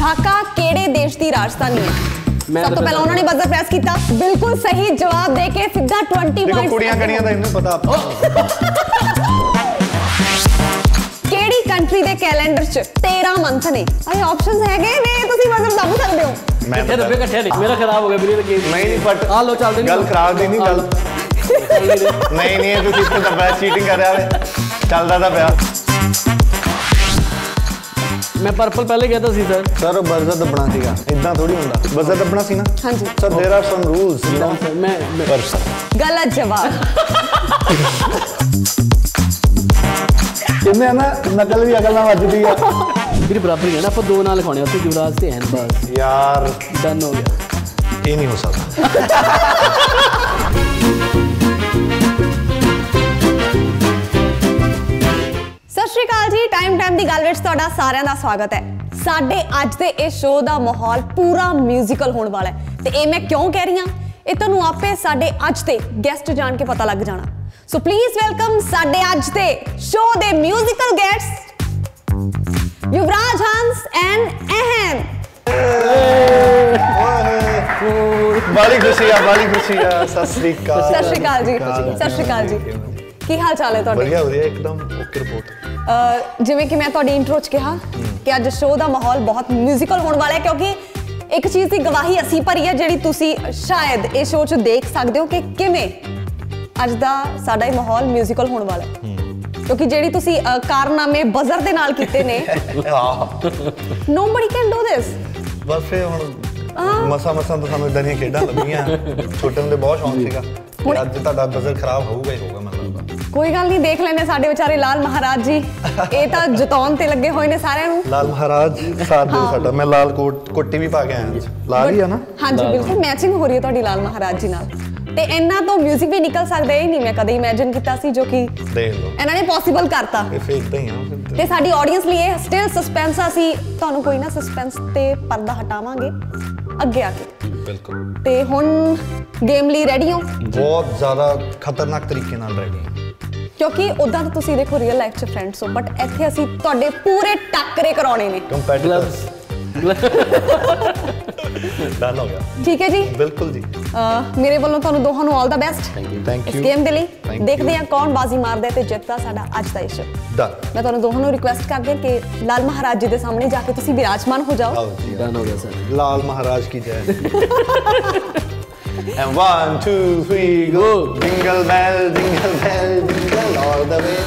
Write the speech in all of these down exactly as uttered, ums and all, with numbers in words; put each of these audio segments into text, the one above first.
ढाका केड़े देश की राजधानी है? सब तो पहले उन्होंने बजर प्रेस किया, बिल्कुल सही जवाब देके सीधा ट्वेंटी पॉइंट्स। कुड़ियां कड़ियां दा इन्हें पता केड़ी कंट्री दे कैलेंडर च तेरह मंथ ने? अरे ऑप्शंस हैगे ने, तुसी बजर दब सकदे हो। मैं इकट्ठे दबे इकट्ठे नहीं, मेरा खराब हो गया मेरी तो गेम नहीं नहीं बट आ लो चल दे गल खराब दी नहीं गल नहीं नहीं तू किस तो दबा चीटिंग कर रहा है चलदा दा पिया। मैं पर्पल पहले गया था सी सर सर बजर दबना सीगा इतना थोड़ी हुंदा बजर दबना सी ना। हां जी sir there are some rules you know. मैं गलत जवाब। किन्ने ना नकल भी अकल ना वजदी है मेरी बराबर ही है ना, आप दो ना लिखवाने होते युवराज से हैं बस यार डन हो गया। ये नहीं हो सकता। सत श्री अकाल जी, टाइम टाइम की गल विच तुहाडा सारिआं दा स्वागत है। साडे अज दे इस शो दा माहौल पूरा म्यूजिकल होने वाला है ते ये मैं क्यों कह रही हां, ये तुहानूं आपे साडे अज दे गेस्ट जान के पता लग जाना। सो प्लीज वेलकम साडे अज दे शो दे musical guests Yuvraj Hans and अहम। बड़ी खुशी है बड़ी खुशी है। सत श्री अकाल। सत श्री अकाल जी। सत श्री अकाल जी, की हाल चाल है तुहाडे? बढ़िया बढ़िया एकदम ओके रिपोर्ट। जिवें कि मैं तुहाडी इंट्रो च कहा कि अज शो दा माहौल बहुत म्यूजिकल होने वाला है, क्योंकि एक चीज़ की गवाही असी भरी है जिहड़ी तुसी शायद इस शो च देख सकते हो कि किवें अज दा साडा ही माहौल म्यूजिकल होने वाला है, क्योंकि जिहड़ी तुसी कारनामे बजर दे नाल कीते ने नोबडी कैन डू दिस। बस फिर हुण मसा मसा तो सानू इदां ਦੀਆਂ ਖੇਡਾਂ ਲੱਭੀਆਂ ਛੋਟੇ ਹੁੰਦੇ ਬਹੁਤ ਸ਼ੌਂਕ ਸੀਗਾ ਤੇ ਅੱਜ ਤੁਹਾਡਾ ਬਜ਼ਰ ਖਰਾਬ ਹੋਊਗਾ ਹੀ ਹੋਊਗਾ ਮੈਨੂੰ ਲੱਗਦਾ। ਕੋਈ ਗੱਲ ਨਹੀਂ, ਦੇਖ ਲੈਣੇ ਸਾਡੇ ਵਿਚਾਰੇ ਲਾਲ ਮਹਾਰਾਜ ਜੀ, ਇਹ ਤਾਂ ਜਤਾਉਣ ਤੇ ਲੱਗੇ ਹੋਏ ਨੇ ਸਾਰਿਆਂ ਨੂੰ। ਲਾਲ ਮਹਾਰਾਜ ਸਾਥ ਦਿਓ ਸਾਡਾ। ਮੈਂ ਲਾਲ ਕੋਟ ਕੋਟੀ ਵੀ ਪਾ ਕੇ ਆਇਆ ਲਾਲ ਹੀ ਆ ਨਾ। ਹਾਂਜੀ ਬਿਲਕੁਲ ਮੈਚਿੰਗ ਹੋ ਰਹੀ ਹੈ ਤੁਹਾਡੀ ਲਾਲ ਮਹਾਰਾਜ ਜੀ ਨਾਲ, ਤੇ ਇਹਨਾਂ ਤੋਂ 뮤직 ਵੀ ਨਿਕਲ ਸਕਦਾ ਇਹ ਨਹੀਂ ਮੈਂ ਕਦੇ ਇਮੇਜਿਨ ਕੀਤਾ ਸੀ, ਜੋ ਕਿ ਦੇਖ ਲਓ ਇਹਨਾਂ ਨੇ ਪੋਸੀਬਲ ਕਰਤਾ। ਇਹ ਫੇਕ ਤਾਂ ਹੀ ਆ ਤੇ ਸਾਡੀ ਆਡੀਅנס ਲਈ ਇਹ ਸਟਿਲ ਸਸਪੈਂਸ ਆ, ਸੀ ਤੁਹਾਨੂੰ ਕੋਈ ਨਾ ਸਸਪੈਂਸ ਤੇ ਪਰਦਾ ਹਟਾਵਾਂਗੇ ਅੱਗੇ ਆ ਕੇ। ਬਿਲਕੁਲ। ਤੇ ਹੁਣ ਗੇਮ ਲਈ ਰੈਡੀ ਹੋ? ਬਹੁਤ ਜ਼ਿਆਦਾ ਖਤਰਨਾਕ ਤਰੀਕੇ ਨਾਲ ਰੈਡੀ ਹਾਂ, ਕਿਉਂਕਿ ਉਦਾਂ ਤਾਂ ਤੁਸੀਂ ਦੇਖੋ ਰੀਅਲ ਲਾਈਫ 'ਚ ਫਰੈਂਡਸ ਹੋ, ਬਟ ਇੱਥੇ ਅਸੀਂ ਤੁਹਾਡੇ ਪੂਰੇ ਟੱਕਰੇ ਕਰਾਉਣੇ ਨੇ। ਕੰਪੈਟੀਟਰਸ ਡਨ ਹੋ ਗਿਆ। ਠੀਕ ਹੈ ਜੀ, ਬਿਲਕੁਲ ਜੀ। ਮੇਰੇ ਵੱਲੋਂ ਤੁਹਾਨੂੰ ਦੋਹਾਂ ਨੂੰ ਆਲ ਦਾ ਬੈਸਟ ਥੈਂਕ ਇਸ ਯੂ। ਗੇਮ ਦੇ ਲਈ। ਦੇਖਦੇ ਹਾਂ ਕੌਣ ਬਾਜ਼ੀ ਮਾਰਦਾ ਤੇ ਜਿੱਤਦਾ ਸਾਡਾ ਅੱਜ ਦਾ ਇਸ਼ੂ। ਡਨ। ਮੈਂ ਤੁਹਾਨੂੰ ਦੋਹਾਂ ਨੂੰ ਰਿਕੁਐਸਟ ਕਰਦੀ ਹਾਂ ਕਿ ਲਾਲ ਮਹਾਰਾਜ ਜੀ ਦੇ ਸਾਹਮਣੇ ਜਾ ਕੇ ਤੁਸੀਂ ਵਿਰਾਜਮਾਨ ਹੋ ਜਾਓ। ਆਓ ਜੀ। डन हो गया सर। लाल महाराज की जय। And one, two, three, go! Jingle bell, jingle bell, jingle all the way.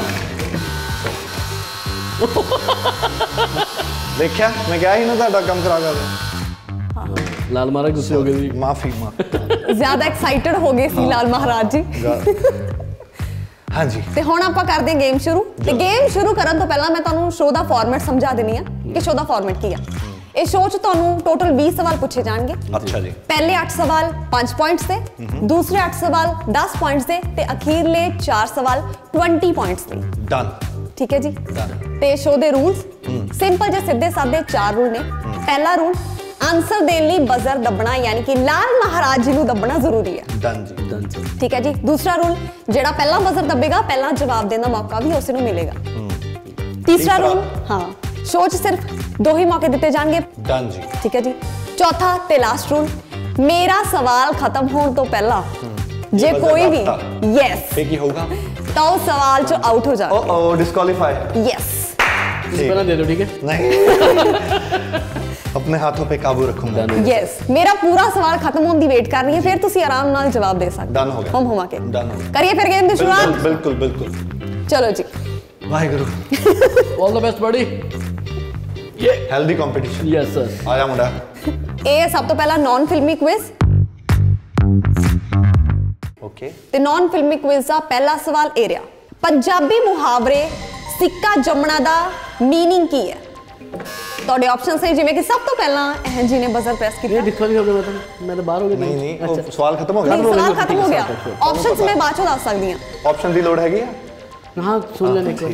देखा मैं क्या ही ना ਤੁਹਾਡਾ ਕੰਮ ਖਰਾਬ ਕਰ ਰਿਹਾ। लाल महाराज गुस्से हो गए जी। माफी माफ। ਜ਼ਿਆਦਾ ਐਕਸਾਈਟਡ ਹੋ ਗਏ ਸੀ ਲਾਲ ਮਹਾਰਾਜ ਜੀ। हाँ जी। ਤੇ ਹੁਣ ਆਪਾਂ ਕਰਦੇ ਹਾਂ ਗੇਮ ਸ਼ੁਰੂ। ਤੇ ਗੇਮ ਸ਼ੁਰੂ ਕਰਨ ਤੋਂ ਪਹਿਲਾਂ ਮੈਂ ਤੁਹਾਨੂੰ ਸ਼ੋਅ ਦਾ ਫਾਰਮੈਟ ਸਮਝਾ ਦਿੰਨੀ ਆ ਕਿ ਸ਼ੋਅ ਦਾ ਫਾਰਮੈਟ ਕੀ ਆ। ਇਹ ਸ਼ੋਅ 'ਚ ਤੁਹਾਨੂੰ ਟੋਟਲ बीस ਸਵਾਲ ਪੁੱਛੇ ਜਾਣਗੇ। अच्छा जी। ਪਹਿਲੇ ਅੱਠ ਸਵਾਲ पाँच ਪੁਆਇੰਟਸ ਦੇ, ਦੂਸਰੇ ਅੱਠ ਸਵਾਲ दस ਪੁਆਇੰਟਸ ਦੇ ਤੇ ਅਖੀਰਲੇ ਚਾਰ ਸਵਾਲ बीस ਪੁਆਇੰਟਸ ਦੇ। डन। ठीक है जी। ਤੇ ਸ਼ੋਅ ਦੇ ਰੂਲਸ ਸਿੰਪਲ ਜਿਹੇ ਸਿੱਧੇ ਸਾਦੇ ਚਾਰ ਰੂਲ ਨੇ। ਪਹਿਲਾ ਰੂਲ, ਆਨਸਰ ਦੇਣ ਲਈ ਬਜ਼ਰ ਦੱਬਣਾ, ਯਾਨੀ ਕਿ ਲਾਲ ਮਹਾਰਾਜ ਜੀ ਨੂੰ ਦੱਬਣਾ ਜ਼ਰੂਰੀ ਹੈ। डन जी। Done sir. ਠੀਕ ਹੈ ਜੀ। ਦੂਸਰਾ ਰੂਲ, ਜਿਹੜਾ ਪਹਿਲਾਂ ਬਜ਼ਰ ਦੱਬੇਗਾ ਪਹਿਲਾਂ ਜਵਾਬ ਦੇਣ ਦਾ ਮੌਕਾ ਵੀ ਉਸੇ ਨੂੰ ਮਿਲੇਗਾ। ਤੀਸਰਾ ਰੂਲ, ਹਾਂ ਸ਼ੋਅ 'ਚ ਸਿਰਫ ਦੋ ਹੀ ਮੌਕੇ ਦਿੱਤੇ ਜਾਣਗੇ। डन जी। ਠੀਕ ਹੈ ਜੀ। ਚੌਥਾ ਤੇ ਲਾਸਟ ਰੂਲ, ਮੇਰਾ ਸਵਾਲ ਖਤਮ ਹੋਣ ਤੋਂ ਪਹਿਲਾਂ ਜੇ ਕੋਈ ਵੀ ਯੈਸ ਫੇਕ ਹੀ ਹੋਊਗਾ ਤਾਂ ਉਹ ਸਵਾਲ 'ਚੋਂ ਆਊਟ ਹੋ ਜਾਵੇ। ओ ओ डिस्क्वालीफाई। यस। पहला दे दो ठीक है। नहीं अपने हाथों पे काबू रखूंगा। यस, मेरा पूरा सवाल खत्म होने की वेट कर रही है, फिर तुसी आराम नाल जवाब दे सकते। डन हो गया। हम हुआ के डन हो गया। करिए फिर गेम की शुरुआत। बिल्कुल बिल्कुल। चलो जी। वाहेगुरु। ऑल द बेस्ट बड़ी। ये हेल्दी कंपटीशन। Yes sir. आया मुंडा। ਇਹ ਸਭ ਤੋਂ ਪਹਿਲਾ ਨॉन ਫਿਲਮੀ ਕੁਇਜ਼। ओके। ਤੇ ਨॉन ਫਿਲਮੀ ਕੁਇਜ਼ ਦਾ ਪਹਿਲਾ ਸਵਾਲ ਇਹ ਰਿਹਾ, ਪੰਜਾਬੀ ਮੁਹਾਵਰੇ ਸਿੱਕਾ ਜੰਮਣਾ ਦਾ मीनिंग ਕੀ ਹੈ? ਤੁਹਾਡੇ ਆਪਸ਼ਨਸ ਹੈ, ਜਿਵੇਂ ਕਿ ਸਭ ਤੋਂ ਪਹਿਲਾਂ ਅਹਨ ਜੀ ਨੇ ਬਜ਼ਰ ਪ੍ਰੈਸ ਕੀਤਾ। ये डिस्क्वालीफाई हो गया मतलब मैं तो बाहर हो गया। नहीं नहीं वो सवाल खत्म हो गया। नहीं, सवाल खत्म हो गया। ऑप्शंस मैं बाद चों दस सकदी हां। ऑप्शन ਦੀ ਲੋੜ ਹੈਗੀ ਆ? हां सुन लेने को।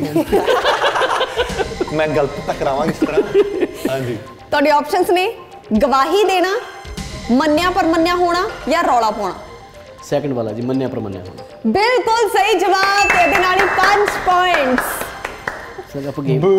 मैं गलत तक करावांगा इस तरह। हां जी। ਤੁਹਾਡੇ ਆਪਸ਼ਨਸ ਨੇ ਗਵਾਹੀ ਦੇਣਾ, ਮੰਨਿਆ ਪਰ ਮੰਨਿਆ ਹੋਣਾ ਜਾਂ ਰੌਲਾ ਪਾਉਣਾ। सेकंड वाला जी, मन्या पर मन्या होना। बिल्कुल सही जवाब। ਇਹਦੇ ਨਾਲ ਹੀ पाँच पॉइंट्स। ਸਰ ਆਪਾਂ ਗੇਮ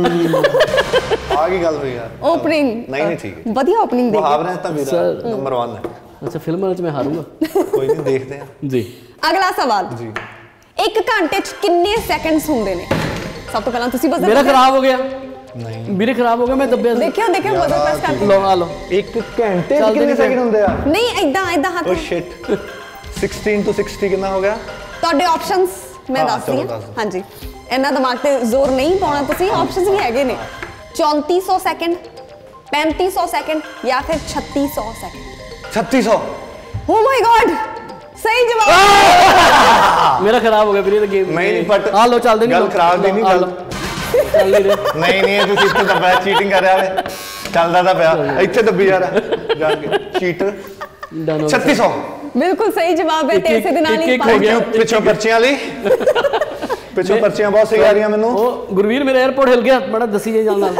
ਆ ਕੀ ਗੱਲ ਹੋਈ ਯਾਰ ਓਪਨਿੰਗ ਨਹੀਂ ਨਹੀਂ ਠੀਕ ਹੈ ਵਧੀਆ ਓਪਨਿੰਗ ਦੇ ਮੁਹਾਵਰੇ ਤਾਂ ਵੀਰਾ Sir। ਨੰਬਰ वन ਹੈ ਅੱਛਾ ਫਿਲਮਾਂ ਵਿੱਚ ਮੈਂ ਹਾਰੂੰਗਾ ਕੋਈ ਨਹੀਂ ਦੇਖਦੇ ਆ ਜੀ ਅਗਲਾ ਸਵਾਲ ਜੀ ਇੱਕ ਘੰਟੇ 'ਚ ਕਿੰਨੇ ਸੈਕਿੰਡਸ ਹੁੰਦੇ ਨੇ ਸਭ ਤੋਂ ਪਹਿਲਾਂ ਤੁਸੀਂ ਬਸ ਮੇਰਾ ਖਰਾਬ ਹੋ ਗਿਆ ਨਹੀਂ ਵੀਰੇ ਖਰਾਬ ਹੋ ਗਿਆ ਮੈਂ ਦੱਬਿਆ ਸੀ ਦੇਖਿਓ ਦੇਖਿਓ ਬਜ਼ਰ ਪ੍ਰੈਸ ਕਰਕੇ ਲਓ ਆ ਲਓ ਇੱਕ ਘੰਟੇ ਚ ਚੱਲਦੇ ਕਿੰਨੇ ਨਹੀਂ ਸੈਕਿੰਡ ਹੁੰਦੇ ਆ ਨਹੀਂ ਇਦਾਂ ਇਦਾਂ ਹੱਥ oh shit sixteen to sixty कितना हो गया ਤੁਹਾਡੇ ਆਪਸ਼ਨਸ ਮੈਂ ਹਾਂ, ਦੱਸ ਰਹੀ ਚਲੋ ਹਾਂ ਦੱਸ ਦਿਓ। ਹਾਂਜੀ ਇਹਨਾਂ ਦਿਮਾਗ ਤੇ ਜ਼ੋਰ ਨਹੀਂ ਪਾਉਣਾ ਤੁਸੀਂ ਆਪਸ਼ਨਸ ਵੀ ਹੈਗੇ ਨੇ ਚੌਂਤੀ ਸੌ ਸੈਕਿੰਡ ਪੈਂਤੀ ਸੌ ਸੈਕਿੰਡ ਜਾਂ ਫਿਰ ਛੱਤੀ ਸੌ ਸੈਕਿੰਡ छत्तीस सौ ਓ ਮਾਈ ਗॉड ਸਹੀ ਜਵਾਬ ਮੇਰਾ ਖਰਾਬ ਹੋ ਗਿਆ ਵੀਰੇ ਤਾਂ ਗੇਮ ਨਹੀਂ ਨਹੀਂ ਬਟ ਆ ਲਓ ਚੱਲਦੇ ਨਹੀਂ ਗੱਲ ਖਰਾਬ ਦੀ ਨਹੀਂ ਗੱਲ ਚੱਲ ਨਹੀਂ ਰਿਹਾ ਨਹੀਂ ਨਹੀਂ ਇਹ ਤੁਸੀਂ ਇੱਥੇ ਦੱਬਿਆ ਚੀਟਿੰਗ ਕਰ ਰਿਹਾ ਵੇ ਚੱਲਦਾ ਤਾਂ ਪਿਆ ਇੱਥੇ ਦੱਬੀ ਜਾ ਰਿਹਾ ਜਾ ਕੇ ਚੀਟਰ ਡਨ छत्तीस सौ ਬਿਲਕੁਲ ਸਹੀ ਜਵਾਬ ਹੈ ਤੇ ਇਸੇ ਦੇ ਨਾਲ ਇੱਕ- ਹੀ ਇੱਕ ਪੰਜ- ਹੋ ਗਿਆ। ਪਿੱਛੋਂ ਪਰਚੀਆਂ ਲਈ ਪਿੱਛੋਂ ਪਰਚੀਆਂ ਬਹੁਤ ਸਹੀ ਆ ਰਹੀਆਂ ਮੈਨੂੰ ਉਹ ਗੁਰਵੀਰ ਮੇਰਾ 에어ਪੋਰਟ ਹਿਲ ਗਿਆ ਬੜਾ ਦੱਸੀ ਜੇ ਜਾਂਦਾ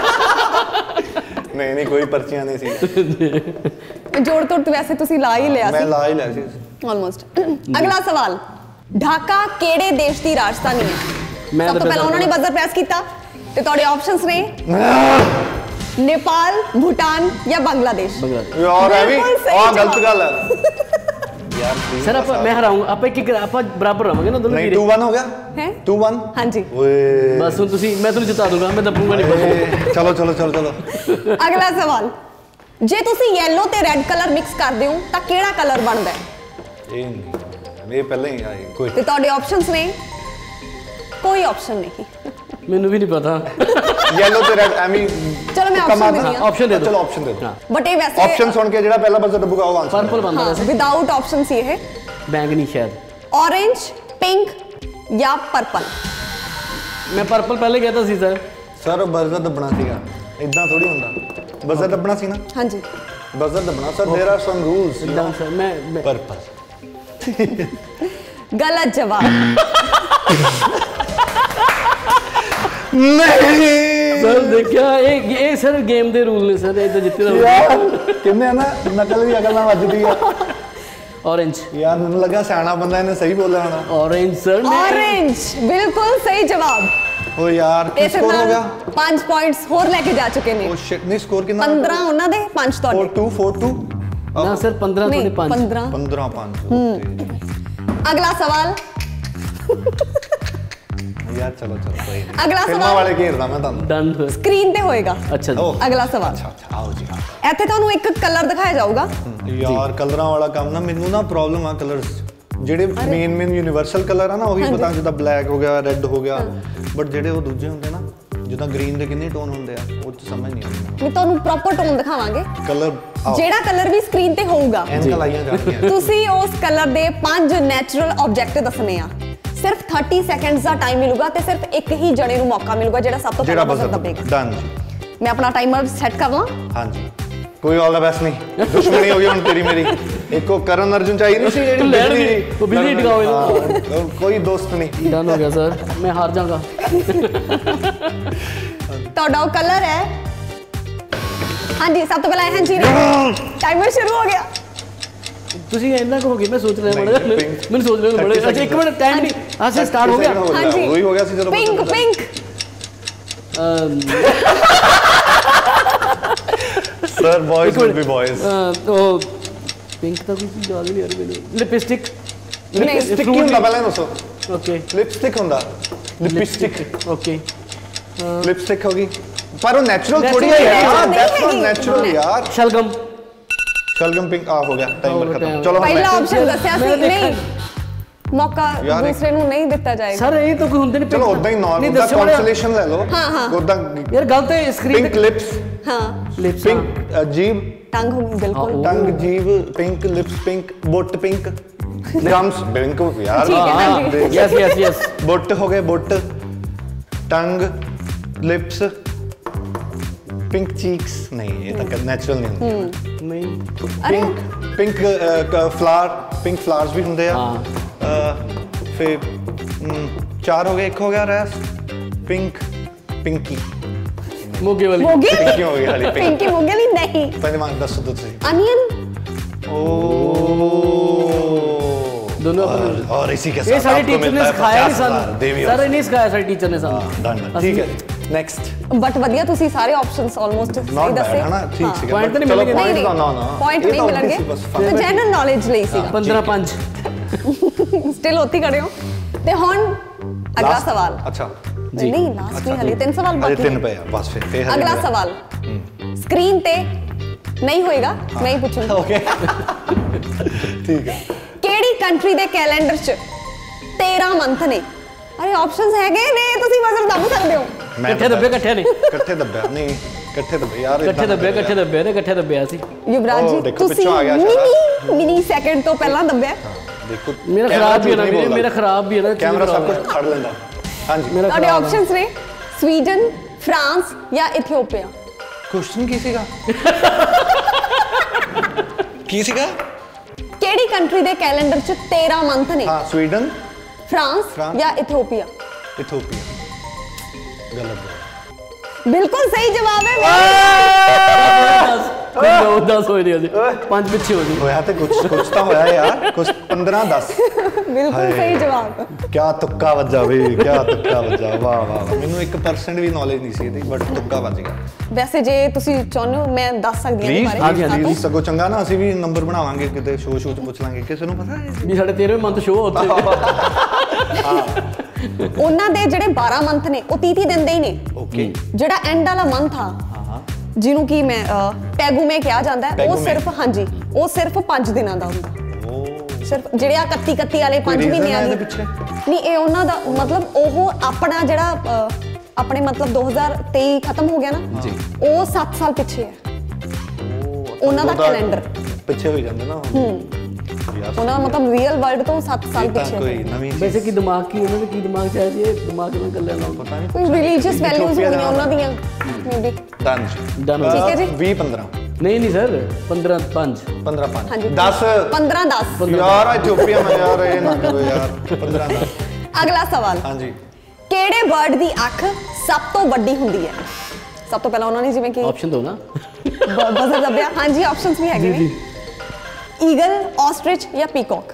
ਨਹੀਂ ਨਹੀਂ ਕੋਈ ਪਰਚੀਆਂ ਨਹੀਂ ਸੀ ਜੋੜ ਤੋੜ ਤੇ ਵੈਸੇ ਤੁਸੀਂ ਲਾ ਹੀ ਲਿਆ ਮੈਂ ਸੀ ਲਾ ਹੀ ਲਿਆ ਸੀ ਆਲਮੋਸਟ ਅਗਲਾ ਸਵਾਲ ਢਾਕਾ ਕਿਹੜੇ ਦੇਸ਼ ਦੀ ਰਾਜਧਾਨੀ ਹੈ ਮੈਂ ਸਭ ਤੋਂ ਤਾਂ ਪਹਿਲਾਂ ਉਹਨਾਂ ਨੇ ਬਜ਼ਰ ਪ੍ਰੈਸ ਕੀਤਾ ਤੇ ਤੁਹਾਡੇ ਆਪਸ਼ਨਸ ਨੇ ਨੇਪਾਲ ਭੂਟਾਨ ਜਾਂ ਬੰਗਲਾਦੇਸ਼ ਬੰਗਲਾਦੇਸ਼ ਯਾਰ ਐ ਵੀ ਬਿਲਕੁਲ ਸਹੀ ਆ ਗਲਤ ਜਵਾਬ। ਗੱਲ ਹੈ ਯਾਰ please ਸਰ ਆਪਾਂ ਮੈਂ ਹਰਾਉਂਗਾ ਆਪਾਂ ਇੱਕ ਇੱਕ ਆਪਾਂ ਬਰਾਬਰ ਰਵਾਂਗੇ ਨਾ ਦੋਨੋਂ ਨਹੀਂ ਵੀਰੇ टू वन हो गया ਹੈ टू वन ਹਾਂਜੀ ਓਏ ਬਸ ਹੁਣ ਤੁਸੀਂ ਮੈਂ ਤੁਹਾਨੂੰ ਜਿਤਾ ਦੂੰਗਾ ਮੈਂ ਦੱਬੂਗਾ ਨਹੀਂ ਬਸ ਏ, ਚਲੋ ਚਲੋ ਚਲੋ ਚਲੋ ਅਗਲਾ ਸਵਾਲ ਜੇ ਤੁਸੀਂ ਯੈਲੋ ਤੇ ਰੈੱਡ ਕਲਰ ਮਿਕਸ ਕਰਦੇ ਹੋ ਤਾਂ ਕਿਹੜਾ ਕਲਰ ਬਣਦਾ ਹੈ ਇਹ ਨਹੀਂ ਇਹ ਪਹਿਲਾਂ ਹੀ ਆਈ ਕੋਈ ਤੇ ਤੁਹਾਡੇ ਆਪਸ਼ਨਸ ਨੇ ਕੋਈ ਆਪਸ਼ਨ ਨਹੀਂ ਮੈਨੂੰ ਵੀ ਨਹੀਂ ਪਤਾ ਯੈਲੋ ਤੇ ਰੈਡ ਐਮੀ ਚਲੋ ਮੈਂ option ਦਿੰਦੀ ਹਾਂ। ਆਪਸ਼ਨ ਦੇ ਦਿਓ ਚਲੋ ਆਪਸ਼ਨ ਦੇ ਦਿਓ ਹਾਂ ਬਟ ਇਹ ਵੈਸੇ ਆਪਸ਼ਨ ਸੁਣ ਕੇ ਜਿਹੜਾ ਪਹਿਲਾ ਬਜ਼ਰ ਦੱਬੂਗਾ ਉਹ ਆਨਸਰ ਪਰਪਲ ਬੰਦਾ ਹਾਂ ਵੈਸੇ ਵਿਦਆਊਟ ਆਪਸ਼ਨ ਸੀ ਇਹ ਬੈਂਗਨੀ ਸ਼ਾਇਦ orange ਪਿੰਕ ਜਾਂ ਪਰਪਲ ਮੈਂ ਪਰਪਲ ਪਹਿਲੇ ਕਹਿਤਾ ਸੀ ਸਰ ਸਰ ਬਜ਼ਰ ਦੱਬਣਾ ਸੀਗਾ ਇਦਾਂ ਥੋੜੀ ਹੁੰਦਾ ਬਜ਼ਰ ਦੱਬਣਾ ਸੀ ਨਾ ਹਾਂਜੀ ਬਜ਼ਰ ਦੱਬਣਾ sir there are some rules ਇਦਾਂ ਸਰ ਮੈਂ ਮੈਂ- पर्पल ਗਲਤ ਜਵਾਬ ਨਹੀਂ ਸਰ ਦੇਖਿਆ ਇਹ ਇਹ ਸਰ ਗੇਮ ਦੇ ਰੂਲ ਨੇ ਸਰ ਇਹ ਤਾਂ ਜਿੱਤੇ ਦਾ ਯਾਰ ਕਿੰਨੇ ਆ ਨਾ ਨਕਲ ਵੀ ਅਕਲ ਨਾਲ ਵੱਜਦੀ ਆ orange ਯਾਰ ਮੈਨੂੰ ਲੱਗਾ ਸਿਆਣਾ ਬੰਦਾ ਇਹਨੇ ਸਹੀ ਬੋਲਿਆ ਹੋਣਾ orange ਸਰ orange ਬਿਲਕੁਲ ਸਹੀ ਜਵਾਬ ਓ ਯਾਰ ਕੀ ਇਸੇ ਸਕੋਰ ਹੋ ਨਾਲ ਗਿਆ ਪੰਜ ਪੁਆਇੰਟਸ ਹੋਰ ਲੈ ਕੇ ਜਾ ਚੁੱਕੇ ਨੇ ਓ ਸ਼ਿਟ ਨਹੀਂ ਸਕੋਰ ਕਿੰਨਾ ਪੰਦਰਾਂ ਉਹਨਾਂ ਦੇ ਪੰਜ फोर ਤੁਹਾਡੇ टू फोर टू ਨਾ ਸਰ ਪੰਦਰਾਂ ਤੋਂ ਨਹੀਂ ਪੰਜ ਪੰਦਰਾਂ पंद्रह पाँच ਅਗਲਾ ਸਵਾਲ यार चलो चलो कोई नहीं अगला फिल्मां सवाल। वाले घेरदा मैं ਤੁਹਾਨੂੰ ਡਨ ਸਰ ਸਕਰੀਨ ਤੇ ਹੋਏਗਾ ਅੱਛਾ ਜੀ ਓ ਅਗਲਾ ਸਵਾਲ ਅੱਛਾ ਅੱਛਾ ਆਓ ਜੀ ਆਓ ਇੱਥੇ ਤੁਹਾਨੂੰ ਇੱਕ ਕਲਰ ਦਿਖਾਇਆ ਜਾਊਗਾ ਯਾਰ ਕਲਰਾਂ ਵਾਲਾ ਕੰਮ ਨਾ ਮੈਨੂੰ ਨਾ ਪ੍ਰੋਬਲਮ ਆ ਕਲਰਸ ਜਿਹੜੇ ਮੇਨ ਮੇਨ ਯੂਨੀਵਰਸਲ ਕਲਰ ਆ ਨਾ ਉਹੀ ਪਤਾ ਜਿੱਦਾਂ ਬਲੈਕ ਹੋ ਗਿਆ ਰੈੱਡ ਹੋ ਗਿਆ ਬਟ ਜਿਹੜੇ ਉਹ ਦੂਜੇ ਹੁੰਦੇ ਨਾ ਜਿੱਦਾਂ ਗ੍ਰੀਨ ਦੇ ਕਿੰਨੇ ਟੋਨ ਹੁੰਦੇ ਆ ਉਹ ਚ ਸਮਝ ਨਹੀਂ ਆਉਂਦੀ ਵੀ ਤੁਹਾਨੂੰ ਪ੍ਰੋਪਰ ਟੋਨ ਦਿਖਾਵਾਂਗੇ ਕਲਰ ਜਿਹੜਾ ਕਲਰ ਵੀ ਸਕਰੀਨ ਤੇ ਹੋਊਗਾ ਐਨਕਾਂ ਲਾਈਆਂ ਜਾਂਦੀਆਂ ਤੁਸੀਂ ਉਸ ਕਲਰ ਦੇ ਪੰਜ ਨੈਚੁਰਲ ਆਬਜੈਕਟ ਦੱਸਣੇ ਆ ਸਿਰਫ तीस ਸੈਕਿੰਡਸ ਦਾ ਟਾਈਮ ਮਿਲੂਗਾ ਤੇ ਸਿਰਫ ਇੱਕ ਹੀ ਜਣੇ ਨੂੰ ਮੌਕਾ ਮਿਲੂਗਾ ਜਿਹੜਾ ਸਭ ਤੋਂ ਜਿਹੜਾ ਪਹਿਲਾਂ ਬਜ਼ਰ ਬਜ਼ਰ ਦੱਬੇਗਾ ਡਨ ਮੈਂ ਆਪਣਾ ਟਾਈਮਰ ਸੈੱਟ ਕਰ ਲਾਂ ਹਾਂਜੀ ਕੋਈ ਆਲ ਦਾ ਬੈਸਟ ਨਹੀਂ ਦੁਸ਼ਮਣੀ ਹੋ ਗਈ ਹੁਣ ਤੇਰੀ ਮੇਰੀ ਇੱਕੋ ਕਰਨ ਅਰਜੁਨ ਚਾਹੀਦੀ ਨਹੀਂ ਸੀ ਜਿਹੜੀ ਲੈਣ ਬਿਜਲੀ ਵੀ, ਉਹ ਬਿਜਲੀ ਟਿਕਾਓ ਇਹਨੂੰ। ਹਾਂ, ਕੋਈ ਦੋਸਤ ਨਹੀਂ ਡਨ ਹੋ ਗਿਆ ਸਰ ਮੈਂ ਹਾਰ ਜਾਗਾ ਤੁਹਾਡਾ ਉਹ ਕਲਰ ਹੈ ਹਾਂਜੀ ਸਭ ਤੋਂ ਪਹਿਲਾਂ ਇਹ ਜੀ ਟਾਈਮਰ ਸ਼ੁਰੂ ਹੋ ਗਿਆ ਤੁਸੀਂ ਇੰਨਾ ਕੋ ਹੋ ਗਿਆ ਮੈਂ ਸੋਚ ਰਿਹਾ ਨਹੀਂ, ਬੜਾ pink। ਮੈਨੂੰ ਸੋਚ ਰਿਹਾ ਬੜਾ thirty ਅੱਛਾ ਇੱਕ ਮਿੰਟ ਟਾਈਮ ਨਹੀਂ ਹਾਂ ਸੇ ਸਟਾਰਟ ਹੋ ਗਿਆ ਹਾਂਜੀ ਉਹੀ ਹੋ ਗਿਆ ਸੀ ਜਦੋਂ pink pink sir boys will be boys ਉਹ ਪਿੰਕ ਤਾਂ ਕੋਈ ਚੀਜ਼ ਯਾਦ ਨਹੀਂ ਆ ਰਹੀ ਮੈਨੂੰ ਲਿਪਸਟਿਕ ਲਿਪਸਟਿਕ ਕੀ ਹੁੰਦਾ ਪਹਿਲਾਂ ਦੱਸੋ ਓਕੇ ਲਿਪਸਟਿਕ ਹੁੰਦਾ ਲਿਪਸਟਿਕ ਓਕੇ ਲਿਪਸਟਿਕ ਹੋਗੀ ਪਰ ਉਹ ਨੈਚੁਰਲ Natural ਥੋੜੀ ਹੈ ਯਾਰ ਨਹੀਂ ਦੈਟਸ ਨਾਟ ਹੈਗੀ। ਨੈਚੁਰਲ ਯਾਰ ਸ਼ਲਗਮ ਸ਼ਲਗਮ ਪਿੰਕ ਆ ਹੋ ਗਿਆ ਟਾਈਮਰ ਹੋ ਖਤਮ ਗਿਆ। ਚਲੋ ਹੁਣ ਪਹਿਲਾ ਮੈਂ- ਆਪਸ਼ਨ ਦੱਸਿਆ ਮੈਂ ਸੀ ਦੇਖਿਆ- ਨਹੀਂ ਮੌਕਾ ਯਾਰ ਇੱਕ- ਦੂਸਰੇ ਨੂੰ ਨਹੀਂ ਦਿੱਤਾ ਜਾਏਗਾ ਸਰ ਇਹ ਤਾਂ ਕੋਈ ਹੁੰਦੇ ਨਹੀਂ ਚਲੋ ਉਦਾਂ ਹੀ ਨਾਰਮਲ ਦਾ ਕੌਂਸੋਲੇਸ਼ਨ ਲੈ ਲਓ ਹਾਂ, ਹਾਂ। ਉਦਾਂ ਯਾਰ ਗੱਲ ਤੇ ਸਕਰੀਨ ਪਿੰਕ ਲਿਪਸ ਹਾਂ ਲਿਪਸ ਪਿੰਕ ਜੀਬ ਟੰਗ ਹੋ ਗਈ ਬਿਲਕੁਲ ਟੰਗ ਜੀਬ pink lips pink butt pink gums pink ਯਾਰ ਠੀਕ ਹੈ, ਹਾਂਜੀ। ਯੈਸ ਯੈਸ ਯੈਸ ਬੁੱਟ ਹੋ ਗਏ ਬੁੱਟ ਟੰਗ ਲਿਪਸ ਪਿੰਕ ਚੀਕਸ ਨਹੀਂ ਇਹ ਤਾਂ ਨੈਚੁਰਲ ਨਹੀਂ ਹੁੰਦੀ ਨਹੀਂ ਅਰੇ pink pink flower pink flowers ਵੀ ਹੁੰਦੇ ਆ ਹਾਂ। ਅਹ, ਫਿਰ ਹਮ, ਚਾਰ ਹੋ ਗਏ ਇੱਕ ਹੋ ਗਿਆ ਰੈਸ ਪਿੰਕ ਪਿੰਕੀ ਮੋਗੇ ਵਾਲੀ ਮੋਗੇ ਪਿੰਕੀ ਹੋ ਗਈ ਹਾਲੀ ਪਿੰਕ ਪਿੰਕੀ ਮੋਗੇ ਲਈ ਨਹੀਂ ਪਹਿਲੇ ਮਾਂ ਦੱਸੋ ਤੁਸੀਂ ਅਨੀਅਨ ਓ ਦੋਨੋਂ ਮੈਨੂੰ और और इसी के ये साथ सारे आपको टीचर ने मिलता है सिखाया नहीं पचास हजार सानू देवी सर नहीं सिखाया सारे टीचर ने हाँ, सानू done, done. ठीक है नेक्स्ट बट ਵਧੀਆ ਤੁਸੀਂ ਸਾਰੇ ਆਪਸ਼ਨਸ ਆਲਮੋਸਟ ਸਹੀ नॉट बैड ਦੱਸੇ है ना ठीक है Point तो नहीं चलो मिलेंगे। point नहीं, तो ना ना ਪੁਆਇੰਟ ये ਨਹੀਂ तो ਮਿਲਣਗੇ obviously बस ਤੇ fun। ਜਨਰਲ ਨੌਲੇਜ ਲਈ ਸੀਗਾ पंद्रह पाँच ਸਟਿਲ ਉੱਥੇ ਖੜੇ ਹੋ ਤੇ ਹੁਣ ਅਗਲਾ Last- ਸਵਾਲ अच्छा ਨਹੀਂ ਲਾਸਟ ਨਹੀਂ ਹਲੇ ਤਿੰਨ ਸਵਾਲ अरे ਬਾਕੀ तीन ਨੇ। पे है बस फिर फिर हले ਅਗਲਾ मेरा। ਸਵਾਲ ਸਕਰੀਨ ਤੇ ਨਹੀਂ ਹੋਏਗਾ ਮੈਂ ਹੀ ਪੁੱਛੂੰਗੀ ओके ठीक है ਕਿਹੜੀ ਕੰਟਰੀ ਦੇ ਕੈਲੰਡਰ 'ਚ तेरह ਮੰਥ ਨੇ ਅਰੇ ਆਪਸ਼ਨਸ ਹੈਗੇ ਨੇ ਤੁਸੀਂ ਬਸ ਦੱਬ ਸਕਦੇ ਹੋ मैं इकट्ठे दब्बे इकट्ठे ने इकट्ठे दब्बे नहीं इकट्ठे दब्बे यार इकट्ठे इतना दब्बे ना इकट्ठे दब्बे ने इकट्ठे दब्बे ਸੀ ਯੁਵਰਾਜ ਉਹ ਜੀ ਦੇਖੋ ਤੁਸੀਂ ਪਿੱਛੋਂ ਆ ਗਿਆ ਮਿਨੀ ਮਿਨੀ ਸੈਕਿੰਡ ਤੋਂ ਪਹਿਲਾਂ ਦੱਬਿਆ देखो मेरा कैमरा खराब भी है ना झूठ नहीं मेरे बोलता। मेरा खराब भी है ना कैमरा सब कुछ खड़ लेंदा हाँ जी मेरा ਤੁਹਾਡੇ खराब है। ਆਪਸ਼ਨਸ ਨੇ ਸਵੀਡਨ ਫਰਾਂਸ ਜਾਂ ਇਥੀਓਪੀਆ क्वेश्चन की सीगा की सीगा ਕਿਹੜੀ ਕੰਟਰੀ ਦੇ ਕੈਲੰਡਰ 'ਚ तेरह ਮੰਥ ਨੇ हाँ स्वीडन ਫਰਾਂਸ ਫਰਾਂਸ। ਜਾਂ ਇਥੀਓਪੀਆ इथोपिया गलत बोला ਬਿਲਕੁਲ ਸਹੀ ਜਵਾਬ ਹੈ नौ दस हो रही है पांच पीछे हो गई होया तो कुछ कुछ तो होया यार कुछ पंद्रह दस ਬਿਲਕੁਲ ਹਾਏ। ਸਹੀ ਜਵਾਬ क्या तुक्का वजा बे क्या तुक्का वजा वाह वाह वाह मैनू एक परसेंट भी नॉलेज नहीं सी ਇਹਦੀ बट तुक्का वज गया ਵੈਸੇ ਜੇ ਤੁਸੀਂ ਚਾਹੁੰਦੇ ਹੋ ਮੈਂ ਦੱਸ ਸਕਦੀ ਹਾਂ ਇਹਦੇ ਪਲੀਜ਼ ਬਾਰੇ ਹਾਂਜੀ, ਪਲੀਜ਼ ਸਗੋਂ ਚੰਗਾ ਨਾ ਅਸੀਂ ਵੀ ਨੰਬਰ ਬਣਾਵਾਂਗੇ ਕਿਤੇ ਸ਼ੋਅ ਸ਼ੋਅ ਚ ਪੁੱਛ ਲਾਂਗੇ ਕਿਸੇ ਨੂੰ ਪਤਾ ਹੈ भी साढ़े तेरहवें मंथ शो होते ਉਹਨਾਂ ਦੇ ਜਿਹੜੇ बारह ਮੰਥ ਨੇ ਉਹ तीस ਦਿਨ ਦੇ ਹੀ ਨੇ ਓਕੇ ਜਿਹੜਾ ਐਂਡ ਵਾਲਾ ਮੰਥ ਆ ਜਿਹਨੂੰ ਕੀ ਮੈਂ ਪੈਗੂਮੇ ਕਿਹਾ ਜਾਂਦਾ ਹੈ, ਉਹ ਪੈਗੂਮੇ। ਸਿਰਫ ਹਾਂਜੀ ਉਹ ਸਿਰਫ ਪੰਜ ਦਿਨਾਂ ਦਾ ਹੁੰਦਾ ਓ ਸਿਰਫ ਜਿਹੜੇ ਆ ਇਕੱਤੀ ਇਕੱਤੀ ਵਾਲੇ ਪੰਜ reason ਮਹੀਨਿਆਂ ਹੈ ਦੇ ਇਹਦੇ ਪਿੱਛੇ? ਨਹੀਂ ਇਹ ਉਹਨਾਂ ਦਾ ਮਤਲਬ ਉਹ ਆਪਣਾ ਜਿਹੜਾ ਅ, ਆਪਣੇ ਮਤਲਬ दो हज़ार तेईस ਖਤਮ ਹੋ ਗਿਆ ਨਾ ਜੀ। ਉਹ ਸੱਤ ਸਾਲ ਪਿੱਛੇ ਹੈ ਉਹਨਾਂ ਦਾ ਕੈਲੰਡਰ ਪਿੱਛੇ ਹੋ ਜਾਂਦਾ ਨਾ ਯਾਰ ਉਹਨਾਂ ਦਾ ਮਤਲਬ ਰੀਅਲ ਵਰਲਡ ਤੋਂ ਸੱਤ ਸਾਲ ਇਹ ਤਾਂ ਪਿੱਛੇ ਕੋਈ ਹੈ। ਨਵੀਂ ਚੀਜ਼ वैसे की दिमाग की उन्होंने की दिमाग चाहिए ये दिमाग में कर लेना ਪਤਾ ਨਹੀਂ ਕੋਈ ਰਿਲੀਜੀਅਸ ਵੈਲਿਊਜ਼ Ethiopia ਹੋਣੀਆਂ ਦਾ ਉਹਨਾਂ ਦੀਆਂ ਮੇਬੀ ਦੰਜ Done हो ठीक है जी। ਵੀਹ ਪੰਦਰਾਂ नहीं नहीं सर पंद्रह पाँच ਪੰਦਰਾਂ ਪੰਜ ਹਾਂਜੀ दस पंद्रह दस ਯਾਰ ਇਥੋਪੀਆ ਮੈਂ ਯਾਰ ਇਹ ਨਾ ਕਰੋ ਯਾਰ ਪੰਦਰਾਂ ਦਸ ਅਗਲਾ ਸਵਾਲ ਹਾਂਜੀ ਕਿਹੜੇ ਬਰਡ ਦੀ ਅੱਖ ਸਭ ਤੋਂ ਵੱਡੀ ਹੁੰਦੀ ਹੈ ਸਭ ਤੋਂ ਪਹਿਲਾਂ ਉਹਨਾਂ ਨੇ ਜਿਵੇਂ ਕਿ ऑप्शन दो ना ਬਜ਼ਰ ਦੱਬਿਆ ਹਾਂਜੀ ਆਪਸ਼ਨਸ ਵੀ ਹੈਗੇ ਨੇ ਈਗਲ ਆਸਟ੍ਰਿਚ ਜਾਂ ਪੀਕੌਕ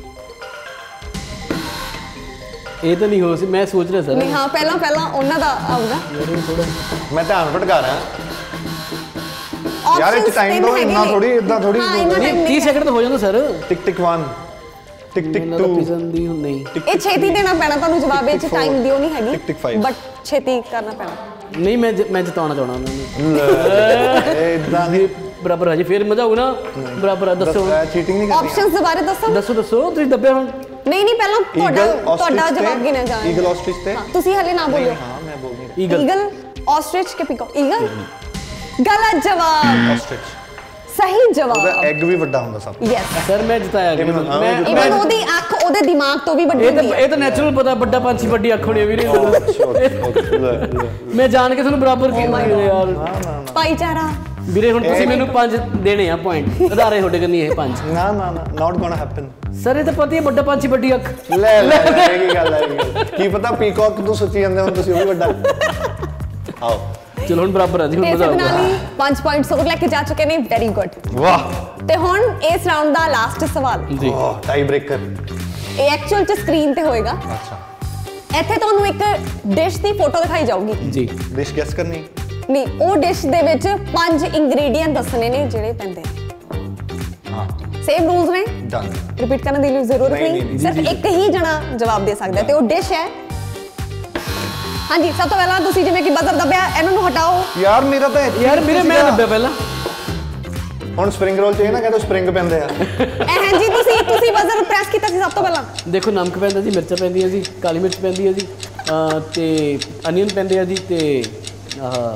ये तो नहीं हो सी मैं सोच रहा सर ਨਹੀਂ ਹਾਂ ਪਹਿਲਾਂ ਪਹਿਲਾਂ ਉਹਨਾਂ ਦਾ ਆਊਗਾ ਮੈਂ ਧਿਆਨ ਭਟਕਾ ਰਿਹਾ ਯਾਰ, ਇਹ 'ਚ Options time ਤਿੰਨ ਦਿਓ, ਹੈਗੇ ਇੰਨਾ ਨੇ। ਥੋੜ੍ਹੀ, ਏਦਾਂ ਥੋੜ੍ਹੀ ਹਾਂ, ਇੰਨਾ नहीं time तीस सेकंड तो हो जाता सर ਟਿਕ ਟਿਕ one ਟਿਕ ਟਿਕ मैंने टू तो पसंद ही नहीं ਇਹ ਛੇਤੀ ਦੇਣਾ ਪੈਣਾ ਤੁਹਾਨੂੰ ਜਵਾਬ ਇਹ ਚ Tick, tick, ਟਾਈਮ four. ਦਿਓ ਨਹੀਂ ਹੈਗੀ Tick, tick, five. ਬਟ ਛੇਤੀ ਕਰਨਾ ਪੈਣਾ नहीं मैं ज- मैं जिताना चाहना उन्होंने ਇਦਾਂ ये बराबर है जी फिर मजा होगा ना बराबर है दसो ਚੀਟਿੰਗ ਨਹੀਂ ਕਰਨੀ ਆਪਸ਼ਨਸ ਦੇ ਬਾਰੇ ਦੱਸੋ दसो दसो तुम दबे हम ਨਹੀਂ ਨਹੀਂ ਪਹਿਲਾਂ ਤੁਹਾਡਾ Eagle, ostrich ਤੁਹਾਡਾ ਤੇ- ਜਵਾਬ ਗਿਣਿਆ ਜਾਣਾ Eagle, ostrich ਤੇ? ਹਾਂ, ਤੁਸੀਂ ਹਲੇ ਨਾ ਬੋਲਿਓ ਹਾਂ ਮੈਂ ਬੋਲ ਨਹੀਂ ईगल ਈਗਲ ਆਸਟ੍ਰਿਚ ਕਿ ਪੀਕੌਕ ਈਗਲ ਗਲਤ ਜਵਾਬ ਰਿਹਾ ਆਸਟ੍ਰਿਚ ਸਹੀ ਉਹਦਾ ਜਵਾਬ ਐਗ ਵੀ ਵੱਡਾ ਹੁੰਦਾ ਸਭ ਤੋਂ। ਯੈਸ सर मैं जिताया ये मैं- हाँ, मैं मैं ਇਵਨ ਉਹਦੀ ਅੱਖ ਉਹਦੇ ਦਿਮਾਗ ਤੋਂ ਵੀ ਵੱਡੀ ਇਹ ਤਾਂ ਹੁੰਦੀ ਹੈ ਇਹ ਤਾਂ ਨੈਚੁਰਲ ਪਤਾ ਵੱਡਾ ਪੰਛੀ ਵੱਡੀ ਅੱਖ ਹੋਣੀ ਹੈ ਵੀਰੇ ਲੈ, ਲੈ। ਮੈਂ ਜਾਣ ਕੇ ਤੁਹਾਨੂੰ ਬਰਾਬਰ ਕੀ my ਯਾਰ ਨਾ ਨਾ ਨਾ ਭਾਈਚਾਰਾ ਵੀਰੇ ਹੁਣ ਤੁਸੀਂ ਮੈਨੂੰ ਪੰਜ ਦੇਣੇ ਆ ਪੁਆਇੰਟ ਆਧਾਰੇ ਤੁਹਾਡੇ ਕੰਨੀ ਇਹ ਪੰਜ ਨਾ ਨਾ ਨਾ ਨਾਟ ਗੋਣਾ ਹੈਪਨ ਸਰ ਇਹ ਤਾਂ ਪਤਾ ਹੀ ਹੈ ਵੱਡਾ ਪੰਛੀ ਵੱਡੀ ਅੱਖ ਲੈ ਲੈ ਲੈ, ਇਹ ਕੀ ਗੱਲ ਹੈ ਇਹ ਕੀ ਗੱਲ। ਕੀ ਪਤਾ ਪੀਕੌਕ ਤੋਂ ਸੋਚੀ ਜਾਂਦੇ ਹੋ ਤੁਸੀਂ ਉਹ ਵੀ ਵੱਡਾ ਆਓ ਚਲੋ ਹੁਣ ਬਰਾਬਰ ਆ ਜੀ ਹੁਣ ਤੇ ਮਜ਼ਾ ਸਦਨਾ ਆਊਗਾ ਲਈ ਪੰਜ ਪੁਆਇੰਟਸ ਹੋਰ ਲੈ ਕੇ ਜਾ ਚੁੱਕੇ ਨੇ ਵੈਰੀ ਗੁੱਡ ਵਾਹ ਤੇ ਹੁਣ ਇਸ ਰਾਉਂਡ ਦਾ ਲਾਸਟ ਸਵਾਲ ਜੀ ਵਾਹ ਟਾਈ ਬ੍ਰੇਕਰ ਇਹ ਐਕਚੁਅਲ ਚ ਸਕਰੀਨ ਤੇ ਹੋਏਗਾ ਅੱਛਾ ਇੱਥੇ ਤੁਹਾਨੂੰ ਇੱਕ ਡਿਸ਼ ਦੀ ਫੋਟੋ ਦਿਖਾਈ ਜਾਊਗੀ ਜੀ ਡਿਸ਼ ਗੈਸ ਕਰਨੀ ਨਹੀਂ ਉਹ ਡਿਸ਼ ਦੇ ਵਿੱਚ ਪੰਜ ਇੰਗਰੀਡੀਐਂਟ ਦੱਸਣੇ ਨੇ ਜਿਹੜੇ ਪੈਂਦੇ ਨੇ ਹਾਂ ਸੇਮ ਰੂਲਸ ਨੇ ਡਨ ਰਿਪੀਟ ਕਰਨ ਦੀ ਜ਼ਰੂਰਤ ਨਹੀਂ, ਨਹੀਂ ਨਹੀਂ, ਸਿਰਫ ਇੱਕ ਹੀ ਜਣਾ ਜਵਾਬ ਦੇ ਸਕਦਾ ਹੈ ਤੇ ਉਹ ਡਿਸ਼ ਹੈ ਹਾਂਜੀ ਸਭ ਤੋਂ ਪਹਿਲਾਂ ਤੁਸੀਂ ਜਿਵੇਂ ਕਿ ਬਜ਼ਰ ਦੱਬਿਆ ਇਹਨਾਂ ਨੂੰ ਹਟਾਓ ਯਾਰ ਮੇਰਾ ਤਾਂ ਇੱਥੇ ਯਾਰ ਵੀਰੇ ਮੈਂ ਦੱਬਿਆ ਪਹਿਲਾਂ ਹੁਣ ਸਪਰਿੰਗ ਰੋਲ ਚ ਇਹ ਨਾ ਕਹਿੰਦੇ ਸਪਰਿੰਗ ਪੈਂਦੇ ਆ ਐਹਨ ਜੀ ਤੁਸੀਂ ਤੁਸੀਂ ਬਜ਼ਰ ਪ੍ਰੈਸ ਕੀਤਾ ਸੀ ਸਭ ਤੋਂ ਪਹਿਲਾਂ ਦੇਖੋ ਨਮਕ ਪੈਂਦਾ ਜੀ ਮਿਰਚਾਂ ਪੈਂਦੀਆਂ ਜੀ ਕਾਲੀ ਮਿਰਚ ਪੈਂਦੀ ਹੈ ਜੀ ਅਹ ਤੇ ਅਨੀਅਨ ਪੈਂਦੇ ਆ ਜੀ ਤੇ ਆਹ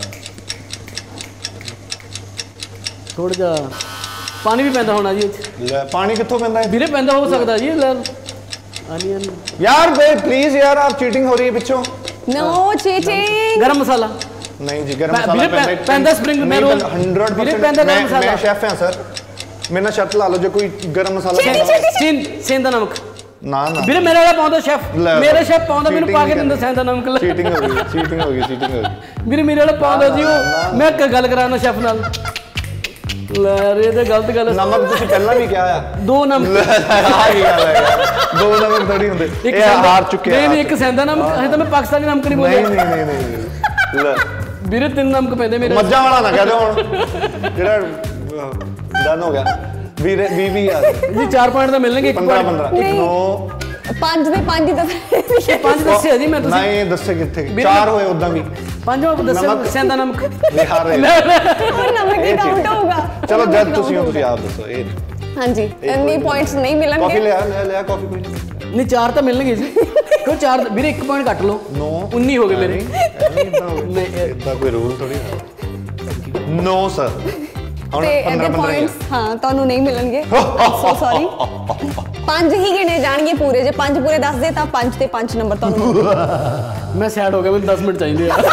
ਥੋੜਾ ਜਿਹਾ ਪਾਣੀ ਵੀ ਪੈਂਦਾ ਹੋਣਾ ਜੀ ਇਹ 'ਚ। ਲੈ ਪਾਣੀ ਕਿੱਥੋਂ ਪੈਂਦਾ ਹੈ ਵੀਰੇ ਪੈਂਦਾ ਹੋ ਸਕਦਾ ਜੀ ਲੈ ਅਨੀਅਨ यार बे प्लीज यार आप चीटिंग हो रही है पिछो ਨੋ ਚੀਚਿੰਗ ਗਰਮ ਮਸਾਲਾ नहीं जी गरम पै- मसाला ਵੀਰੇ ਪੈ- ਪੈਂਦਾ spring मैं रोल- हंड्रेड ਵੀਰੇ ਪੈਂਦਾ ਗਰਮ मैं ਮਸਾਲਾ। शेफ हां सर मेरे ना शर्त ला लो जो कोई गरम मसाला चीटी, पाएगा। चीटी। ਸਿੰਧ ਸਿੰਧ ਦਾ ਨਮਕ ना ना ਵੀਰੇ ਮੇਰੇ ਵਾਲਾ ਪਾਉਂਦਾ ਸ਼ੈਫ ਲੈ, ਮੇਰੇ ਸ਼ੈਫ ਪਾਉਂਦਾ ਮੈਨੂੰ cheating ਪਾ ਕੇ नहीं ਦਿੰਦਾ करनी। ਸਿੰਧ ਦਾ ਨਮਕ ਲੈ। चीटिंग हो गई चीटिंग हो गई चीटिंग हो गई ਵੀਰੇ ਮੇਰੇ ਵਾਲਾ ਪਾਉਂਦਾ ਜੀ ਨਾ, ਉਹ ਮੈਂ ਕ- ਗੱਲ ਕਰਾਉਣਾ ਸ਼ੈਫ ਨਾਲ ਲੈ ਇਹ ਤਾਂ ਗਲਤ ਗੱਲ ਹੈ। ਨਮਕ ਤੁਸੀਂ ਪਹਿਲਾਂ ਵੀ ਕਿਹਾ ਆ। ਦੋ ਨਮਕ ਆ ਕੀ ਗੱਲ ਹੈ ਯਾਰ, ਦੋ ਨਮਕ ਥੋੜੀ ਹੁੰਦੇ, ਇਹ ਹਾਰ ਚੁੱਕੇ ਆ। ਨਹੀਂ ਨਹੀਂ ਇੱਕ ਸੈਂਦਾ ਨਮਕ, ਹਜੇ ਤਾਂ ਮੈਂ ਪਾਕਿਸਤਾਨੀ ਨਮਕ ਨਹੀਂ ਬੋਲਿਆ। ਨਹੀਂ ਨਹੀਂ ਨਹੀਂ ਨਹੀਂ ਲੈ ਵੀਰੇ ਤਿੰਨ ਨਮਕ ਪੈਂਦੇ ਮੇਰੇ। ਮੱਝਾਂ ਵਾਲਾ ਨਾ ਕਹਿ ਦਿਓ ਹੁਣ, ਜਿਹੜਾ ਡਨ ਹੋ ਗਿਆ। ਵੀਰੇ ਵੀਹ ਵੀਹ ਯਾਰ ਜੀ ਚਾਰ ਪੁਆਇੰਟ ਤਾਂ ਮਿਲਣਗੇ। ਇੱਕ ਪੰਦਰਾਂ ਪੰਦਰਾਂ ਇੱਕ ਨੌ ਪੰਜ ਦੇ ਪੰਜ ਹੀ ਦੱਸੇ। ਪੰਜ ਦੱਸਿਆ ਜੀ ਮੈਂ। ਤੁਸੀਂ ਨਹੀਂ ਦੱਸੇ ਕਿੱਥੇ, ਚਾਰ ਹੋਏ ਉਦਾਂ ਵੀ। ਪੰਜਵਾਂ ਦੱਸਿਆ ਸੈਂਦਾ ਨਮਕ। ਨਹੀਂ ਹਾਰ ਰਹੇ ਨਮਕ ਹੀ ਕਾਊਂਟ ਹੋਊਗਾ। ਚਲੋ ਜਦ ਤੁਸੀਂ ਹੋ ਤੁਸੀਂ ਆਪ ਦੱਸੋ। ਇਹ ਹਾਂਜੀ ਇੰਨੇ ਪੁਆਇੰਟਸ ਨਹੀਂ ਕਾਫੀ ਮਿਲਣਗੇ। ਲਿਆ ਲੈ ਲਿਆ ਕਾਫੀ ਕੋਈ ਨਹੀਂ। ਨਹੀਂ ਚਾਰ ਤਾਂ ਮਿਲਣਗੇ ਜੀ। ਕਿਉਂ ਚਾਰ ਵੀਰੇ ਇੱਕ ਪੁਆਇੰਟ ਕੱਟ ਲਓ। ਨੌ ਉੱਨੀ ਹੋ ਗਏ ਮੇਰੇ। ਨਹੀਂ ਇਦਾਂ ਕੋਈ ਰੂਲ ਥੋੜੀ। ਨੋ ਸਰ ਹੁਣ ਤੇ ਇਹਦੇ ਪੰਦਰਾਂ ਪੰਦਰਾਂ ਪੁਆਇੰਟਸ ਹਾਂ ਤੁਹਾਨੂੰ ਨਹੀਂ ਮਿਲਣਗੇ। So sorry. ਪੰਜ ਹੀ ਗਿਣੇ ਜਾਣਗੇ ਪੂਰੇ। ਜੇ ਪੰਜ ਪੂਰੇ ਦੱਸ ਦੇ ਤਾਂ ਪੰਜ ਤੇ ਪੰਜ ਨੰਬਰ ਤੁਹਾਨੂੰ। ਮੈਂ ਸੈਡ ਹੋ ਗਿਆ, ਮੈਨੂੰ ਦਸ ਮਿੰਟ ਚਾਹੀਦੇ ਆ।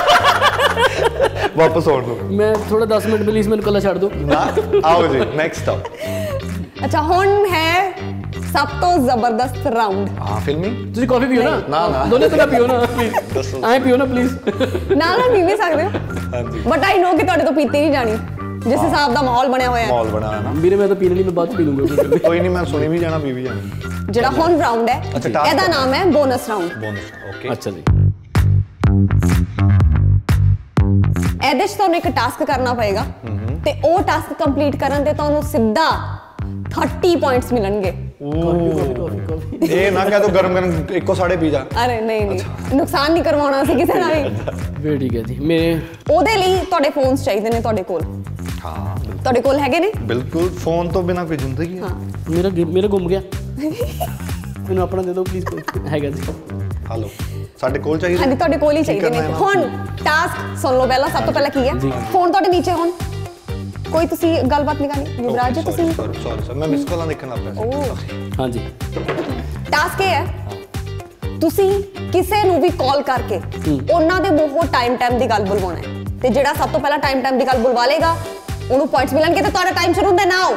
ਵਾਪਸ ਆਉਣ ਦੋ। ਮੈਂ ਥੋੜਾ ਦਸ ਮਿੰਟ ਪਲੀਜ਼ ਮੈਨੂੰ ਕੱਲਾ ਛੱਡ ਦਿਓ। ਨਾ ਆਓ ਜੀ ਨੈਕਸਟ ਆਓ। ਅੱਛਾ ਹੁਣ ਹੈ ਸਭ ਤੋਂ ਜ਼ਬਰਦਸਤ ਰਾਉਂਡ। ਹਾਂ ਫਿਲਮੀ। ਤੁਸੀਂ ਕਾਫੀ ਪੀਓ ਨਾ। ਨਾ ਨਾ ਦੋਨੇ ਤਰ੍ਹਾਂ ਪੀਓ ਨਾ ਦੱਸੋ। ਐਂ ਪੀਓ ਨਾ ਪਲੀਜ਼। ਨਾਲ ਨਾਲ ਪੀ ਵੀ ਸਕਦੇ ਹੋ। ਹਾਂਜੀ ਬਟ ਆਈ ਨੋ ਕਿ ਤੁਹਾਡੇ ਤੋਂ ਪੀਤੀ ਨਹੀਂ ਜਾਣੀ ਜਿਸ ਹਿਸਾਬ ਦਾ ਮਾਹੌਲ ਬਣਿਆ ਹੋਇਆ ਹੈ। ਮਾਹੌਲ ਬਣਾ ਹੈ ਨਾ। ਵੀਰੇ ਮੈਂ ਤਾਂ ਪੀਣੀ ਨਹੀਂ, ਮੈਂ ਬਾਅਦ ਚ ਪੀ ਲੂੰਗਾ। ਕੋਈ ਨਹੀਂ ਮੈਂ ਸੁਣੀ ਵੀ ਜਾਣਾ ਪੀ ਵੀ ਜਾਣਾ। ਜਿਹੜਾ ਹੁਣ ਰਾਉਂਡ ਹੈ ਅੱਛਾ, task ਇਹਦਾ ਨਾਮ ਹੈ ਬੋਨਸ ਰਾਉਂਡ। Bonus okay. ਅੱਛਾ ਜੀ। ਇਹਦੇ 'ਚ ਤੁਹਾਨੂੰ ਇੱਕ ਟਾਸਕ ਕਰਨਾ ਪਏਗਾ ਤੇ ਉਹ ਟਾਸਕ ਕੰਪਲੀਟ ਕਰਨ ਤੇ ਤੁਹਾਨੂੰ ਸਿੱਧਾ thirty ਪੁਆਇੰਟਸ ਮਿਲਣਗੇ। ਇਹ ਨਾ ਕਹਿ ਦੋ ਗਰਮ ਗਰਮ ਇੱਕੋ ਸਾੜੇ ਪੀ ਜਾ। ਅਰੇ ਨਹੀਂ ਨਹੀਂ ਨੁਕਸਾਨ ਨਹੀਂ ਕਰਵਾਉਣਾ ਸੀ ਕਿਸੇ ਦਾ ਵੀ। ਵੇ ਠੀਕ ਹੈ ਜੀ। ਮੇਰੇ ਉਹਦੇ ਲਈ ਤੁਹਾਡੇ ਫੋਨਸ ਚਾਹੀਦੇ ਨੇ ਤੁਹਾਡੇ ਕੋਲ। ਹਾਂ ਤੁਹਾਡੇ ਕੋਲ ਹੈਗੇ ਨੇ? ਬਿਲਕੁਲ ਫੋਨ ਤੋਂ ਬਿਨਾ ਕੋਈ ਜ਼ਿੰਦਗੀ ਹਾਂ ਮੇਰਾ ਗੇ- ਮੇਰਾ ਗੁੰਮ ਗਿਆ। ਮੈਨੂੰ ਆਪਣਾ ਦੇ ਦਿਓ ਪਲੀਜ਼। ਹੈਗਾ ਜੀ। ਹਲੋ ਸਾਡੇ ਕੋਲ ਚਾਹੀਦਾ। ਹਾਂਜੀ ਤੁਹਾਡੇ ਕੋਲ ਹੀ ਚਾਹੀਦੇ ਨੇ। ਹੁਣ ਟਾਸਕ ਸੁਣ ਲਓ ਪਹਿਲਾਂ। ਸਭ ਤੋਂ ਪਹਿਲਾਂ ਕੀ ਹੈ, ਫੋਨ ਤੁਹਾਡੇ ਨੀਚੇ ਹੁਣ ਕੋਈ ਤੁਸੀਂ ਗੱਲਬਾਤ ਨਹੀਂ ਕਰਨੀ। ਯੁਵਰਾਜ ਜੀ ਤੁਸੀਂ ਸੌਰੀ ਸੌਰੀ ਸਰ ਮੈਂ ਮਿਸ ਕਾਲਾਂ ਦੇਖਣ ਲੱਗ ਪਿਆ ਓ ਹਾਂਜੀ। ਟਾਸਕ ਇਹ ਹੈ ਤੁਸੀਂ ਕਿਸੇ ਨੂੰ ਵੀ ਕਾਲ ਕਰਕੇ ਉਹਨਾਂ ਦੇ ਮੂੰਹੋਂ ਟਾਈਮ ਟਾਈਮ ਦੀ ਗੱਲ ਬੁਲਵਾਉਣਾ ਹੈ ਤੇ ਜਿਹੜਾ ਸਭ ਤੋਂ ਪਹਿਲਾਂ ਟਾਈਮ ਟਾਈਮ ਦੀ ਗੱਲ ਬੁਲਵਾ ਲੇਗਾ ਉਹਨੂੰ ਪੁਆਇੰਟਸ ਮਿਲਣਗੇ ਤੇ ਤੁਹਾਡਾ ਟਾਈਮ ਸ਼ੁਰੂ ਹੁੰਦਾ ਨਾਓ।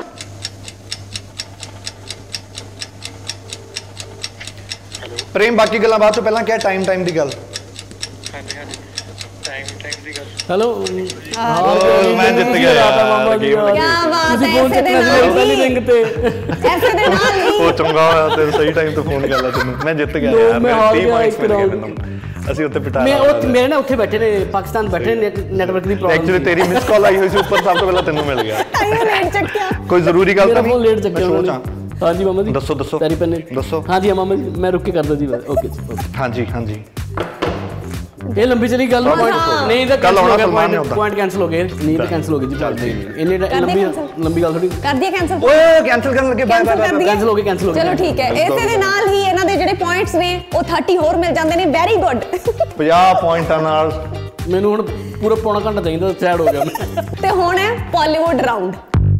ਪ੍ਰੇਮ ਬਾਕੀ ਗੱਲਾਂ ਬਾਅਦ ਤੋਂ ਪਹਿਲਾਂ ਕਿਹਾ ਟਾਈਮ ਟਾਈਮ ਦੀ ਗੱਲ। ਹਾਂਜੀ ਹਾਂਜੀ ਟਾਈਮ ਟਾਈਮ ਦੀ ਗੱਲ। ਹੈਲੋ। ਮੈਂ ਜਿੱਤ ਗਿਆ ਯਾਰ। ਮਾਮਾ ਜੀ। ਕਿਆ ਬਾਤ ਤੁਸੀਂ ਹੈ। ਫੋਨ ਐਸੇ ਦੇ ਚੱਕਣਾ ਨਾਲ ਪਹਿਲੀ ਹੀ ਰਿੰਗ ਤੇ। ਐਸੇ ਦੇ ਨਾਲ ਹੀ ਉਹ ਚੰਗਾ ਹੋਇਆ ਤੇ ਸਹੀ ਟਾਈਮ ਤੇ ਫੋਨ ਕਰ ਲਿਆ ਤੈਨੂੰ। ਮੈਂ ਜਿੱਤ ਗਿਆ ਲੋ, ਯਾਰ। ਮੈਂ ਮੇਰੇ ਹਾਰ ਤੀਹ ਗਿਆ points ਇੱਕ ਮਿਲ ਗਏ round। ਮੈਨੂੰ। ਅਸੀਂ ਉੱਤੇ ਪਿਟਾ ਮੈਂ ਉਹ ਮੇਰੇ ਨਾਲ ਉੱਥੇ ਬੈਠੇ ਨੇ ਪਾਕਿਸਤਾਨ ਬੈਠੇ ਨੇ ਨੈਟਵਰਕ ਦੀ ਪ੍ਰੋਬਲਮ। ਐਕਚੁਅਲੀ ਤੇਰੀ ਮਿਸ ਕਾਲ ਆਈ ਹੋਈ ਸੀ ਉੱਪਰ, ਸਭ ਤੋਂ ਪਹਿਲਾਂ ਤੈਨੂੰ ਮਿਲ ਗਿਆ। ਟਾਈਮ ਲੇਟ ਚੱਕਿਆ। ਕੋਈ ਜ਼ਰੂਰੀ ਗੱਲ ਮੇਰਾ ਤਾਂ ਫੋਨ ਨਹੀਂ? ਲੇਟ ਚੱਕਿਆ ਮੈਂ ਉਹਨਾਂ ਸੋਚਾਂ। ਨੇ। ਹਾਂਜੀ ਮਾਮਾ ਜੀ ਦੱਸੋ ਦੱਸੋ ਪੈਰੀ ਪੈਨੇ ਦੱਸੋ। ਹਾਂਜੀ ਮਾਮਾ ਜੀ ਮੈਂ ਰੁੱਕ ਕੇ ਕਰਦਾ ਜੀ। ਓਕੇ ਜੀ ਓਕੇ। ਹਾਂਜੀ ਹਾਂਜੀ ਇਹ ਲੰਬੀ ਚਲੀ ਗੱਲ। ਹਾਂ। ਨਹੀਂ ਤਾਂ ਕੱਲ੍ਹ ਕੈਂਸਲ ਹੋ ਆਉਣਾ ਗਿਆ। ਸਲਮਾਨ ਨੇ ਪੁਆਇੰਟ ਉੱਦਾਂ। ਪੁਆਇੰਟ ਕੈਂਸਲ ਹੋ ਗਏ। ਨਹੀਂ ਤਾਂ ਕੈਂਸਲ ਹੋ ਗਏ ਜੀ। ਚੱਲ ਨਹੀਂ ਠੀਕ ਇੰਨੇ ਲੰਬੀ ਲੰਬੀ ਗੱਲ ਥੋੜੀ। ਕਰ ਦਈਏ ਕੈਂਸਲ। ਓਏ ਕੈਂਸਲ ਕਰਨ ਲੱਗੇ। ਬਾਏ Cancel ਬਾਏ ਕਰ ਦਈਏ? ਕੈਂਸਲ ਹੋ ਗਏ ਕੈਂਸਲ ਹੋ ਗਏ। ਚਲੋ ਠੀਕ ਹੈ। ਇਸੇ ਦੇ ਨਾਲ ਹੀ ਇਹਨਾਂ ਦੇ ਜਿਹੜੇ ਪੁਆਇੰਟਸ ਨੇ ਉਹ thirty ਹੋਰ ਮਿਲ ਜਾਂਦੇ ਨੇ। Very good. ਪੰਜਾਹ ਪੁਆਇੰਟਾਂ ਨਾਲ ਮੈਨੂੰ ਹੁਣ ਪੂਰਾ ਪੌਣਾ ਘੰਟਾ ਚਾਹੀਦਾ। ਸੈਡ ਹੋ ਗਿਆ ਮੈਂ। ਤੇ ਹੁਣ ਹੈ ਬਾਲੀਵੁੱਡ ਰਾਉਂਡ।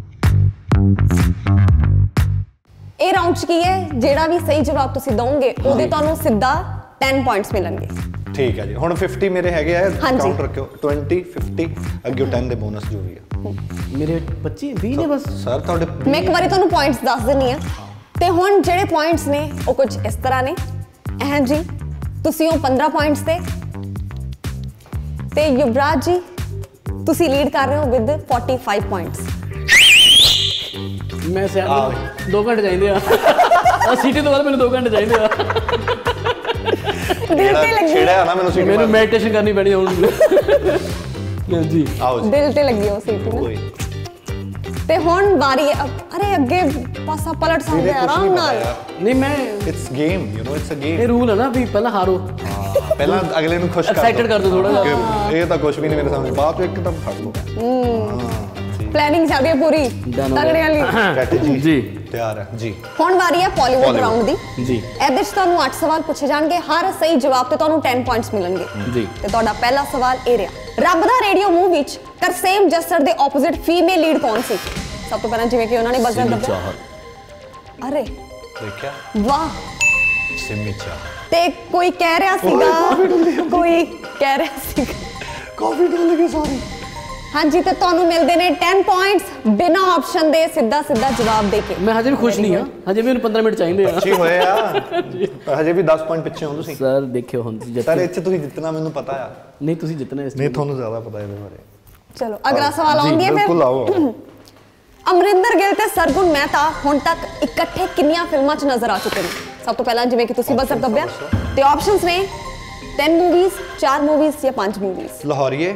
ਇਹ ਰਾਉਂਡ 'ਚ ਕੀ ਹੈ, ਜਿਹੜਾ ਵੀ ਸਹੀ ਜਵਾਬ ਤੁਸੀਂ ਦੋਗੇ ਉਹਦੇ ਤੁਹਾਨੂੰ ਸਿੱਧਾ ten ਪੁਆਇੰਟਸ ਮਿਲਣਗੇ। ਠੀਕ ਹੈ ਜੀ। ਹੁਣ fifty ਮੇਰੇ ਹੈਗੇ ਆ। ਹਾਂਜੀ। ਕਾਊਂਟ ਰੱਖਿਓ twenty fifty ਅੱਗੇ ten ਦੇ ਬੋਨਸ ਜੋ ਵੀ ਆ। ਮੇਰੇ ਪੱਚੀ ਵੀਹ ਨੇ ਬਸ। ਸਰ ਤੁਹਾਡੇ ਮੈਂ ਇੱਕ ਵਾਰੀ ਤੁਹਾਨੂੰ ਪੁਆਇੰਟਸ ਦੱਸ ਦਿੰਨੀ ਆ ਤੇ ਹੁਣ ਜਿਹੜੇ ਪੁਆਇੰਟਸ ਨੇ ਉਹ ਕੁਝ ਇਸ ਤਰ੍ਹਾਂ ਨੇ। ਅਹਿਮ ਜੀ ਤੁਸੀਂ ਹੋ ਪੰਦਰਾਂ ਪੁਆਇੰਟਸ ਤੇ ਤੇ ਯੁਵਰਾਜ ਜੀ ਤੁਸੀਂ ਲੀਡ ਕਰ ਰਹੇ ਹੋ ਵਿਦ forty-five ਪੁਆਇੰਟਸ। ਮੈਂ ਸੈਡ ਦੋ ਘੰਟੇ ਚਾਹੀਦੇ ਆ। ਆ ਸੀਟੀ ਤੋਂ ਬਾਅਦ ਮੈਨੂੰ ਦੋ ਘੰਟੇ ਚਾਹੀਦੇ ਆ। ਦਿਲ ਤੇ ਲੱਗੀ ਛੇੜਿਆ ਨਾ ਮੈਨੂੰ ਸੀਟੀ ਮੈਨੂੰ ਮੈਡੀਟੇਸ਼ਨ ਕਰਨੀ ਪੈਣੀ ਹੁਣ। ਜੀ ਆਓ ਜੀ। ਦਿਲ ਤੇ ਲੱਗੀ ਉਹ ਸੀਟ ਨਾ। ਓਏ ਤੇ ਹੁਣ ਵਾਰੀ ਹੈ। ਅਰੇ ਅੱਗੇ ਪਾਸਾ ਪਲਟ ਸਕਦੇ ਆ ਆਰਾਮ ਨਾਲ। ਨਹੀਂ ਮੈਂ it's game you know it's uh ਇਹ ਗੇਮ। ਰੂਲ ਹੈ ਨਾ ਵੀ ਪਹਿਲਾਂ ਹਾਰੋ। ਪਹਿਲਾਂ ਅਗਲੇ ਨੂੰ ਖੁਸ਼ ਕਰ Excited ਕਰ ਦਿਓ ਥੋੜ੍ਹਾ ਜਿਹਾ। ਕਿ ਇਹ ਤਾਂ ਕੁਝ ਵੀ ਨਹੀਂ ਮੇਰੇ ਸਾਹਮਣੇ, ਬਾਅਦ ਵਿੱਚ ਇੱਕਦਮ ਫੜ ਲਓ। ਪਲੈਨਿੰਗ ਚੱਲ ਰਹੀ ਹੈ ਪੂਰੀ Done ਹੋ ਗਿਆ। ਤਗੜੇ ਵਾਲੀ। ਸਟ੍ਰੈਟਜੀ ਜੀ ਤਿਆਰ ਹੈ ਜੀ। ਹੁਣ ਵਾਰੀ ਹੈ ਬਾਲੀਵੁੱਡ Bollywood। ਰਾਉਂਡ ਦੀ। ਜੀ ਇਹਦੇ 'ਚ ਤੁਹਾਨੂੰ ਅੱਠ ਸਵਾਲ ਪੁੱਛੇ ਜਾਣਗੇ। ਹਰ ਸਹੀ ਜਵਾਬ ਤੇ ਤੁਹਾਨੂੰ ten ਪੁਆਇੰਟਸ ਮਿਲਣਗੇ। ਜੀ ਤੇ ਤੁਹਾਡਾ ਪਹਿਲਾ ਸਵਾਲ ਇਹ ਰਿਹਾ, ਰੱਬ ਦਾ ਰੇਡੀਓ ਮੂਵ ਵਿੱਚ ਤਰਸੇਮ ਜੱਸਰ ਦੇ ਆਪੋਜ਼ਿਟ ਫੀਮੇਲ ਲੀਡ ਕੌਣ ਸੀ? ਸਭ ਤੋਂ ਪਹਿਲਾਂ ਜਿਵੇਂ ਕਿ ਉਹਨਾਂ ਨੇ ਬਜ਼ਰ ਦੱਬਿਆ। ਅਰੇ ਦੇਖਿਆ ਵਾਹ। ਸਿਮੀ ਚਾਹ ਤੇ ਕੋਈ ਕਹਿ ਰਿਹਾ ਸੀਗਾ ਕੋਈ ਕਹਿ ਰਿਹਾ ਸੀਗਾ ਕਾਫੀ ਡੋਲ ਗਏ ਸਾਰੇ। ਹਾਂਜੀ ਤੇ ਤੁਹਾਨੂੰ ਮਿਲਦੇ ਨੇ ten ਪੁਆਇੰਟਸ ਬਿਨਾਂ ਆਪਸ਼ਨ ਦੇ ਸਿੱਧਾ ਸਿੱਧਾ ਜਵਾਬ ਦੇ ਕੇ। ਮੈਂ ਹਜੇ ਵੀ ਖੁਸ਼ ਨਹੀਂ ਹਾਂ। ਹਜੇ ਵੀ ਮੈਨੂੰ ਪੰਦਰਾਂ ਮਿੰਟ ਚਾਹੀਦੇ ਆ। ਅੱਛੀ ਹੋਏ ਆ। ਹਜੇ ਵੀ ਦਸ ਪੁਆਇੰਟ ਪਿੱਛੇ ਹੋ ਤੁਸੀਂ। ਸਰ ਦੇਖਿਓ ਹੁਣ ਤੁਸੀਂ ਸਰ ਜਿੱਤ ਇੱਥੇ ਤੁਸੀਂ ਜਿੱਤਣਾ ਮੈਨੂੰ ਪਤਾ ਆ। ਨਹੀਂ ਤੁਸੀਂ ਜਿੱਤਣਾ ਇਸ ਨਹੀਂ ਤੁਹਾਨੂੰ ਜ਼ਿਆਦਾ ਪਤਾ ਇਹਦੇ ਬਾਰੇ। ਚਲੋ ਅਗਲਾ ਸਵਾਲ ਆਉਂਦੀ ਹੈ ਬਿਲਕੁਲ ਫਿਰ। ਆਓ। ਅਮਰਿੰਦਰ ਗਿੱਲ ਤੇ ਸਰਗੁਣ ਮਹਿਤਾ ਹੁਣ ਤੱਕ ਇਕੱਠੇ ਕਿੰਨੀਆਂ ਫਿਲਮਾਂ 'ਚ ਨਜ਼ਰ ਆ ਚੁੱਕੇ ਨੇ? ਸਭ ਤੋਂ ਪਹਿਲਾਂ ਜਿਵੇਂ ਕਿ ਤੁਸੀਂ ਬਜ਼ਰ ਦੱਬਿਆ ਤੇ ਆਪਸ਼ਨਸ ਨੇ ਦਸ ਮੂਵੀਜ਼, ਚਾਰ ਮੂਵੀਜ਼ ਜਾਂ ਪੰਜ ਮੂਵੀਜ਼। ਲਾਹੌਰੀਏ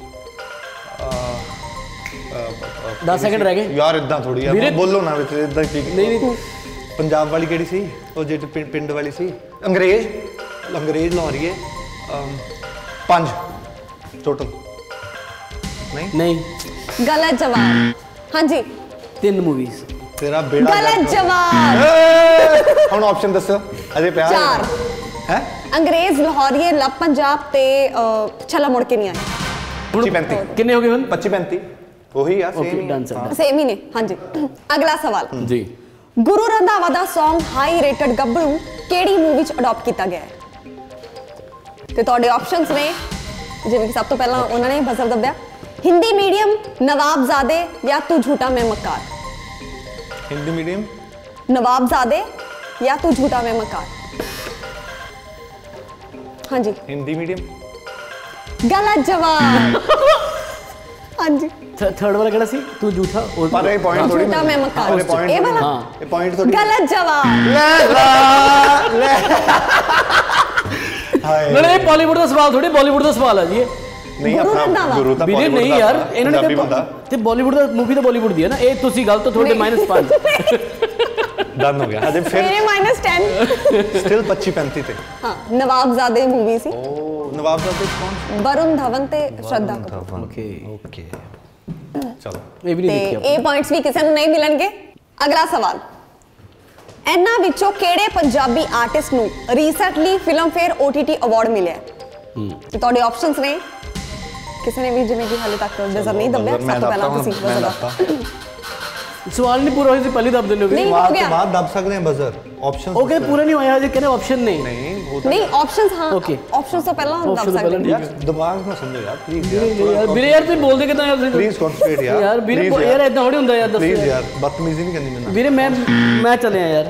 ਦਸ ਸੈਕਿੰਡ ਰਹਿ ਗਏ ਯਾਰ, ਇਦਾਂ ਥੋੜੀ ਯਾਰ, ਬੋਲੋ ਨਾ ਵਿੱਚ ਇਦਾਂ ਠੀਕ। ਨਹੀਂ ਨਹੀਂ ਪੰਜਾਬ ਵਾਲੀ ਕਿਹੜੀ ਸੀ ਉਹ ਜਿਹੜੀ ਪਿੰ- ਪਿੰਡ ਵਾਲੀ ਸੀ? ਅੰਗਰੇਜ਼ ਅੰਗਰੇਜ਼ ਲਾਹੌਰੀਏ ਅਮ, ਪੰਜ ਟੋਟਲ। ਨਹੀਂ ਨਹੀਂ ਗਲਤ ਜਵਾਬ। ਹਾਂਜੀ ਤਿੰਨ ਮੂਵੀਜ਼। ਤੇਰਾ ਬੇੜਾ ਗਲਤ ਜਵਾਬ। ਏ! ਹੁਣ ਆਪਸ਼ਨ ਦੱਸੋ, ਅਜੇ ਪਿਆ ਚਾਰ। ਹੈ ਅੰਗਰੇਜ਼, ਲਾਹੌਰੀਏ, ਲਵ ਪੰਜਾਬ ਤੇ ਅਹ, ਛੱਲਾ ਮੁੜ ਕੇ ਨਹੀਂ ਆਇਆ। ਪੱਚੀ ਪੈਂਤੀ ਕਿੰਨੇ ਹੋ ਗਏ ਹੁਣ? ਪੱਚੀ ਪੈਂਤੀ ਉਹੀ ਆ ਓਕੇ same ਡਨ ਹੀ। ਸਰ ਸੇਮ ਹੀ ਨੇ। ਹਾਂਜੀ ਅਗਲਾ ਸਵਾਲ, ਜੀ। ਗੁਰੂ ਰੰਧਾਵਾ ਦਾ Song ਹਾਈ ਰੇਟਡ ਗੱਭਰੂ ਕਿਹੜੀ ਮੂਵੀ 'ਚ ਅਡਾਪਟ ਕੀਤਾ ਗਿਆ ਹੈ? ਤੇ ਤੁਹਾਡੇ ਆਪਸ਼ਨਸ ਨੇ ਜਿਵੇਂ ਕਿ ਸਭ ਤੋਂ ਪਹਿਲਾਂ ਉਹਨਾਂ ਨੇ ਬਜ਼ਰ ਦੱਬਿਆ, ਹਿੰਦੀ ਮੀਡੀਅਮ, ਨਵਾਬਜ਼ਾਦੇ ਜਾਂ ਤੂੰ ਝੂਠਾ ਮੈਂ ਮਕਾਰ। ਹਿੰਦੀ ਮੀਡੀਅਮ, ਨਵਾਬਜ਼ਾਦੇ ਜਾਂ ਤੂੰ ਝੂਠਾ ਮੈਂ ਮਕਾਰ। ਹਾਂਜੀ ਹਿੰਦੀ ਮੀਡੀਅਮ। ਗਲਤ ਜਵਾਬ। ਹਾਂਜੀ ਥਰਡ ਵਾਲਾ ਕਿਹੜਾ ਸੀ? ਤੂੰ ਝੂਠਾ ਉਹ ਪਰ ਇਹ ਪੁਆਇੰਟ ਥੋੜੀ ਝੂਠਾ ਮੈਂ ਮਕਾਰ। ਇਹ point ਇਹ ਵਾਲਾ ਹਾਂ। ਇਹ ਪੁਆਇੰਟ ਥੋੜੀ ਗਲਤ ਜਵਾਬ। ਲੈ ਲਾ ਲੈ ਹਾਏ ਨਹੀਂ ਨਹੀਂ ਬਾਲੀਵੁੱਡ ਦਾ ਸਵਾਲ ਥੋੜੀ, ਬਾਲੀਵੁੱਡ ਦਾ ਸਵਾਲ ਹੈ ਜੀ ਇਹ। ਨਹੀਂ ਗੁਰੂ ਆਪਣਾ ਰੰਧਾਵਾ। ਗੁਰੂ ਤਾਂ ਵੀਰੇ Bollywood ਨਹੀਂ ਦਾ ਯਾਰ, ਆਪਣਾ, ਇਹਨਾਂ ਨੇ ਪੰਜਾਬੀ ਕਿਹਾ ਬੰਦਾ ਤੇ ਬਾਲੀਵੁੱਡ ਦਾ ਮੂਵੀ ਤਾਂ ਬਾਲੀਵੁੱਡ ਦੀ ਹੈ ਨਾ। ਇਹ ਤੁਸੀਂ ਗਲਤ, ਤੁਹਾਡੇ ਨਹੀਂ। ਮਾਈਨਸ ਪੰਜ। ਡਨ ਹੋ ਗਿਆ। ਅਜੇ ਫਿਰ ਮੇਰੇ ਮਾਈਨਸ ਦਸ। ਸਟਿਲ ਪੱਚੀ ਪੈਂਤੀ ਤੇ। ਹਾਂ ਨਵਾਬਜ਼ਾਦੇ ਮੂਵੀ ਸੀ। ਉਹ ਨਵਾਬ ਸਾਹਿਬ ਦੇ ਕੌਣ? ਵਰੁਣ ਧਵਨ ਤੇ ਸ਼ਰਧਾ ਕਪੂਰ। ਓਕੇ ਓਕੇ ਚਲੋ। ਇਹ ਵੀ ਨਹੀਂ ਤੇ ਦੇਖਿਆ ਇਹ ਪੁਆਇੰਟਸ ਵੀ ਕਿਸੇ ਨੂੰ ਨਹੀਂ ਮਿਲਣਗੇ। ਅਗਲਾ ਸਵਾਲ, ਇਹਨਾਂ ਵਿੱਚੋਂ ਕਿਹੜੇ ਪੰਜਾਬੀ ਆਰਟਿਸਟ ਨੂੰ ਰੀਸੈਂਟਲੀ ਫਿਲਮਫੇਅਰ ਓਟੀਟੀ ਅਵਾਰਡ ਮਿਲਿਆ? ਤੇ ਤੁਹਾਡੇ ਆਪਸ਼ਨਸ ਨੇ ਕਿਸੇ ਨੇ ਵੀ ਜਿਵੇਂ ਕਿ ਹਾਲੇ ਤੱਕ ਬਜ਼ਰ ਨਹੀਂ ਦੱਬਿਆ। ਸਭ ਤੋਂ ਪਹਿਲਾਂ ਤੁਸੀਂ ਬਜ਼ਰ ਦੱਬੋ। ਸਵਾਲ ਨਹੀਂ ਪੂਰਾ ਹੋਇਆ ਸੀ, ਪਹਿਲੇ ਦੱਬ ਦਿੰਦੇ ਹੋ। ਨਹੀਂ ਹੋ ਬਾਅਦ ਗਿਆ। ਤੋਂ ਬਾਅਦ ਦੱਬ ਸਕਦੇ ਆ ਬਜ਼ਰ ਆਪਸ਼ਨਸ। ਉਹ ਕਹਿੰਦੇ ਪੂਰਾ ਨਹੀਂ ਹੋਇਆ ਜੇ ਕਹਿੰਦੇ ਆਪਸ਼ਨ ਨਹੀਂ। ਨਹੀਂ ਉਹ ਤਾਂ ਨਹੀਂ ਆਪਸ਼ਨਸ ਹਾਂ Okay. ਆਪਸ਼ਨਸ ਤੋਂ ਪਹਿਲਾਂ ਦੱਬ Options ਤੋਂ ਸਕਦੇ ਪਹਿਲਾਂ ਹਾਂ। ਯਾਰ ਦਿਮਾਗ ਨਾਲ ਸਮਝੋ ਯਾਰ ਪਲੀਜ਼ ਯਾਰ ਯਾਰ ਵੀਰੇ ਯਾਰ ਤੁਸੀਂ ਬੋਲਦੇ ਕਿਦਾਂ ਯਾਰ ਤੁਸੀਂ? ਪਲੀਜ਼ ਕਨਸੈਂਟਰੇਟ ਯਾਰ ਯਾਰ ਵੀਰੇ Please ਯਾਰ ਇਦਾਂ ਥੋੜੀ ਹੁੰਦਾ ਯਾਰ, ਦੱਸੋ ਪਲੀਜ਼ ਯਾਰ। ਯਾਰ ਬਦਤਮੀਜ਼ੀ ਨਹੀਂ ਕਰਨੀ ਮੈਨੂੰ। ਵੀਰੇ ਮੈਂ ਮੈਂ ਚੱਲਿਆ ਯਾਰ।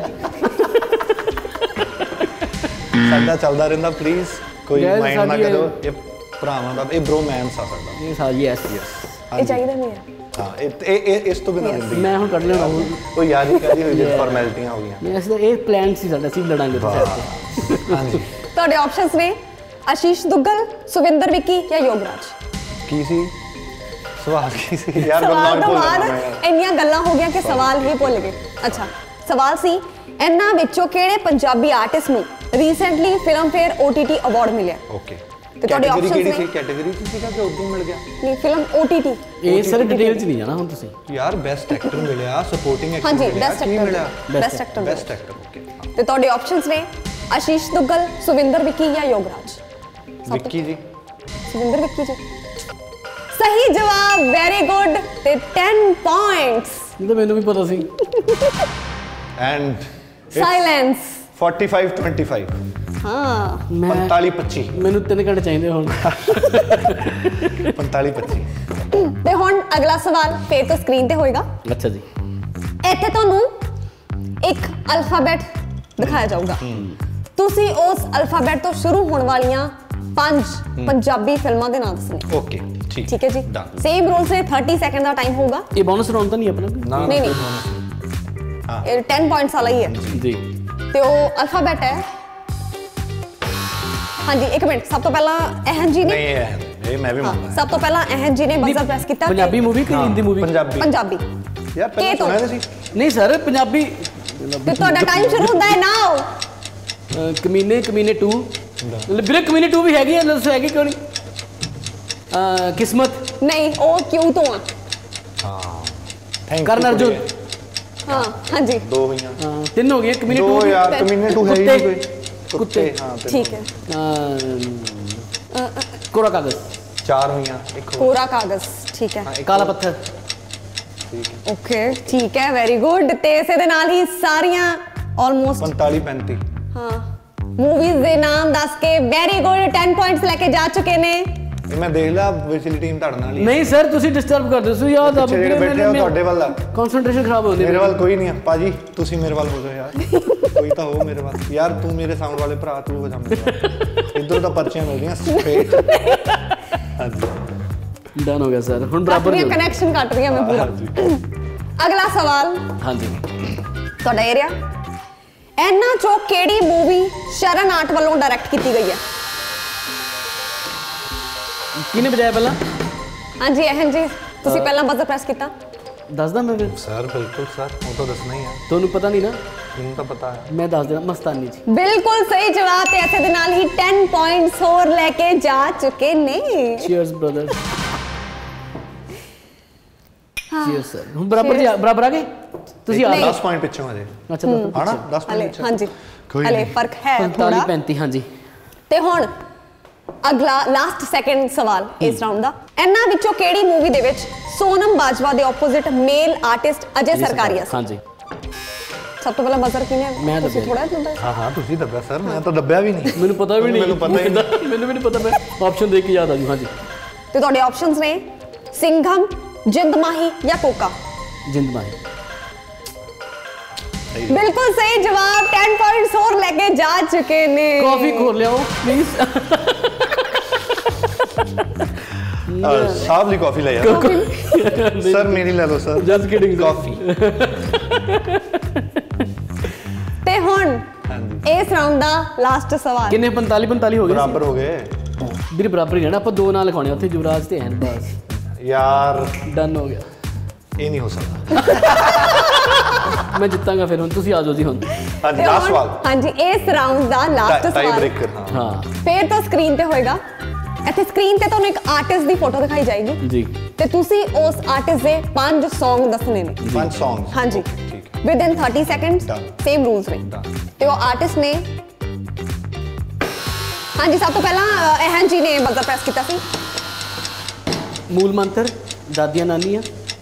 ਸਾਡਾ ਚੱਲਦਾ ਰਹਿੰਦਾ ਪਲੀਜ਼, ਕੋਈ Guys, ਮਾਈਂਡ ਨਾ ਸਾਡੀ ਇਹ- ਕਰੋ। ਇਹ ਭਰਾਵਾਂ ਦਾ ਇਹ ਬ੍ਰੋਮੈਂਸ ਆ ਸਕਦਾ। ਇਹ ਸਾਰੀ ਯੈਸ ਇਹ ਚਾਹੀਦਾ ਨਹੀਂ ਹੈ। ਹਾਂ ਇਹ ਇਹ ਇਹ- ਇਸ ਤੋਂ ਬਿਨਾਂ ਜ਼ਿੰਦਗੀ ਮੈਂ ਹੁਣ ਕੱਢ ਲੈਣਾ ਉਹ। ਉਹ ਯਾਦ ਹੀ ਕਰੀ ਹੋਈ ਜਿਹੜੀ ਫਾਰਮੈਲਿਟੀਆਂ ਹੋ ਗਈਆਂ। ਮੈਂ ਅਸਲ ਇਹ ਪਲਾਨ ਸੀ ਸਾਡਾ, ਅਸੀਂ ਲੜਾਂਗੇ ਤੇ ਸਾਈਡ ਹਾਂਜੀ ਤੁਹਾਡੇ ਆਪਸ਼ਨਸ ਨੇ ਆਸ਼ੀਸ਼ ਦੁੱਗਲ, ਸੁਵਿੰਦਰ ਵਿੱਕੀ ਜਾਂ ਯੋਗਰਾਜ। ਕੀ ਸੀ ਸਵਾਲ? ਕੀ ਸੀ ਯਾਰ? ਸਵਾਲ ਦਿਮਾਗ ਤੋਂ ਭੁੱਲ ਬਾਅਦ ਜਾਂਦਾ ਮੈਂ ਯਾਰ। ਇੰਨੀਆਂ ਗੱਲਾਂ ਹੋ ਗਈਆਂ ਕਿ ਸਵਾਲ ਹੀ ਭੁੱਲ ਗਏ। ਅੱਛਾ ਸਵਾਲ ਸੀ, ਇਹਨਾਂ ਵਿੱਚੋਂ ਕਿਹੜੇ ਪੰਜਾਬੀ ਆਰਟਿਸਟ ਨੂੰ ਰੀਸੈਂਟਲੀ ਫਿਲਮਫੇਅਰ ਓਟੀਟੀ ਅਵਾਰਡ ਮਿਲਿਆ? ਓਕੇ ਤੇ ਤੁਹਾਡੇ Category options ਕਿਹੜੀ ਨੇ? ਸੀ? ਕੈਟਾਗਰੀ ਚ ਸੀਗਾ ਕਿ ਉਦੋਂ ਮਿਲ ਗਿਆ? ਨਹੀਂ ਫਿਲਮ ਓਟੀਟੀ। ਇਹ ਸਾਰੇ ਡਿਟੇਲ ਚ ਨਹੀਂ ਜਾਣਾ ਹੁਣ ਤੁਸੀਂ। ਯਾਰ ਬੈਸਟ ਐਕਟਰ ਮਿਲਿਆ, ਸਪੋਰਟਿੰਗ ਐਕਟਰ ਹਾਂਜੀ ਮਿਲਿਆ, ਬੈਸਟ ਕੀ ਮਿਲਿਆ? Actor best actor best actor okay. ਤੇ ਤੁਹਾਡੇ ਆਪਸ਼ਨਸ ਨੇ ਆਸ਼ੀਸ਼ ਦੁੱਗਲ, ਸੁਵਿੰਦਰ ਵਿੱਕੀ ਜਾਂ ਯੋਗਰਾਜ। ਸਭ ਤੋਂ- ਵਿੱਕੀ ਜੀ। ਸੁਵਿੰਦਰ ਵਿੱਕੀ ਜੀ ਸਹੀ ਜਵਾਬ। ਵੈਰੀ ਗੁੱਡ ਤੇ ਦਸ ਪੁਆਇੰਟਸ। ਇਹ ਤਾਂ ਮੈਨੂੰ ਵੀ ਪਤਾ ਸੀ। And silence. forty-five twenty-five ਹਾਂ ਮੈਂ ਪੰਤਾਲੀ ਪੱਚੀ ਮੈਨੂੰ ਤਿੰਨ ਘੰਟੇ ਚਾਹੀਦੇ ਹੁਣ। ਪੰਤਾਲੀ ਪੱਚੀ। ਤੇ ਹੁਣ ਅਗਲਾ ਸਵਾਲ ਫੇਰ ਤੋਂ ਸਕਰੀਨ ਤੇ ਹੋਏਗਾ। ਅੱਛਾ ਜੀ। ਇੱਥੇ ਤੁਹਾਨੂੰ ਇੱਕ ਅਲਫਾਬੈਟ ਦਿਖਾਇਆ ਜਾਊਗਾ। ਤੁਸੀਂ ਉਸ ਅਲਫਾਬੈਟ ਤੋਂ ਸ਼ੁਰੂ ਹੋਣ ਵਾਲੀਆਂ ਪੰਜ ਪੰਜਾਬੀ ਫਿਲਮਾਂ ਦੇ ਨਾਮ ਦੱਸਣੇ। ਓਕੇ ਠੀਕ ਠੀਕ ਹੈ ਜੀ। Done. ਸੇਮ ਰੂਲਸ ਨੇ, thirty ਸੈਕਿੰਡ ਦਾ ਟਾਈਮ ਹੋਊਗਾ। ਇਹ ਬੋਨਸ ਰਾਉਂਡ ਤਾਂ ਨਹੀਂ ਆਪਣਾ? ਨਾ ਨਹੀਂ ਨਹੀਂ ਹਾਂ ਇਹ ਦਸ ਪੁਆਇੰਟਸ ਵਾਲਾ ਹੀ ਹੈ। ਜੀ। ਤੇ ਉਹ ਅਲਫਾਬੈਟ ਹੈ। ਹਾਂਜੀ ਇੱਕ ਮਿੰਟ, ਸਭ ਤੋਂ ਪਹਿਲਾਂ ਅਹਿਨ ਜੀ ਨੇ ਨਹੀਂ ਇਹ ਇਹ ਮੈਂ ਵੀ ਹਾਂ, ਮੰਨਦਾ ਸਭ ਤੋਂ ਪਹਿਲਾਂ ਅਹਿਨ ਜੀ ਨੇ ਬਜ਼ਰ ਪ੍ਰੈਸ ਕੀਤਾ। ਪੰਜਾਬੀ ਮੂਵੀ ਕਿ ਹਿੰਦੀ ਮੂਵੀ? ਪੰਜਾਬੀ ਪੰਜਾਬੀ। ਯਾਰ ਪਹਿਲਾਂ ਕੇ ਤੋਂ। ਸੁਣਿਆ ਨਹੀਂ ਸੀ। ਨਹੀਂ ਸਰ ਪੰਜਾਬੀ। ਤੇ ਤੁਹਾਡਾ ਟਾਈਮ ਸ਼ੁਰੂ ਹੁੰਦਾ ਹੈ ਨਾਓ। ਅਹ, ਕਮੀਨੇ ਕਮੀਨੇ ਟੂ। ਵੀਰੇ ਕਮੀਨੇ ਟੂ ਵੀ ਹੈਗੀ ਹੈ, ਦੱਸੋ ਹੈਗੀ ਕਿਉਂ ਨਹੀਂ? ਅਹ, ਕਿਸਮਤ। ਨਹੀਂ ਉਹ ਕਿਉਂ ਤੋਂ ਆ। ਹਾਂ ਥੈਂਕ ਕਰਨ ਅਰਜੁਨ। ਹਾਂ ਹਾਂਜੀ ਦੋ ਹੋਈਆਂ। ਅਹ, ਤਿੰਨ ਹੋ ਗਏ ਕਮੀਨੇ ਟੂ। ਦੋ ਯਾਰ ਕਮੀਨੇ ਟੂ ਹੈ ਹੀ ਨਹੀਂ ਕੋਈ। ਕੁੱਤੇ। ਹਾਂ ਤਿੰਨ ਠੀਕ ਹੈ। ਕੋਰਾ ਕਾਗਜ਼। ਚਾਰ ਹੋਈਆਂ ਇੱਕ ਹੋਰ। ਕੋਰਾ ਕਾਗਜ਼ ਠੀਕ ਹੈ। ਹਾਂ, ਇੱਕ ਕਾਲਾ ਹੋਰ। ਪੱਥਰ। ਠੀਕ ਹੈ ਓਕੇ ਠੀਕ ਹੈ ਵੈਰੀ ਗੁੱਡ। ਤੇ ਇਸੇ ਦੇ ਨਾਲ ਹੀ ਸਾਰੀਆਂ ਆਲਮੋਸਟ ਪੰਤਾਲੀ ਪੈਂਤੀ। ਹਾਂ ਮੂਵੀਜ਼ ਦੇ ਨਾਮ ਦੱਸ ਕੇ ਵੈਰੀ ਗੁੱਡ ਦਸ ਪੁਆਇੰਟਸ ਲੈ ਕੇ ਜਾ ਚੁੱਕੇ ਨੇ। ਇਹ ਮੈਂ ਦੇਖ ਲਿਆ ਵਿਚਲੀ ਟੀਮ ਤੁਹਾਡੇ ਨਾਲ ਹੀ। ਨਹੀਂ ਸਰ ਤੁਸੀਂ ਡਿਸਟਰਬ ਕਰਦੇ ਹੋ ਯਾਦ ਆ। ਪਿੱਛੇ ਜਿਹੜੇ ਬੈਠੇ ਆ ਉਹ ਤੁਹਾਡੇ ਵੱਲ ਆ। ਕਨਸੈਂਟਰੇਸ਼ਨ ਖਰਾਬ ਹੋ ਜਾਂਦੀ ਮੇਰੇ ਵੱਲ ਕੋਈ ਨਹੀਂ ਆ ਭਾਜੀ, ਤੁਸੀਂ ਮੇਰੇ ਵੱਲ ਹੋ ਜਾਓ ਯਾਰ। ਕੋਈ ਤਾਂ ਹੋ ਮੇਰੇ ਵੱਲ ਯਾਰ। ਤੂੰ ਮੇਰੇ ਸਾਊਂਡ ਵਾਲੇ ਭਰਾ, ਤੂੰ ਹੋ ਜਾ ਮੇਰੇ ਵੱਲ। ਇੱਧਰ ਤਾਂ ਪਰਚੀਆਂ ਮਿਲਦੀਆਂ ਸਟ੍ਰੇਟ। ਹਾਂਜੀ ਡਨ ਹੋ ਗਿਆ ਸਰ। ਹੁਣ ਬਰਾਬਰ ਆਪਣੀਆਂ ਕਨੈਕਸ਼ਨ ਕੱਟ ਰਹੀਆਂ ਮੈਂ ਪੂਰਾ। ਅਗਲਾ ਸਵਾਲ हाँ जी ਤੁਹਾਡਾ ਇਹ ਰਿਹਾ, ਇਹਨਾਂ ਚੋਂ ਕਿਹੜੀ ਮੂਵੀ ਸ਼ਰਨ ਆਰਟ ਵੱਲੋਂ ਡਾਇਰੈਕਟ ਕੀਤੀ ਗਈ ਹੈ? किने बजाया पहला ਹਾਂਜੀ ਇਹਨ ਜੀ, ਤੁਸੀਂ ਪਹਿਲਾਂ ਬਜ਼ਰ ਪ੍ਰੈਸ ਕੀਤਾ। दसदा मैं फिर ਸਰ ਬਿਲਕੁਲ ਸਰ, ਉਹ ਤਾਂ ਦੱਸਣਾ ਹੀ ਹੈ, ਤੁਹਾਨੂੰ ਪਤਾ ਨਹੀਂ ਨਾ, ਮੈਨੂੰ ਤਾਂ ਪਤਾ ਹੈ। मैं दस देना मस्तानी जी। ਬਿਲਕੁਲ ਸਹੀ ਜਵਾਬ ਤੇ ਇਸੇ ਦੇ ਨਾਲ ਹੀ ਦਸ ਪੁਆਇੰਟਸ ਹੋਰ ਲੈ ਕੇ ਜਾ ਚੁੱਕੇ ਨੇ। Cheers brother. Cheers sir. ਹੁਣ ਬਰਾਬਰ ਜੀ ਬਰਾਬਰ ਆ ਗਏ ਤੁਸੀਂ ਆ ਨਹੀਂ। ਦਸ ਪੁਆਇੰਟ ਪਿੱਛੋਂ ਹਜੇ ਅੱਛਾ ਦਸ ਹਨਾ, ਦਸ ਹਲੇ ਪੁਆਇੰਟ ਹਾਂਜੀ ਕੋਈ ਹਲੇ ਨਹੀਂ। ਫਰਕ ਹੈ पैंतालीस ਥੋੜਾ। पैंतीस हाँ जी। ਤੇ ਹੁਣ ਅਗਲਾ ਲਾਸਟ ਸੈਕਿੰਡ ਸਵਾਲ ਇਸ ਰਾਉਂਡ ਦਾ, ਇਹਨਾਂ ਵਿੱਚੋਂ ਕਿਹੜੀ ਮੂਵੀ ਦੇ ਵਿੱਚ ਸੋਨਮ ਬਾਜਵਾ ਦੇ opposite male artist Ajay Sarkaria ਸੀ? हाँ जी ਸਭ ਤੋਂ ਪਹਿਲਾਂ ਬਜ਼ਰ ਕਿਨੇ? ਮੈਂ ਤੁਸੀਂ ਦੱਬਿਆ। ਥੋੜਾ ਦੱਬਿਆ। ਹਾਂ ਹਾਂ ਤੁਸੀਂ ਦੱਬਿਆ ਸਰ, ਮੈਂ ਤਾਂ ਦੱਬਿਆ ਵੀ ਨਹੀਂ। ਮੈਨੂੰ ਪਤਾ ਵੀ ਨਹੀਂ, ਮੈਨੂੰ ਪਤਾ ਹੀ ਨਹੀਂ। ਮੈਨੂੰ ਵੀ ਨਹੀਂ ਪਤਾ, ਮੈਂ ਆਪਸ਼ਨ ਦੇਖ ਕੇ ਯਾਦ ਆ ਜੂ। हाँ जी ਤੇ ਤੁਹਾਡੇ ਆਪਸ਼ਨਸ ਨੇ ਸਿੰਘਮ, ਜਿੰਦ ਮਾਹੀ ਜਾਂ ਕੋਕਾ। जिंद माही। ਬਿਲਕੁਲ ਸਹੀ ਜਵਾਬ, ਦਸ ਪੁਆਇੰਟਸ ਹੋਰ ਲੈ ਕੇ ਜਾ ਚੁੱਕੇ ਨੇ। कॉफी खोल लिया प्लीज। ਸਾਹਿਬ ਦੀ ਕਾਫੀ ਲੈ ਯਾਰ ਸਰ, ਮੇਰੀ ਲੈ ਲਓ ਸਰ। जस्ट किडिंग ਕਾਫੀ। ਤੇ ਹੁਣ ਹਾਂਜੀ ਇਸ ਰਾਉਂਡ ਦਾ ਲਾਸਟ ਸਵਾਲ, किन्ने पैंतालीस पैंतालीस हो गए ਬਰਾਬਰ ਹੋ ਗਏ ਵੀਰੇ, ਬਰਾਬਰ ਹੀ ਰਹਿਣਾ ਆਪਾਂ, ਦੋ ਨਾਲ ਲਿਖਾਉਣੇ ਉੱਥੇ ਯੁਵਰਾਜ ਤੇ ਹਨ, ਬਸ ਯਾਰ, ਡਨ ਹੋ ਗਿਆ। ਇਹ ਨਹੀਂ ਹੋ ਸਕਦਾ। ਮੈਂ ਜਿੱਤਾਂਗਾ ਫਿਰ, ਹੁਣ ਤੁਸੀਂ ਆ ਜਾਓ ਜੀ ਹੁਣ। ਹਾਂਜੀ ਤੇ ਲਾਸਟ ਹੁਣ- ਸਵਾਲ, ਹਾਂਜੀ ਇਸ ਰਾਉਂਡ ਦਾ ਲਾਸਟ ਟਾਈ ਸਵਾਲ ਬ੍ਰੇਕਰ। ਹਾਂ ਹਾਂ ਫੇਰ ਤਾਂ ਸਕਰੀਨ ਤੇ ਹੋਏਗਾ। ਇੱਥੇ ਸਕਰੀਨ ਤੇ ਤੁਹਾਨੂੰ ਇੱਕ ਆਰਟਿਸਟ ਦੀ ਫੋਟੋ ਦਿਖਾਈ ਜਾਏਗੀ ਜੀ। ਤੇ ਤੁਸੀਂ ਉਸ ਆਰਟਿਸਟ ਦੇ ਪੰਜ Song ਦੱਸਣੇ ਨੇ। ਪੰਜ ਸੌਂਗਸ। ਹਾਂਜੀ ਠੀਕ ਹੈ within thirty seconds, Done. Same rules ਨੇ। Done. ਤੇ ਉਹ ਆਰਟਿਸਟ ਨੇ, ਹਾਂਜੀ ਸਭ ਤੋਂ ਪਹਿਲਾਂ ਅ, ਇਹਨ ਜੀ ਨੇ ਬਜ਼ਰ ਪ੍ਰੈਸ ਕੀਤਾ ਸੀ। ਮੂਲ ਮੰਤਰ, ਦਾਦੀਆਂ ਨਾਨੀਆਂ,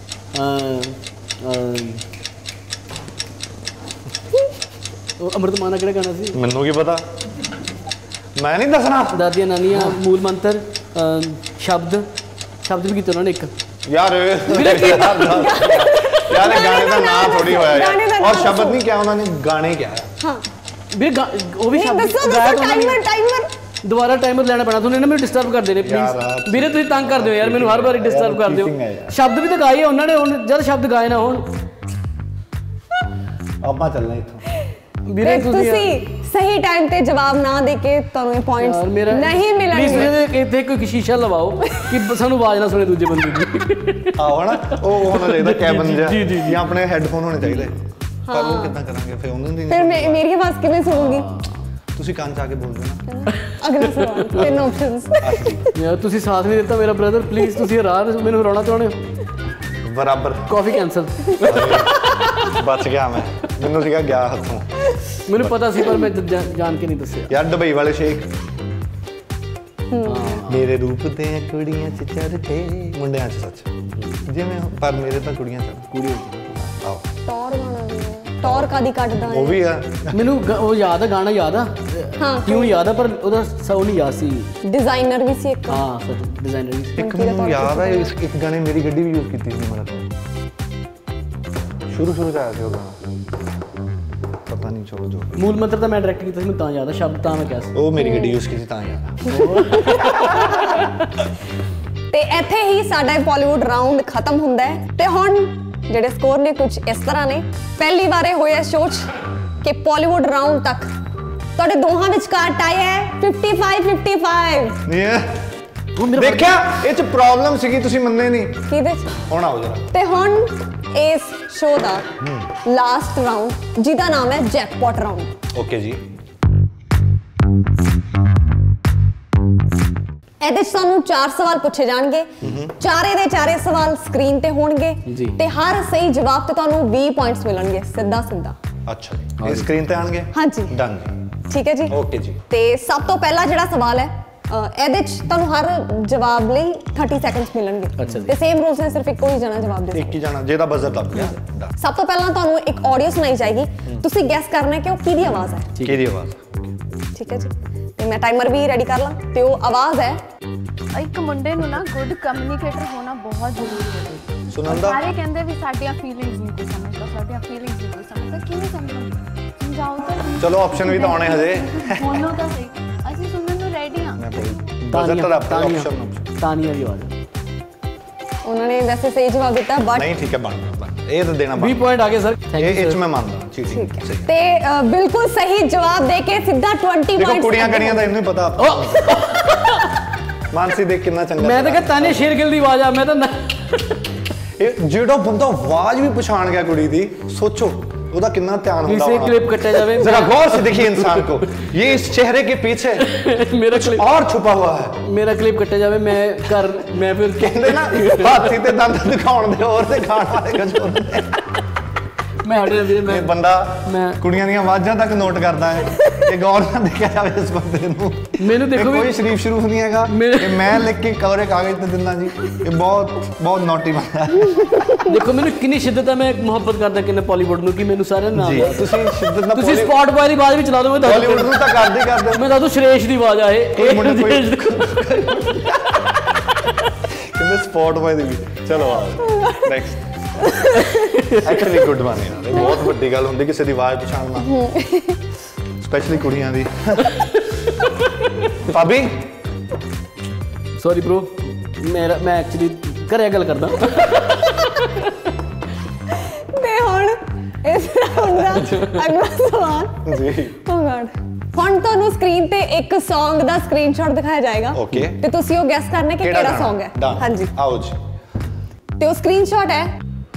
ਉਹ ਅਮਰਤਮਾਨ ਕਿਹੜਾ ਗਾਣਾ ਸੀ? ਮੈਨੂੰ ਕੀ ਪਤਾ, ਮੈਂ ਨਹੀਂ ਦੱਸਣਾ ਦਾਦੀਆਂ ਨਾਨੀਆਂ, ਮੂਲ ਮੰਤਰ, ਅਹ, ਸ਼ਬਦ ਸ਼ਬਦ ਵੀ ਕੀਤੇ ਉਹਨਾਂ ਨੇ ਇੱਕ। ਯਾਰ। ਯਾਰ ਇਹ ਗਾਣੇ ਦਾ ਨਾਮ ਥੋੜੀ ਹੋਇਆ ਗਾਣੇ ਦਾ ਯਾਰ, ਨਾਮ ਔਰ ਸ਼ਬਦ ਦੱਸੋ। ਨਹੀਂ ਕਿਹਾ ਉਹਨਾਂ ਨੇ, ਗਾਣੇ ਕਿਹਾ ਹੈ। ਹਾਂ ਵੀਰੇ ਗਾ- ਉਹ ਵੀ ਨਹੀਂ, ਸ਼ਬਦ ਦੱਸੋ ਗਾਇਆ ਦੱਸੋ, ਤਾਂ ਉਹਨਾਂ ਨੇ। ਟਾਈਮਰ ਟਾਈਮਰ ਦੁਬਾਰਾ ਟਾਈਮਰ ਲੈਣਾ ਪੈਣਾ ਤੁਹਾਨੂੰ, ਇਹਨਾਂ ਮੈਨੂੰ ਡਿਸਟਰਬ ਕਰਦੇ ਨੇ ਯਾਰ, ਪਲੀਜ਼ ਵੀਰੇ, ਤੁਸੀਂ ਤੰਗ ਕਰਦੇ ਹੋ ਯਾਰ ਮੈਨੂੰ, ਹਰ ਵਾਰੀ ਡਿਸਟਰਬ ਕਰਦੇ cheating ਹੈ ਹੋ। ਯਾਰ। ਸ਼ਬਦ ਵੀ ਤਾਂ ਗਾਏ ਆ ਉਹਨਾਂ ਨੇ, ਹੁਣ ਜਦ ਸ਼ਬਦ ਗਾਏ ਨਾ ਹੋਣ ਆਪਾਂ ਚੱਲਣਾ ਇੱਥੋਂ। ਵੀਰੇ ਤੇ ਤੁਸੀਂ ਤੁਸੀਂ ਸਹੀ ਟਾਈਮ ਤੇ ਜਵਾਬ ਨਾ ਦੇ ਕੇ ਤੁਹਾਨੂੰ ਇਹ ਯਾਰ ਪੁਆਇੰਟਸ ਮੇਰਾ ਨਹੀਂ ਪਲੀਜ਼ ਮਿਲਣਗੇ। ਇੱਥੇ ਕੋਈ ਸ਼ੀਸ਼ਾ ਲਵਾਓ ਕਿ ਸਾਨੂੰ ਆਵਾਜ਼ ਨਾ ਸੁਣੇ ਦੂਜੇ ਬੰਦੇ ਦੀ। ਆਹੋ ਨਾ, ਉਹ ਹੋਣਾ ਚਾਹੀਦਾ ਕੈਬਨ ਜਿਹਾ, ਜੀ, ਜੀ, ਜੀ। ਜਾਂ ਆਪਣੇ ਹੈੱਡਫੋਨ ਹੋਣੇ ਚਾਹੀਦੇ। ਪਰ ਉਹ ਕਿੱਦਾਂ ਕਰਾਂਗੇ ਫਿਰ, ਉਹਨਾਂ ਦੀ ਫਿਰ ਮੇ- ਮੇਰੀ ਆਵਾਜ਼ ਕਿਵੇਂ ਸੁਣੂਗੀ? ਤੁਸੀਂ ਕੰਨ ਚ ਆ ਕੇ ਬੋਲ ਦੇਣਾ। ਅਗਲਾ ਸਵਾਲ, ਤਿੰਨ ਆਪਸ਼ਨਸ। ਯਾਰ ਤੁਸੀਂ ਸਾਥ ਨਹੀਂ ਦਿੱਤਾ ਮੇਰਾ ਬ੍ਰਦਰ, ਪਲੀਜ਼ ਤੁਸੀਂ ਰਾਹ ਮੈਨੂੰ ਹਰਾਉਣਾ ਚਾਹੁੰਦੇ ਹੋ? ਬਰਾਬਰ। ਕਾਫੀ ਕੈਂਸਲ। ਬਚ ਗਿਆ ਮੈਂ, ਮੈਨੂੰ ਸੀਗਾ ਗਿਆ ਹੱਥੋਂ। ਮੈਨੂੰ ਪਤਾ ਸੀ ਪਰ ਮੈਂ ਜਾ- ਜਾਣ ਕੇ ਨਹੀਂ ਦੱਸਿਆ। ਯਾਰ ਦੁਬਈ ਵਾਲੇ ਸ਼ੇਖ, ਮੇਰੇ ਰੂਪ ਤੇ ਕੁੜੀਆਂ ਚ ਚਰਚੇ, ਮੁੰਡਿਆਂ ਚ ਸੱਚ ਜਿਵੇਂ, ਪਰ ਮੇਰੇ ਤਾਂ ਕੁੜੀਆਂ ਚ ਕੁੜੀ ਆਓ। ਟੌਰ ਗਾਣਾ ਵੀ ਹੈ, ਟੌਰ ਕਾਦੀ ਕੱਢਦਾ ਉਹ ਹੈ। ਵੀ ਆ। ਮੈਨੂੰ ਗ- ਉਹ ਯਾਦ ਆ, ਗਾਣਾ ਯਾਦ ਆ, ਹਾਂ ਕਿਉਂ ਯਾਦ ਆ, ਪਰ ਉਹਦਾ ਸਾਊਂਡ ਨਹੀਂ ਯਾਦ ਸੀ। ਡਿਜ਼ਾਈਨਰ ਵੀ ਸੀ ਇੱਕ। ਹਾਂ ਸੱਚ, ਡਿਜ਼ਾਈਨਰ ਵੀ। ਇੱਕ ਮੈਨੂੰ ਯਾਦ ਆ, ਇਸ ਇੱਕ ਗਾਣੇ ਮੇਰੀ ਗੱਡੀ ਵੀ ਯੂਜ਼ ਕੀਤੀ ਸੀ ਮੇਰਾ ਤੋਂ, ਸ਼ੁਰੂ ਸ਼ੁਰੂ ਚ ਆਇਆ ਸੀ ਉਹ ਗਾਣਾ, ਪਤਾ ਨਹੀਂ, ਚਲੋ ਜੋ। ਮੂਲ ਮੰਤਰ ਤਾਂ ਮੈਂ ਡਾਇਰੈਕਟ ਕੀਤਾ ਸੀ, ਮੈਨੂੰ ਤਾਂ ਯਾਦ ਆ, ਸ਼ਬਦ ਤਾਂ ਮੈਂ ਕਿਹਾ ਸੀ। ਉਹ ਮੇਰੀ ਗੱਡੀ ਯੂਜ਼ ਕੀਤੀ ਤਾਂ ਯਾਦ ਆ। ਤੇ ਇੱਥੇ ਹੀ ਸਾਡਾ ਇਹ ਬਾਲੀਵੁੱਡ ਰਾਉਂਡ ਖਤਮ ਹੁੰਦਾ ਹੈ। ਤੇ ਹੁਣ ਜਿਹੜੇ ਸਕੋਰ ਨੇ ਕੁਝ ਇਸ ਤਰ੍ਹਾਂ ਨੇ। ਪਹਿਲੀ ਵਾਰ ਇਹ ਹੋਇਆ ਸ਼ੋਅ 'ਚ ਕਿ ਬਾਲੀਵੁੱਡ ਰਾਉਂਡ ਤੱਕ ਤੁਹਾਡੇ ਦੋਹਾਂ ਵਿਚਕਾਰ ਟਾਈ ਹੈ fifty-five fifty-five। ਨਹੀਂ ਹੈ, ਉਹ ਮੇਰਾ ਦੇਖਿਆ ਇਹ ਚ ਪ੍ਰੋਬਲਮ ਸੀਗੀ, ਤੁਸੀਂ ਮੰਨੇ ਨਹੀਂ। ਕਿਹਦੇ 'ਚ? ਹੁਣ ਆਓ ਜਰਾ। ਤੇ ਹੁਣ ਇਸ ਸ਼ੋਅ ਦਾ ਲਾਸਟ ਰਾਉਂਡ ਜਿਹਦਾ ਨਾਮ ਹੈ ਜੈਕਪॉट ਰਾਉਂਡ। ਓਕੇ ਜੀ। ਇਹਦੇ 'ਚ ਸਾਨੂੰ ਚਾਰ ਸਵਾਲ ਪੁੱਛੇ ਜਾਣਗੇ, ਚਾਰੇ ਦੇ ਚਾਰੇ ਸਵਾਲ ਸਕਰੀਨ ਤੇ ਹੋਣਗੇ ਜੀ। ਤੇ ਹਰ ਸਹੀ ਜਵਾਬ ਤੇ ਤੁਹਾਨੂੰ ਵੀਹ ਪੁਆਇੰਟਸ ਮਿਲਣਗੇ, ਸਿੱਧਾ ਸਿੱਧਾ। ਅੱਛਾ ਜੀ, ਇਹ ਸਕਰੀਨ ਤੇ ਆਣਗੇ। ਹਾਂਜੀ ਡਨ ਜੀ। ਠੀਕ ਹੈ ਜੀ। ਓਕੇ ਜੀ। ਤੇ ਸਭ ਤੋਂ ਪਹਿਲਾ ਜਿਹੜਾ ਸਵਾਲ ਹੈ, ਅਹ, ਇਹਦੇ 'ਚ ਤੁਹਾਨੂੰ ਹਰ ਜਵਾਬ ਲਈ thirty seconds ਮਿਲਣਗੇ। ਅੱਛਾ ਜੀ। ਤੇ ਸੇਮ ਰੂਲਸ ਨੇ, ਸਿਰਫ ਇੱਕੋ ਹੀ ਜਣਾ ਜਵਾਬ ਦੇ ਇੱਕ ਹੀ ਜਾਣਾ, ਜਿਹਦਾ ਬਜ਼ਰ ਦੱਬ ਗਿਆ। Done। ਸਭ ਤੋਂ ਪਹਿਲਾਂ ਤੁਹਾਨੂੰ ਇੱਕ ਆਡੀਓ ਸੁਣਾਈ ਜਾਏਗੀ, ਤੁਸੀਂ ਗੈਸ ਕਰਨਾ ਹੈ ਕਿ ਉਹ ਕਿਹਦੀ ਆਵਾਜ਼ ਹੈ। ਕਿਹਦੀ ਆਵਾਜ਼? ਠੀਕ ਹੈ ਜੀ। ਤੇ ਮੈਂ ਟਾਈਮਰ ਵੀ ਰੈਡੀ ਕਰ ਲਾਂ। ਤੇ ਉਹ ਆਵਾਜ਼ ਹੈ, ਇੱਕ ਮੁੰਡੇ ਨੂੰ ਨਾ ਗੁੱਡ ਕਮਿਊਨੀਕੇਟਰ ਹੋਣਾ ਬਹੁਤ ਜ਼ਰੂਰੀ ਹੈ। ਸੁਣਨ ਦਾ? ਸਾਰੇ ਕਹਿੰਦੇ ਵੀ ਸਾਡੀਆਂ ਫੀਲਿੰਗਸ ਨਹੀਂ ਕੋਈ ਸਮਝਦਾ, ਸਾਡੀਆਂ ਫੀਲਿੰਗਸ ਨਹੀਂ ਕੋਈ ਸਮਝਦਾ। ਕਿਵੇਂ ਸਮਝਾਂ? ਸਮਝਾਓ ਤਾਂ। ਚਲੋ ਆਪਸ਼ਨ ਵੀ ਤਾਂ ਆਉਣੇ ਹਜੇ। ਬੋਲੋ ਤਾਂ ਸਹੀ, ਅਸੀਂ ਸੁਣਨ ਨੂੰ ਰੈਡੀ ਹਾਂ। ਮੈਂ ਬੋਲ ਬਜ਼ਰ ਤਾਂ ਦੱਬ ਤਾਨੀਆ ਆਪਸ਼ਨ। ਤਾਨੀਆ ਦੀ ਆਵਾਜ਼। ਉਹਨਾਂ ਨੇ ਵੈਸੇ ਸਹੀ ਜਵਾਬ ਦਿੱਤਾ ਬਟ ਨਹੀਂ ਠੀਕ ਹੈ ਬਣ ਗਿਆ ਬਣ ਗਿਆ। ਇਹ ਤਾਂ ਦੇਣਾ बीस ਬਣ पॉइंट आ गए सर थैंक ਇਹ यू ਇਹ 'ਚ सर ਮੈਂ ਮੰਨਦਾ ਚੀਟਿੰਗ ਠੀਕ ਹੈ ਸਹੀ ਤੇ ਅ, ਬਿਲਕੁਲ ਸਹੀ ਜਵਾਬ ਦੇ ਕੇ ਸਿੱਧਾ ਵੀਹ ਦੇਖੋ ਪੁਆਇੰਟਸ ਕੁੜੀਆਂ ਕੜੀਆਂ ਦਾ ਇਹਨੂੰ ਹੀ ਪਤਾ ਮਾਨਸੀ ਦੇਖ ਕਿੰਨਾ ਚੰਗਾ मैं तो ਚਲਾ। कहा ताने शेरगिल दी आवाज आ मैं तो न- ਇਹ ਜਿਹੜਾ ਬੰਦਾ ਆਵਾਜ਼ ਵੀ ਪਛਾਣ ਗਿਆ ਕੁੜੀ ਦੀ ਸੋਚੋ ਉਹਦਾ ਕਿੰਨਾ ਧਿਆਨ ਹੁੰਦਾ इसे होगा। क्लिप कटे जावे जरा गौर से देखिए इंसान को ये इस चेहरे के पीछे मेरा क्लिप और छुपा हुआ है मेरा क्लिप कटे जावे मैं कर मैं फिर ਕਹਿੰਦੇ ਨਾ ਹਾਥੀ ਤੇ ਦੰਦ ਦਿਖਾਉਣ ਦੇ ਹੋਰ ਤੇ ਖਾਣ ਵਾਲੇ ਕੁਝ ਹੋਰ ਹੁੰਦੇ मैं हटे भी मैं ਇਹ ਬੰਦਾ ਮੈਂ- ਕੁੜੀਆਂ ਦੀਆਂ ਆਵਾਜ਼ਾਂ ਤੱਕ ਨੋਟ ਕਰਦਾ ਹੈ ਇਹ ਗੌਰ ਨਾਲ ਦੇਖਿਆ ਜਾਵੇ ਇਸ ਬੰਦੇ ਨੂੰ ਮੈਨੂੰ ਦੇਖੋ ਇਹ ਵੀ- ਕੋਈ ਸ਼ਰੀਫ ਸ਼ਰੂਫ ਨਹੀਂ ਹੈਗਾ ਮੇਰੇ- ਇਹ ਮੈਂ ਲਿਖ ਕੇ ਕਵਰੇ ਕਾਗਜ਼ ਤੇ ਦਿੰਦਾ ਜੀ ਇਹ ਬਹੁਤ ਬਹੁਤ ਨੋਟੀ ਬੰਦਾ ਹੈ ਦੇਖੋ ਮੈਨੂੰ ਕਿੰਨੀ ਸ਼ਿੱਦਤ ਹੈ ਮੈਂ ਮੁਹੱਬਤ ਕਰਦਾ ਕਿੰਨੇ ਬਾਲੀਵੁੱਡ ਨੂੰ ਕਿ ਮੈਨੂੰ ਸਾਰਿਆਂ ਨੂੰ ਨਾਮ ਜੀ ਯਾਦ। ਤੁਸੀਂ ਸ਼ਿੱਦਤ ਨਾਲ ਤੁਸੀਂ ਸਪੌਟਫਾਈ ਦੀ ਆਵਾਜ਼ ਵੀ ਚਲਾ ਦੋਗੇ ਬਾਲੀਵੁੱਡ ਨੂੰ ਤਾਂ ਕਰਦੇ ਹੀ ਕਰਦੇ ਮੈਂ ਦੱਸੂ ਸ਼੍ਰੇਸ਼ ਦੀ ਆਵਾਜ਼ ਆਏ ਕੋਈ ਮੁੰਡਾ ਕੋਈ ਕਹਿੰਦੇ ਸਪੌਟ ਬਾਈ ਦੀ ਵੀ ਚਲੋ ਆ ਨੈਕਸਟ ਐਕਚੁਅਲੀ ਗੁੱਡ ਵਨ ਯਾਰ ਇਹ ਬਹੁਤ ਵੱਡੀ ਗੱਲ ਹੁੰਦੀ ਕਿਸੇ ਦੀ ਆਵਾਜ਼ ਪਛਾਣਨਾ ਸਪੈਸ਼ਲੀ ਕੁੜੀਆਂ ਦੀ ਭਾਬੀ ਸੌਰੀ ਬ్రో ਮੇਰਾ ਮੈਂ ਐਕਚੁਅਲੀ ਘਰੇ ਗੱਲ ਕਰਦਾ ਤੇ ਹੁਣ ਇਸ ਰਾਉਂਡ ਦਾ ਅਗਲਾ ਸਵਾਲ ਜੀ ਓ ਗॉड ਹੁਣ ਤੁਹਾਨੂੰ ਸਕਰੀਨ ਤੇ ਇੱਕ Song ਦਾ ਸਕਰੀਨਸ਼ਾਟ ਦਿਖਾਇਆ ਜਾਏਗਾ Okay. ਤੇ ਤੁਸੀਂ ਉਹ ਗੈਸ ਕਰਨਾ ਕਿ ਕਿਹੜਾ Song ਹੈ Done. ਹਾਂਜੀ ਆਓ ਜੀ ਤੇ ਉਹ ਸਕਰੀਨਸ਼ਾਟ ਹੈ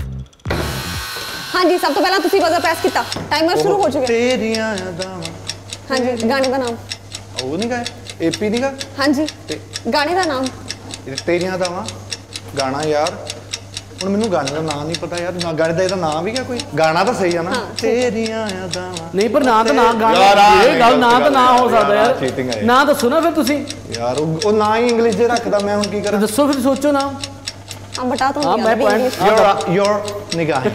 ਹਾਂਜੀ ਸਭ ਤੋਂ ਪਹਿਲਾਂ ਤੁਸੀਂ ਬਜ਼ਰ ਪ੍ਰੈਸ ਕੀਤਾ ਟਾਈਮਰ ਸ਼ੁਰੂ ਹੋ ਚੁੱਕਿਆ ਤੇਰੀਆਂ ਯਾਦਾਂ ਹਾਂਜੀ ਗਾਣੇ ਦਾ ਨਾਮ ਉਹ ਨਹੀਂ ਗਾਏ ਏਪੀ ਨਹੀਂ ਗਾ ਹਾਂਜੀ ਤੇ ਗਾਣੇ ਦਾ ਨਾਮ ਇਹ ਤੇਰੀਆਂ ਯਾਦਾਂ ਗਾਣਾ ਯਾਰ ਹੁਣ ਮੈਨੂੰ ਗਾਣੇ ਦਾ ਨਾਮ ਨਹੀਂ ਪਤਾ ਯਾਰ ਨਾ ਗਾਣੇ ਦਾ ਇਹਦਾ ਨਾਮ ਵੀ ਕਿਆ ਕੋਈ ਗਾਣਾ ਤਾਂ ਸਹੀ ਆ ਨਾ ਹਾਂ, ਤੇਰੀਆਂ ਯਾਦਾਂ ਨਹੀਂ ਪਰ ਨਾਂ ਤਾਂ ਨਾ ਗਾਣਾ ਯਾਰ, ਆਹ ਇਹ ਗੱਲ ਨਾ ਤਾਂ ਨਾ ਹੋ ਸਕਦਾ ਯਾਰ, cheating ਹੈ ਯਾਰ ਇਹ। ਨਾ ਦੱਸੋ ਨਾ ਫਿਰ ਤੁਸੀਂ ਯਾਰ ਉਹ ਉਹ ਨਾ ਹੀ ਇੰਗਲਿਸ਼ ਦੇ ਰੱਖਦਾ ਮੈਂ ਹੁਣ ਕੀ ਕਰਾਂ ਦੱਸੋ ਫਿਰ ਸੋਚੋ ਨਾ ਆ ਬਤਾ ਤੋਂ ਹਾਂ, ਮੈਂ point- your your ਨਿਗਾहें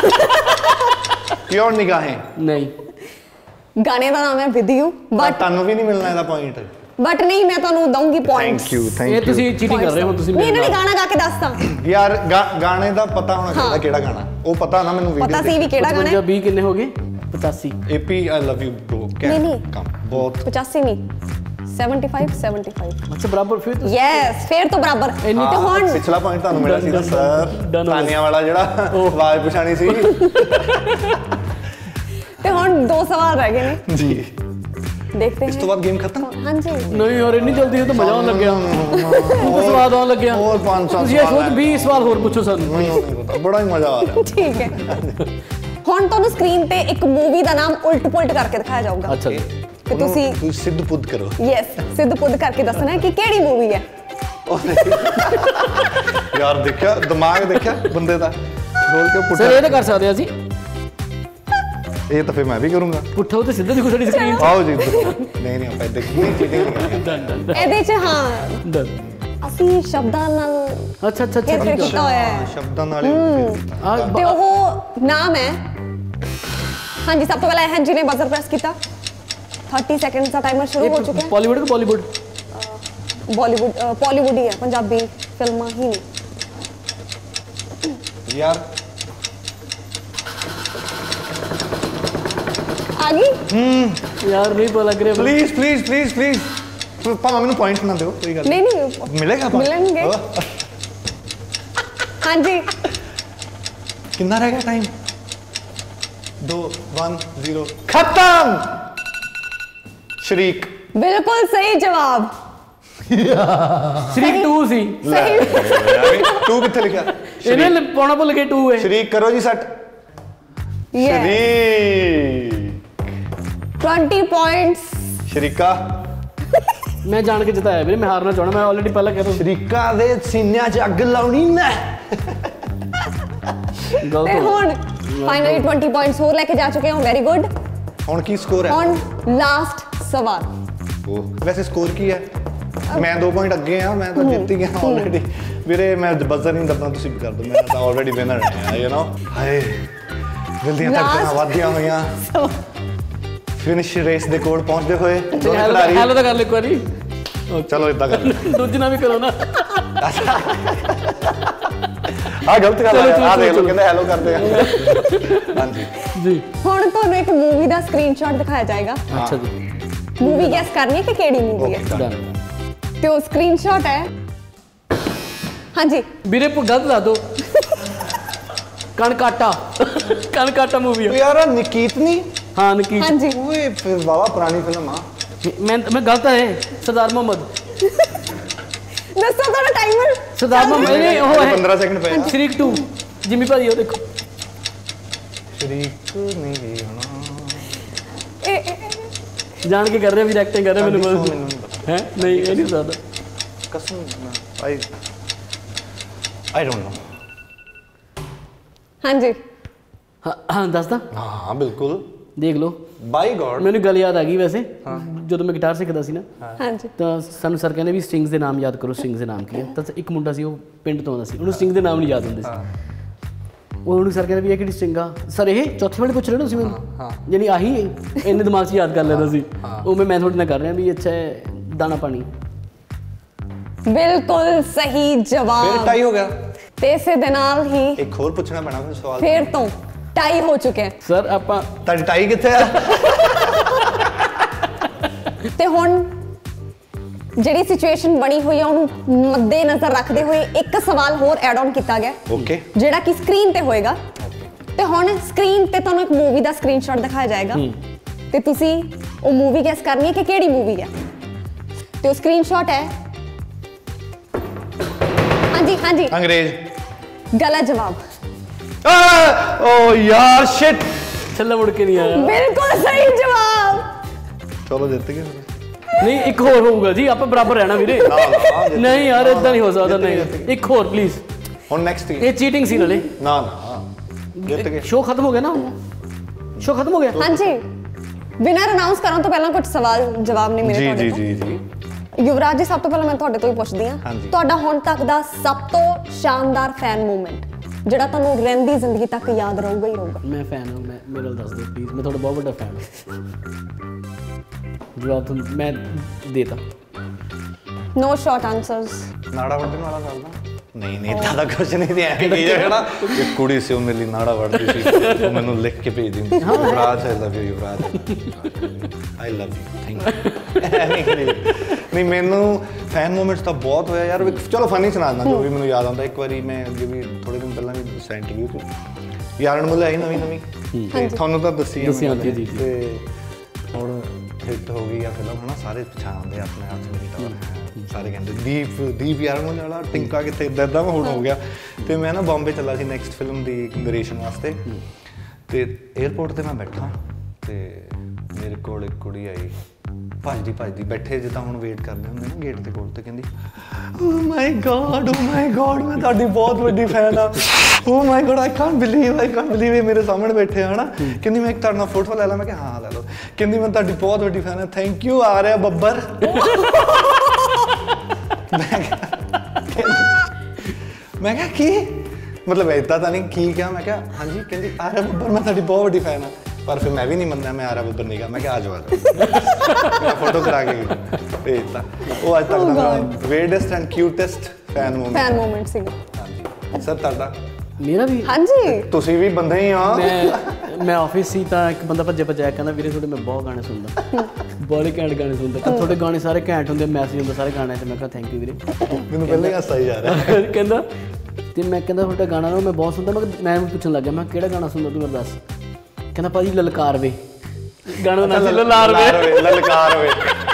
your ਨਿਗਾहें ਨਹੀਂ ਗਾਣੇ ਦਾ ਨਾਮ ਹੈ ਵਿਦ ਯੂ ਬਟ ਬਟ ਤੁਹਾਨੂੰ ਵੀ ਨਹੀਂ ਮਿਲਣਾ ਇਹਦਾ ਪੁਆਇੰਟ ਬਟ ਨਹੀਂ ਮੈਂ ਤੁਹਾਨੂੰ ਦਊਂਗੀ ਪੁਆਇੰਟਸ ਥੈਂਕ ਯੂ ਇਹ ਥੈਂਕ ਯੂ ਤੁਸੀਂ ਚੀਟਿੰਗ ਕਰ ਰਹੇ ਹੋ ਤੁਸੀਂ ਨਹੀਂ ਮੇਰੇ ਇਹਨਾਂ ਨੇ ਨਾਲ ਗਾਣਾ ਗਾ ਕੇ ਦੱਸਤਾ ਯਾਰ ਗਾ- ਗਾਣੇ ਦਾ ਪਤਾ ਹੋਣਾ ਚਾਹੀਦਾ ਹਾਂ। ਕਿਹੜਾ ਗਾਣਾ ਉਹ ਪਤਾ ਨਾ ਮੈਨੂੰ ਪਤਾ ਸੀ ਵੀ ਕਿਹੜਾ ਗਾਣਾ ਪਚਵੰਜਾ ਹੈ ਵੀਹ ਕਿੰਨੇ ਹੋ ਗਏ ਪਚਾਸੀ ਏਪੀ ਆਈ ਲਵ ਯੂ ਬ੍ਰੋ ਨਹੀਂ, ਨਹੀਂ। ਕੰਮ ਬਹੁਤ ਪਚਾਸੀ ਨਹੀਂ पचहत्तर पचहत्तर ਅੱਛਾ ਬਰਾਬਰ ਫਿਰ ਤੁਸੀਂ ਯੈਸ ਫੇਰ ਤੋਂ ਬਰਾਬਰ ਇੰਨੀ ਤੇ ਹੁਣ ਪਿਛਲਾ ਪੁਆਇੰਟ ਤੁਹਾਨੂੰ ਮਿਲਿਆ ਸੀ ਨਾ Done, done, ਸਰ done, done. ਤਾਨੀਆਂ ਵਾਲਾ ਜਿਹੜਾ ਆਵਾਜ਼ ਪਛਾਣੀ ਸੀ ਤੇ ਹੁਣ ਦੋ ਸਵਾਲ ਰਹਿ ਗਏ ਨੇ ਜੀ ਦੇਖਦੇ ਇਸ ਤੋਂ ਹਾਂ ਬਾਅਦ ਗੇਮ ਖਤਮ ਹਾਂਜੀ ਨਹੀਂ ਯਾਰ ਇੰਨੀ ਜਲਦੀ ਉਹ ਤਾਂ ਮਜ਼ਾ ਆਉਣ ਲੱਗਿਆ ਉਹ ਸਵਾਦ ਆਉਣ ਲੱਗਿਆ ਹੋਰ ਪੰਜ ਸੱਤ ਤੁਸੀਂ ਇਹ ਸਵਾਲ ਸੋਚ ਵੀਹ ਸਵਾਲ ਹੋਰ ਪੁੱਛੋ ਸਾਨੂੰ ਮੈਨੂੰ ਨਹੀਂ ਪਤਾ ਬੜਾ ਹੀ ਮਜ਼ਾ ਆ ਰਿਹਾ ਠੀਕ ਹੈ ਹੁਣ ਤੁਹਾਨੂੰ ਸਕਰੀਨ ਤੇ ਇੱਕ ਮੂਵੀ ਦਾ ਨਾਮ ਉਲਟ ਪੁਲਟ ਕਰਕੇ ਦਿਖਾਇਆ ਜਾਊਗਾ ਅੱਛਾ ਜੀ ਤੇ ਤੁਸੀਂ ਤੁਸੀਂ ਸਿੱਧ ਪੁੱਧ ਕਰੋ ਯੈਸ ਸਿੱਧ ਪੁੱਧ ਕਰਕੇ ਦੱਸਣਾ ਹੈ ਕਿ ਕਿਹੜੀ ਮੂਵੀ ਹੈ ਯਾਰ ਦੇਖਿਆ ਦਿਮਾਗ ਦੇਖਿਆ ਬੰਦੇ ਦਾ ਬੋਲ ਕੇ ਸਰ ਪੁੱਠਾ ਇਹ ਤਾਂ ਕਰ ਸਕਦੇ ਹਾਂ ਅਸੀਂ ਇਹ ਤਾਂ ਫਿਰ ਮੈਂ ਵੀ ਕਰੂੰਗਾ ਪੁੱਠਾ ਉਹ ਤੇ ਸਿੱਧਾ ਦਿਖੋ ਸਾਡੀ ਸਕਰੀਨ ਆਓ ਜੀ ਨਹੀਂ ਨਹੀਂ ਆਪਾਂ ਦੇਖੀ ਨਹੀਂ ਚੀਟਿੰਗ ਨਹੀਂ ਕਰਨੀ ਡਨ ਡਨ ਇਹਦੇ 'ਚ ਹਾਂ ਡਨ ਅਸੀਂ ਸ਼ਬਦਾਂ ਨਾਲ ਅੱਛਾ ਅੱਛਾ ਅੱਛਾ ਇਹ ਠੀਕ ਕੀਤਾ ਹੋਇਆ ਹੈ ਸ਼ਬਦਾਂ ਨਾਲ ਹੀ ਆ ਤੇ ਉਹ ਨਾਮ ਹੈ ਹਾਂਜੀ ਸਭ ਤੋਂ ਪਹਿਲਾਂ ਇਹ ਜਿਹਨੇ ਬਜ਼ਰ ਪ੍ਰੈਸ ਕੀਤਾ तीस ਸੈਕਿੰਡਸ ਦਾ ਟਾਈਮਰ ਸ਼ੁਰੂ ਹੋ ਚੁੱਕਾ ਹੈ ਬਾਲੀਵੁੱਡ ਕਿ ਬਾਲੀਵੁੱਡ ਬਾਲੀਵੁੱਡ ਪੋਲੀਵੁੱਡ ਹੀ ਹੈ ਪੰਜਾਬੀ ਫਿਲਮਾਂ ਹੀ ਨਹੀਂ ਯਾਰ ਆ ਗਈ ਯਾਰ ਨਹੀਂ ਪਤਾ ਲੱਗ ਰਿਹਾ ਪਲੀਜ਼ ਪਲੀਜ਼ ਪਲੀਜ਼ ਪਲੀਜ਼ ਭਾਵੇਂ ਮੈਨੂੰ ਪੁਆਇੰਟ ਨਾ ਦਿਓ ਕੋਈ ਗੱਲ ਨਹੀਂ ਨਹੀਂ ਮਿਲੇਗਾ point? ਮਿਲਣਗੇ। ਓਹ, ਹਾਂਜੀ ਕਿੰਨਾ ਰਹਿ ਗਿਆ ਟਾਈਮ ਦੋ ਇੱਕ ਜ਼ੀਰੋ ਖਤਮ ਸ਼ਰੀਕ ਬਿਲਕੁਲ ਸਹੀ ਜਵਾਬ ਸ਼ਰੀਕ ਟੂ ਸੀ ਸਹੀ ਤੂੰ ਕਿੱਥੇ ਲਿਖਿਆ ਇਹਨੇ ਪਾਉਣਾ ਭੁੱਲ ਗਏ ਟੂ ਹੈ ਸ਼ਰੀਕ ਕਰੋ ਜੀ ਸੱਟ ਯੈਸ ਸ਼ਰੀਕ ਵੀਹ ਪੁਆਇੰਟਸ ਸ਼ਰੀਕਾ ਮੈਂ ਜਾਣ ਕੇ ਜਿਤਾਇਆ ਵੀਰੇ ਮੈਂ ਹਾਰਨਾ ਚਾਹਣਾ ਮੈਂ ਆਲਰੇਡੀ ਪਹਿਲਾਂ ਕਹਿ ਰਿਹਾ ਸ਼ਰੀਕਾ ਦੇ ਸੀਨਿਆਂ 'ਚ ਅੱਗ ਲਾਉਣੀ ਨਾ ਗਲਤ ਤੇ ਹੋ ਹੁਣ ਫਾਈਨਲੀ ਵੀਹ ਪੁਆਇੰਟਸ ਹੋਰ ਲੈ ਕੇ ਜਾ ਚੁੱਕੇ ਹਾਂ ਵੈਰੀ ਗੁੱਡ ਹੁਣ ਕੀ ਸਕੋਰ ਹੈ ਹੁਣ ਲਾਸਟ ਸਵਾਲ ਉਹ ਵੈਸੇ ਸਕੋਰ ਕੀ ਹੈ ਮੈਂ ਦੋ ਪੁਆਇੰਟ ਅੱਗੇ ਆ ਮੈਂ ਤਾਂ ਜਿੱਤ ਹੀ ਗਿਆ ਆਲਰੇਡੀ ਵੀਰੇ ਮੈਂ ਬਜ਼ਰ ਨਹੀਂ ਦੱਬਣਾ ਤੁਸੀਂ ਵੀ ਕਰ ਦਿਓ ਮੈਂ ਤਾਂ ਆਲਰੇਡੀ ਵਿਨਰ ਹਾਂ ਯੂ نو ਹਾਏ ਦਿਲ ਦੀਆਂ ਧੜਕਣਾਂ Last ਵੱਧਦੀਆਂ ਹੋਈਆਂ ਫਿਨਿਸ਼ ਰੇਸ ਦੇ ਕੋਲ ਪਹੁੰਚਦੇ ਹੋਏ ਦੋਨੇ ਹੈਲੋ ਖਿਡਾਰੀ ਹੈਲੋ ਤਾਂ ਕਰ ਲੈ ਇੱਕ ਵਾਰੀ ਚਲੋ ਇਦਾਂ ਕਰ ਦੂਜੀ ਨਾਲ ਵੀ ਕਰੋ ਨਾ ਆ ਗਲਤ ਗੱਲ ਚਲੋ, ਆ ਚਲੋ, ਆ ਦੇਖ ਲਓ ਚਲੋ। ਕਹਿੰਦੇ ਹੈਲੋ ਕਰਦੇ ਆ ਹਾਂਜੀ ਜੀ ਹੁਣ ਤੁਹਾਨੂੰ ਇੱਕ ਮੂਵੀ ਦਾ ਸਕਰੀਨਸ਼ਾਟ ਦਿਖਾਇਆ ਜਾਏਗਾ ਅੱਛਾ ਜੀ ਮੂਵੀ ਗੈਸ ਕਰਨੀ ਹੈ ਕਿ ਕਿਹੜੀ ਮੂਵੀ ਹੈ ਓਕੇ ਡਨ ਤੇ ਉਹ ਸਕਰੀਨਸ਼ਾਟ ਹੈ ਹਾਂਜੀ ਵੀਰੇ ਪ- ਗਲਤ ਦੱਸ ਦੋ ਕਣਕਾਟਾ ਕਣਕਾਟਾ ਮੂਵੀ ਆ ਯਾਰ ਨਕੀਤ ਨਹੀਂ ਹਾਂ ਨਕੀ ਹਾਂਜੀ ਓਏ ਫਿਰ ਵਾਵਾ ਪੁਰਾਣੀ ਫਿਲਮ ਆ ਮੈਂ ਮੈਂ ਗਲਤ ਹੈ ਸਰਦਾਰ ਮੁਹੰਮਦ ਦੱਸੋ ਤੁਹਾਡਾ ਟਾਈਮਰ ਸਰਦਾਰ ਮੁਹੰਮਦ ਇਹ ਉਹ ਹੈ ਪੰਦਰਾਂ ਸੈਕਿੰਡ ਪਏ ਆ ਸ਼ਰੀਕ ਟੂ ਜਿਮੀ ਭਾਜੀ ਉਹ ਦੇਖੋ ਸ਼ਰੀਕ ਨਹੀਂ ਹੋਣਾ ਜਾਣ ਕੇ ਕਰ ਰਿਹਾ ਵੀ ਐਕਟਿੰਗ ਕਰ ਰਿਹਾ ਮੈਨੂੰ ਮੈਨੂੰ ਬਸ ਨਹੀਂ ਪਤਾ ਹੈ ਨਹੀਂ ਇਹ ਨਹੀਂ ਜ਼ਿਆਦਾ ਕਸਮ ਆਈ ਆਈ ਡੋਨਟ ਨੋ ਹਾਂਜੀ ਹਾਂ ਹਾਂ ਦੱਸਦਾ ਹਾਂ ਬਿਲਕੁਲ ਦੇਖ ਲਓ ਬਾਈ ਗॉड ਮੈਨੂੰ ਗੱਲ ਯਾਦ ਆ ਗਈ ਵੈਸੇ ਜਦੋਂ ਮੈਂ ਗਿਟਾਰ ਸਿੱਖਦਾ ਸੀ ਨਾ ਹਾਂਜੀ ਤਾਂ ਸਾਨੂੰ ਸਰ ਕਹਿੰਦੇ ਵੀ ਸਟ੍ਰਿੰਗਸ ਦੇ ਨਾਮ ਯਾਦ ਕਰੋ ਸਟ੍ਰਿੰਗਸ ਦੇ ਨਾਮ ਕੀ ਹੈ ਤਾਂ ਇੱਕ ਮੁੰਡਾ ਸੀ ਉਹ ਪਿੰਡ ਤੋਂ ਆਉਂਦਾ ਸੀ ਉਹਨੂੰ ਸਟ੍ਰਿੰਗ ਦੇ ਨਾਮ ਨਹੀਂ ਯਾਦ ਹੁੰਦੇ ਸੀ ਉਹ ਉਹਨੂੰ ਸਰ ਕਹਿੰਦੇ ਵੀ ਇਹ ਕਿਹੜੀ ਸਟ੍ਰਿੰਗ ਆ ਸਰ ਇਹ ਚੌਥੇ ਵਾਲੇ ਪੁੱਛ ਰਹੇ ਹੋ ਤੁਸੀਂ ਮੈਨੂੰ ਯਾਨੀ ਆਹੀ ਇੰਨੇ ਦਿਮਾਗ 'ਚ ਯਾਦ ਕਰ ਲੈਂਦਾ ਸੀ ਉਹ ਮੈਂ ਮੈਂ ਤੁਹਾਡੇ ਨਾਲ ਕਰ ਰਿਹਾ ਵੀ ਅੱਛਾ ਹੈ ਦਾਣਾ ਪਾਣੀ ਬਿਲਕੁਲ ਸਹੀ ਫਿਰ ਜਵਾਬ ਟਾਈ ਹੋ ਗਿਆ ਤੇ ਇਸੇ ਦੇ ਨਾਲ ਹੀ ਇੱਕ ਹੋਰ ਪੁੱਛਣਾ ਪੈਣਾ ਫਿਰ ਸਵਾਲ ਫੇਰ ਤੋਂ ਟਾਈ ਹੋ ਚੁੱਕਿਆ ਹੈ। ਸਰ ਆਪਾਂ ਤੁਹਾਡੀ ਟਾਈ ਕਿੱਥੇ ਆ ਤੇ ਹੁਣ ਜਿਹੜੀ ਸਿਚੁਏਸ਼ਨ ਬਣੀ ਹੋਈ ਹੈ ਉਹਨੂੰ ਮੱਦੇ ਨਜ਼ਰ ਰੱਖਦੇ ਹੋਏ ਇੱਕ ਸਵਾਲ ਹੋਰ ਐਡ ਆਨ ਕੀਤਾ ਗਿਆ ਓਕੇ ਜਿਹੜਾ ਕਿ ਸਕਰੀਨ ਤੇ ਹੋਏਗਾ ਤੇ ਹੁਣ ਸਕਰੀਨ ਤੇ ਤੁਹਾਨੂੰ ਇੱਕ ਮੂਵੀ ਦਾ ਸਕਰੀਨਸ਼ਾਟ ਦਿਖਾਇਆ ਜਾਏਗਾ ਤੇ ਤੁਸੀਂ ਉਹ ਮੂਵੀ ਗੈਸ ਕਰਨੀ ਹੈ ਕਿ ਕਿਹੜੀ ਮੂਵੀ ਹੈ ਤੇ ਉਹ ਸਕਰੀਨਸ਼ਾਟ ਹੈ ਹਾਂਜੀ ਹਾਂਜੀ ਅੰਗਰੇਜ਼ ਗਲਤ ਜਵਾਬ ਆ ਓ ਯਾਰ ਸ਼ਿਟ ਛੱਲਾ ਮੁੜ ਕੇ ਨਹੀਂ ਆਇਆ ਬਿਲਕੁਲ ਸਹੀ ਜਵਾਬ ਚਲੋ ਜਿੱਤ ਗਏ ਨਹੀਂ ਇੱਕ ਹੋਰ ਹੋਊਗਾ ਜੀ ਆਪਾਂ ਬਰਾਬਰ ਰਹਿਣਾ ਵੀਰੇ ਨਾ ਨਾ ਜਿੱਤ ਨਹੀਂ ਯਾਰ ਇਦਾਂ ਨਹੀਂ ਹੋ ਸਕਦਾ ਜਿੱਤ ਗਏ, ਨਹੀਂ ਜਿੱਤ ਗਏ। ਇੱਕ ਹੋਰ ਪਲੀਜ਼ ਹੁਣ ਨੈਕਸਟ ਇਹ ਚੀਟਿੰਗ ਸੀ ਨਾਲੇ ਨਾ ਨਾ ਜਿੱਤ ਗਏ ਸ਼ੋਅ ਖਤਮ ਹੋ ਗਿਆ ਨਾ ਸ਼ੋਅ ਖਤਮ ਹੋ ਗਿਆ ਹਾਂਜੀ ਵਿਨਰ ਅਨਾਉਂਸ ਕਰਨ ਤੋਂ ਪਹਿਲਾਂ ਕੁਝ ਸਵਾਲ ਜਵਾਬ ਨੇ ਮੇਰੇ ਜੀ ਤੁਹਾਡੇ ਜੀ ਤੋਂ ਜੀ ਜੀ ਯੁਵਰਾਜ ਜੀ ਸਭ ਤੋਂ ਪਹਿਲਾਂ ਮੈਂ ਤੁਹਾਡੇ ਤੋਂ ਹੀ ਪੁੱਛਦੀ ਹਾਂ ਹਾਂਜੀ। ਤੁਹਾਡਾ ਹੁਣ ਤੱਕ ਦਾ ਸਭ ਤੋਂ ਸ਼ਾਨਦਾਰ ਫੈਨ ਮੂਵਮੈਂਟ ਜਿਹੜਾ ਤੁਹਾਨੂੰ ਰਹਿੰਦੀ ਜ਼ਿੰਦਗੀ ਤੱਕ ਯਾਦ ਰਹੂਗਾ ਹੀ ਰਹੂਗਾ ਮੈਂ ਫੈਨ ਹਾਂ ਮੈਂ ਮੇਰੇ ਨਾਲ ਦੱਸ ਦਿਓ ਪਲੀਜ਼ ਮੈਂ ਤੁਹਾਡਾ ਬਹੁਤ ਵੱਡਾ ਫੈਨ ਹਾਂ ਜਵਾਬ ਤੁਹਾਨੂੰ ਮੈਂ ਦੇਤਾ ਨੋ ਸ਼ਾਰਟ ਆਨਸਰਸ ਨਾੜਾ ਵੱਢਣ ਵਾਲਾ ਕਰਦਾ ਨਹੀਂ ਨਹੀਂ ਤਾਂ ਦਾ ਕੁਝ ਨਹੀਂ ਤੇ ਐਂ ਕੀ ਜਿਹੜਾ ਇੱਕ ਕੁੜੀ ਸੀ ਉਹ ਮੇਰੇ ਲਈ ਨਾੜਾ ਵੱਢਦੀ ਸੀ ਉਹ ਮੈਨੂੰ ਲਿਖ ਕੇ ਭੇਜ ਦਿੰਦੀ Yuvraj I love you Yuvraj I love you thank you ਨਹੀਂ ਮੈਨੂੰ ਫੈਨ ਮੂਮੈਂਟਸ ਤਾਂ ਬਹੁਤ ਹੋਇਆ ਯਾਰ ਚਲੋ ਫਨੀ ਸੁਣਾ ਦਿੰਦਾ ਜੋ ਵੀ ਮੈਨੂੰ ਯਾਦ ਆਉਂਦਾ ਇੱਕ ਵਾਰੀ ਮੈਂ ਅੱਗੇ ਵੀ ਥੋੜੇ ਦਿਨ ਪਹਿਲਾਂ ਵੀ ਦੱਸਿਆ ਇੰਟਰਵਿਊ 'ਚ ਯਾਰਨ ਮੁੱਲ ਆਈ ਨਵੀਂ ਨਵੀਂ ਤੇ ਤੁਹਾਨੂੰ ਤਾਂ ਦੱਸੀ ਦੱਸੀ ਆ ਜੀ, ਜੀ, ਜੀ। ਤੇ ਹੁਣ ਹਿੱਟ ਹੋ ਗਈ ਆ ਫਿਲਮ ਹਨਾ ਸਾਰੇ ਪਛਾਣਦੇ ਆ ਆਪਣੇ ਆਪ ਨੂੰ ਤਾਂ ਸਾਰੇ ਕਹਿੰਦੇ ਦੀਪ ਦੀਪ ਯਾਰ ਮੁੰਡੇ ਵਾਲਾ ਟਿੰਕਾ ਕਿੱਥੇ ਇਦਾਂ ਇਦਾਂ ਹੁਣ ਹੋ ਗਿਆ ਤੇ ਮੈਂ ਨਾ ਬੰਬੇ ਚੱਲਾ ਸੀ ਨੈਕਸਟ ਫਿਲਮ ਦੀ ਨਰੇਸ਼ਨ ਵਾਸਤੇ ਤੇ 에어ਪੋਰਟ ਤੇ ਮੈਂ ਬੈਠਾ ਤੇ ਮੇਰੇ ਕੋਲ ਇੱਕ ਕੁੜੀ ਆਈ ਭੱਜਦੀ ਭੱਜਦੀ ਬੈਠੇ ਜਿੱਦਾਂ ਹੁਣ ਵੇਟ ਕਰਦੇ ਹੁੰਦੇ ਨਾ ਗੇਟ ਦੇ ਕੋਲ ਤੇ ਕਹਿੰਦੀ ਓ my god O my god ਮੈਂ ਤੁਹਾਡੀ ਬਹੁਤ ਵੱਡੀ ਫੈਨ ਆ oh my god I can't believe I can't believe ਇਹ ਮੇਰੇ ਸਾਹਮਣੇ ਬੈਠੇ ਆ ਹਨਾ ਕਹਿੰਦੀ ਮੈਂ ਇੱਕ ਤੁਹਾਡੇ ਨਾਲ ਫੋਟੋ ਲੈ ਲਾਂ ਮੈਂ ਕਿਹਾ ਹਾਂ ਲੈ ਲਓ ਕਹਿੰਦੀ ਮੈਂ ਤੁਹਾਡੀ ਬਹੁਤ ਵੱਡੀ ਫੈਨ ਆ ਥੈਂਕ ਯੂ ਆ ਰਿਹਾ ਬੱਬਰ ਮੈਂ ਕਿਹਾ ਕੀ ਮਤਲਬ ਇਦਾਂ ਤਾਂ ਨਹੀਂ ਕੀ ਕਿਹਾ ਮੈਂ ਕਿਹਾ ਹਾਂਜੀ ਕਹਿੰਦੀ ਆ ਰਿਹਾ ਬੱਬਰ ਮੈਂ ਤੁਹਾਡੀ ਬਹੁਤ ਵੱਡੀ ਫੈਨ ਆ ਪਰ ਫਿਰ ਮੈਂ ਵੀ ਨਹੀਂ ਮੰਨਿਆ ਮੈਂ ਆ ਰਿਹਾ ਬੱਬਰ ਨਹੀਂ ਕਿਹਾ ਮੈਂ ਕਿਹਾ ਆ ਜਾਓ ਆ ਜਾਓ ਮੈਂ ਫੋਟੋ ਕਰਾ ਕੇ ਭੇਜਤਾ ਉਹ ਅੱਜ ਤੱਕ ਦਾ weirdest and cutest fan moment fan movement ਸੀਗਾ ਹਾਂਜੀ ਸਰ ਤੁਹਾਡਾ ਮੇਰਾ ਵੀ ਹਾਂਜੀ ਤੁਸੀਂ ਵੀ ਬੰਦੇ ਹੀ ਆ ਮੈਂ ਮੈਂ ਆਫਿਸ ਸੀ ਤਾਂ ਇੱਕ ਬੰਦਾ ਭੱਜੇ ਭੱਜਿਆ ਕਹਿੰਦਾ ਵੀਰੇ ਤੁਹਾਡੇ ਮੈਂ ਬਹੁਤ ਗਾਣੇ ਸੁਣਦਾ ਬੜੇ ਘੈਂਟ ਗਾਣੇ ਸੁਣਦਾ ਕਹਿੰਦਾ ਤੁਹਾਡੇ ਗਾਣੇ ਸਾਰੇ ਘੈਂਟ ਹੁੰਦੇ ਮੈਸੇਜ ਹੁੰਦਾ ਸਾਰੇ ਗਾਣਿਆਂ 'ਚ ਮੈਂ ਕਿਹਾ ਥੈਂਕ ਯੂ ਵੀਰੇ ਮੈਨੂੰ ਪਹਿਲਾਂ ਹੀ ਹਾਸਾ ਹੀ ਜਾ ਰਿਹਾ ਕਹਿੰਦਾ ਤੇ ਮੈਂ ਕਹਿੰਦਾ ਤੁਹਾਡਾ ਗਾਣਾ ਨਾ ਮੈਂ ਬਹੁਤ ਸੁਣਦਾ ਮੈਂ ਕਿਹਾ- ਮੈਂ ਵੀ ਪੁੱਛਣ ਲੱਗ ਗਿਆ ਮੈਂ ਕਿਹਾ, ਕਿਹੜਾ ਗਾਣਾ ਸੁਣਦਾ ਤੂੰ ਮੈਨੂੰ ਦੱਸ ਕਹਿੰਦਾ ਭਾਜੀ ਲਲਕਾਰ ਵੇ ਗਾਣਾ ਦਾ ਨਾਮ ਸੀ ਲਲਕਾਰ ਵੇ ਲਲਕਾਰ ਵੇ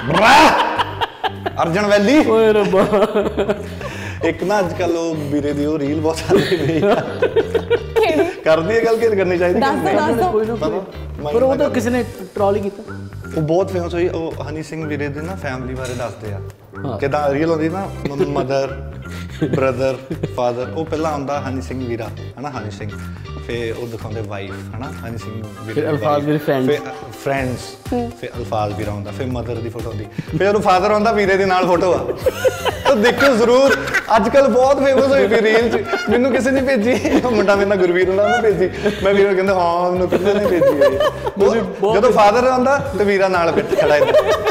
ਅਰਜਨ ਵੈਲੀ ਓਏ ਰੱਬਾ ਇੱਕ ਨਾ ਅੱਜ ਕੱਲ ਉਹ ਵੀਰੇ ਦੀ ਉਹ ਰੀਲ ਬਹੁਤ ਚੱਲਦੀ ਪਈ ਆ ਕਰਦੀ ਹੈ ਗੱਲ ਕਿ ਕਰਨੀ ਚਾਹੀਦੀ ਦੱਸ ਦਿਓ, ਦੱਸ ਦਿਓ। ਕੋਈ ਨਾ ਪਤਾ? ਕੋਈ। ਪਰ ਉਹ ਤਾਂ ਕਿਸੇ ਨੇ ਟਰਾਲੀ ਕੀਤਾ ਉਹ ਬਹੁਤ ਫੇਮਸ ਹੋਈ ਉਹ ਹਨੀ ਸਿੰਘ ਵੀਰੇ ਦੇ ਨਾ ਫੈਮਿਲੀ ਬਾਰੇ ਦੱਸਦੇ ਆ ਹਾਂ। ਕਿਦਾਂ ਰੀਅਲ ਹੁੰਦੀ ਨਾ ਮਦਰ ਬ੍ਰਦਰ ਫਾਦਰ ਉਹ ਪਹਿਲਾਂ ਆਉਂਦਾ ਹਨੀ ਸਿੰਘ ਵੀਰਾ ਹਨਾ ਹਨੀ ਸਿੰਘ ਫਿਰ ਉਹ ਦਿਖਾਉਂਦੇ ਵਾਈਫ ਹਨਾ ਹਨੀ ਸਿੰਘ ਵੀਰੇ ਫਿਰ ਅਲਫਾਜ਼ ਵੀਰੇ friends। ਫਰੈਂਡਸ ਫਿਰ ਅਲਫਾਜ਼ ਵੀਰਾ ਆਉਂਦਾ ਫਿਰ ਮਦਰ ਦੀ ਫੋਟੋ ਆਉਂਦੀ ਫਿਰ ਉਹ ਫਾਦਰ ਆਉਂਦਾ ਵੀਰੇ ਦੇ ਨਾਲ ਫੋਟੋ ਆ ਤਾਂ ਦੇਖਿਓ ਜ਼ਰੂਰ ਅੱਜ ਕੱਲ ਬਹੁਤ ਫੇਮਸ ਹੋਈ ਪਈ ਰੀਲ 'ਚ ਮੈਨੂੰ ਕਿਸੇ ਨੇ ਭੇਜੀ ਉਹ ਮੁੰਡਾ ਮੇਰੇ ਨਾਲ ਗੁਰਵੀਰ ਹੁੰਦਾ ਉਹਨੇ ਭੇਜੀ ਮੈਂ ਵੀਰੇ ਨੂੰ ਕਹਿੰਦਾ ਹਾਂ ਮੈਨੂੰ ਕਿਸੇ ਨੇ ਭੇਜੀ ਹੈ ਉਹ ਜਦੋਂ ਫਾਦਰ ਆਉਂਦਾ ਤੇ ਵੀਰਾ ਨਾਲ ਬੈਠ ਖੜਾ ਇੱਧਰ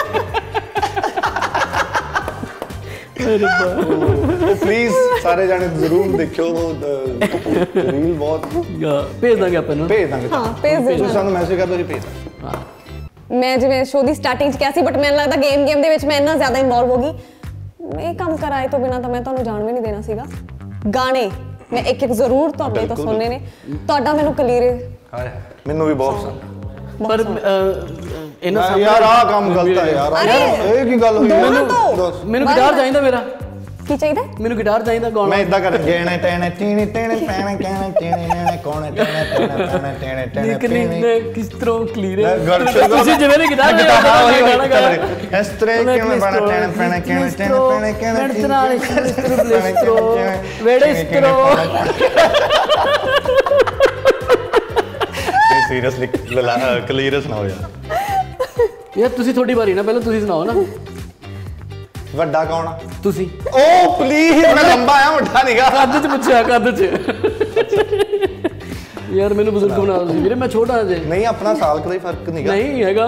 ਪਲੀਜ਼ ਸਾਰੇ ਜਾਣੇ ਜ਼ਰੂਰ ਦੇਖਿਓ ਉਹ ਰੀਲ ਬਹੁਤ ਭੇਜ ਦਾਂਗੇ ਆਪਾਂ ਨੂੰ ਭੇਜ ਦਾਂਗੇ ਹਾਂ ਭੇਜ ਤੁਸੀਂ ਦਿਓ ਸਾਨੂੰ ਮੈਸੇਜ ਕਰ ਦਿਓ ਜੀ ਭੇਜ ਦਾਂਗੇ ਹਾਂ ਮੈਂ ਜਿਵੇਂ ਸ਼ੋਅ ਦੀ ਸਟਾਰਟਿੰਗ 'ਚ ਕਿਹਾ ਸੀ ਬਟ ਮੈਨੂੰ ਲੱਗਦਾ ਗੇਮ ਗੇਮ ਦੇ ਵਿੱਚ ਮੈਂ ਇੰਨਾ ਜ਼ਿਆਦਾ ਇਨਵੋਲਵ ਹੋ ਗਈ ਇਹ ਕੰਮ ਕਰਾਏ ਤੋਂ ਬਿਨਾ ਤਾਂ ਮੈਂ ਤੁਹਾਨੂੰ ਜਾਣ ਵੀ ਨਹੀਂ ਦੇਣਾ ਸੀਗਾ ਗਾਣੇ ਮੈਂ ਇੱਕ ਇੱਕ ਜ਼ਰੂਰ ਤੁਹਾਡੇ ਤੋਂ ਸੁਣਨੇ ਨੇ। ਤੁਹਾਡਾ ਮੈਨੂੰ ਕਲੀਰੇ ਹਾਏ ਹਾਏ, ਮੈਨੂੰ ਵੀ ਬਹੁਤ ਪਸੰਦ। ਪਰ ਅਹ, ਇਹਨਾਂ ਮੈਂ- ਯਾਰ ਆਹ ਕੰਮ ਗਲਤ ਹੈ ਯਾਰ। ਅਰੇ, ਯਾਰ ਇਹ ਕੀ ਗੱਲ ਹੋਈ? ਦੋਹਾਂ ਮੈਨੂੰ ਤੋਂ। ਦੱਸ। ਮੈਨੂੰ ਗਿਟਾਰ ਚਾਹੀਦਾ ਮੇਰਾ ਕੀ ਚਾਹੀਦਾ? ਮੈਨੂੰ ਗਿਟਾਰ ਚਾਹੀਦਾ ਗਾਉਣਾ। ਮੈਂ ਇਦਾਂ ਕਰ ਗੇਣੇ ਟੇਣੇ ਟੀਣੇ ਟੇਣੇ ਟੇਣੇ ਟੇਣੇ ਟੇਣੇ ਟੇਣੇ ਕੋਣੇ ਟੇਣੇ ਟੇਣੇ ਟੇਣੇ ਟੇਣੇ ਟੇਣੇ ਨਿਕਲੀ ਨੇ ਕਿਸ ਤਰ੍ਹਾਂ ਕਲੀਰੇ ਗੜ ਤੁਸੀਂ ਜਿਵੇਂ ਨੇ ਗਿਟਾਰ ਗਾਣਾ ਗਾ ਇਸ ਤਰ੍ਹਾਂ ਕਿਵੇਂ ਬਣਾ ਟੇਣੇ ਟੇਣੇ ਟੇਣੇ ਟੇਣੇ ਟੇਣੇ ਸੀਰੀਅਸਲੀ ਕਲੀਅਰ ਸੁਣਾਓ ਯਾਰ। ਯਾਰ ਤੁਸੀਂ ਤੁਹਾਡੀ ਵਾਰੀ ਨਾ, ਪਹਿਲਾਂ ਤੁਸੀਂ ਸੁਣਾਓ ਨਾ। ਵੱਡਾ ਕੌਣ ਆ? ਤੁਸੀਂ ਓ ਪਲੀਜ਼, ਮੈਂ ਲੰਬਾ ਆ, ਵੱਡਾ ਨਹੀਂਗਾ। ਕੱਦ ਚ ਪੁੱਛਿਆ, ਕੱਦ ਚ। ਯਾਰ ਮੈਨੂੰ ਬਜ਼ੁਰਗ ਬਣਾ ਦਿਓ ਵੀਰੇ, ਮੈਂ ਛੋਟਾ ਜੇ। ਨਹੀਂ, ਆਪਣਾ ਸਾਲ ਕਦਾ ਹੀ ਫਰਕ ਨਹੀਂਗਾ। ਨਹੀਂ ਹੈਗਾ।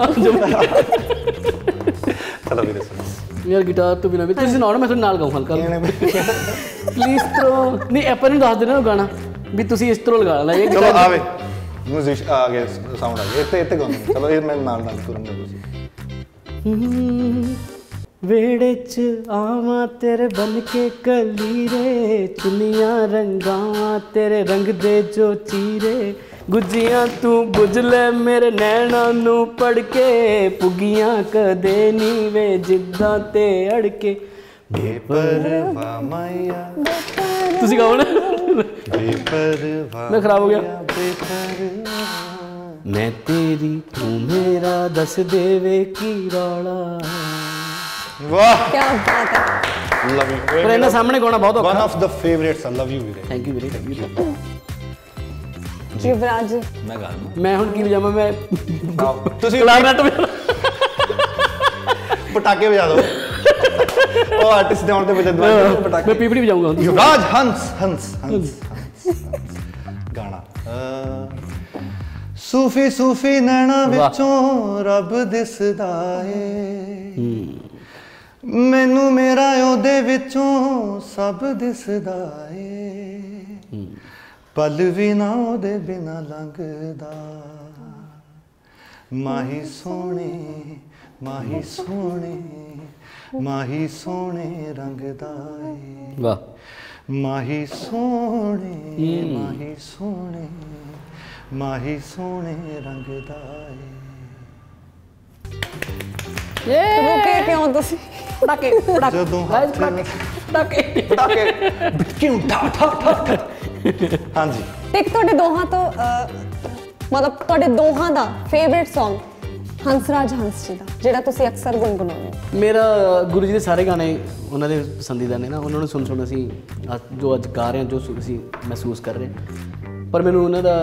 ਚਲੋ ਵੀਰੇ ਸੁਣਾਓ ਯਾਰ ਗਿਟਾਰ ਤੋਂ ਬਿਨਾਂ ਵੀ ਤੁਸੀਂ ਸੁਣਾਓ ਨਾ, ਮੈਂ ਤੁਹਾਡੇ ਨਾਲ ਗਾਉਂ ਹਲਕਾ ਪਲੀਜ਼ ਤਰੋ। ਨਹੀਂ ਆਪਾਂ ਨੂੰ ਦੱਸ ਦੇਣਾ ਗਾਣਾ ਵੀ ਤੁਸੀਂ ਇਸ ਤਰ੍ਹਾਂ ਲਗਾ ਲੈ। ਚਲੋ ਆਵੇ ਮਿਊਜ਼ਿਕ ਆ ਗਿਆ, ਸਾਊਂਡ ਆ ਗਿਆ। ਇੱਥੇ ਇੱਥੇ ਗਾਉਂਦੇ। ਚਲੋ ਇਹ ਮੈਂ ਨਾਲ ਨਾਲ ਕਰੂੰਗਾ। ਤੁਸੀਂ ਵੇੜੇ ਚ ਆਵਾਂ ਤੇਰੇ ਬਨ ਕੇ ਕਲੀਰੇ, ਚੁੰਨੀਆਂ ਰੰਗਾਂ ਤੇਰੇ ਰੰਗ ਦੇ ਜੋ ਚੀਰੇ, ਗੁੱਜੀਆਂ ਤੂੰ ਬੁੱਝ ਲੈ ਮੇਰੇ ਨੈਣਾਂ ਨੂੰ ਪੜ ਕੇ, ਪੁੱਗੀਆਂ ਕਦੇ ਨੀ ਵੇ ਜਿੱਦਾਂ ਤੇ ਅੜਕੇ। ਬੇਪਰਵਾਹ ਮਾਇਆ, ਤੁਸੀਂ ਗਾਓ ਨਾ। ਬੇਪਰਵਾਹ ਮੈਂ ਖਰਾਬ ਹੋ ਗਿਆ। ਬੇਪਰਵਾਹ ਮੈਂ ਤੇਰੀ ਤੂੰ ਮੇਰਾ, ਦੱਸ ਦੇਵੇ ਕੀ ਰੌਲਾ। ਵਾਹ, ਕੀ ਬਾਤ ਹੈ। Love you. ਪਰ ਇਹਨਾਂ ਸਾਹਮਣੇ ਗਾਉਣਾ ਬਹੁਤ ਵਨ ਔਖਾ। ਆਫ ਦਾ ਫੇਵਰੇਟਸ। ਆਈ ਲਵ ਯੂ ਵੀਰੇ। ਥੈਂਕ ਯੂ ਵੀਰੇ, ਥੈਂਕ ਯੂ। ਯੁਵਰਾਜ ਮੈਂ ਗਾਣਾ। ਮੈਂ ਹੁਣ ਕੀ ਵਜਾਵਾਂ? ਮੈਂ ਤੁਸੀਂ ਕਲਾਰਨਟ ਪਟਾਕੇ ਵਜਾ ਦਿਓ। ਉਹ ਆਰਟਿਸਟ ਦੇ ਆਉਣ ਤੇ ਵਜਾ ਦਿਓ ਪਟਾਕੇ। ਮੈਂ ਪੀਪੜੀ ਵਜਾਊਂਗਾ ਹੁਣ। ਯੁਵਰਾਜ ਹੰਸ ਹੰਸ ਹੰਸ ਗਾਣਾ। ਸੂਫੀ ਸੂਫੀ ਨੈਣਾ ਵਿੱਚੋਂ ਰੱਬ ਦਿਸਦਾ ਏ, ਮੈਨੂੰ ਮੇਰਾ ਉਹਦੇ ਵਿੱਚੋਂ ਸਭ ਦਿਸਦਾ ਏ, ਪਲ ਵੀ ਨਾ ਉਹਦੇ ਬਿਨਾ ਲੰਘਦਾ, ਮਾਹੀ ਸੋਹਣੇ ਮਾਹੀ ਸੋਹਣੇ ਮਾਹੀ ਸੋਹਣੇ ਰੰਗ ਦਾ ਏ, ਵਾਹ। ਮਾਹੀ ਸੋਹਣੇ ਮਾਹੀ ਸੋਹਣੇ ਮਾਹੀ ਸੋਹਣੇ ਰੰਗ ਦਾ ਏ। ਰੁਕੇ ਕਿਉਂ ਤੁਸੀਂ? ਪਟਾਕੇ ਪਟਾਕੇ ਜਦੋਂ ਗਾਇਸ ਪਟਾਕੇ ਪਟਾਕੇ ਪਟਾਕੇ ਕਿਉਂ ਠਾ ਠਾ ਠਾ। ਹਾਂਜੀ, ਇੱਕ ਤੁਹਾਡੇ ਦੋਹਾਂ ਤੋਂ ਅਹ, ਮਤਲਬ ਤੁਹਾਡੇ ਦੋਹਾਂ ਦਾ ਫੇਵਰਿਟ Song ਹੰਸਰਾਜ ਹੰਸ ਜੀ ਦਾ, ਜਿਹੜਾ ਤੁਸੀਂ ਅਕਸਰ ਗੁੰਗੁਣਾਉਂਦੇ ਹੋ। ਮੇਰਾ ਗੁਰੂ ਜੀ ਦੇ ਸਾਰੇ ਗਾਣੇ ਉਹਨਾਂ ਦੇ ਪਸੰਦੀਦਾ ਨੇ ਨਾ, ਉਹਨਾਂ ਨੂੰ ਸੁਣ ਸੁਣ ਅਸੀਂ ਅੱਜ- ਜੋ ਅੱਜ ਗਾ ਰਹੇ ਹਾਂ, ਜੋ ਸੁ- ਅਸੀਂ ਮਹਿਸੂਸ ਕਰ ਰਹੇ ਹਾਂ। ਪਰ ਮੈਨੂੰ ਉਹਨਾਂ ਦਾ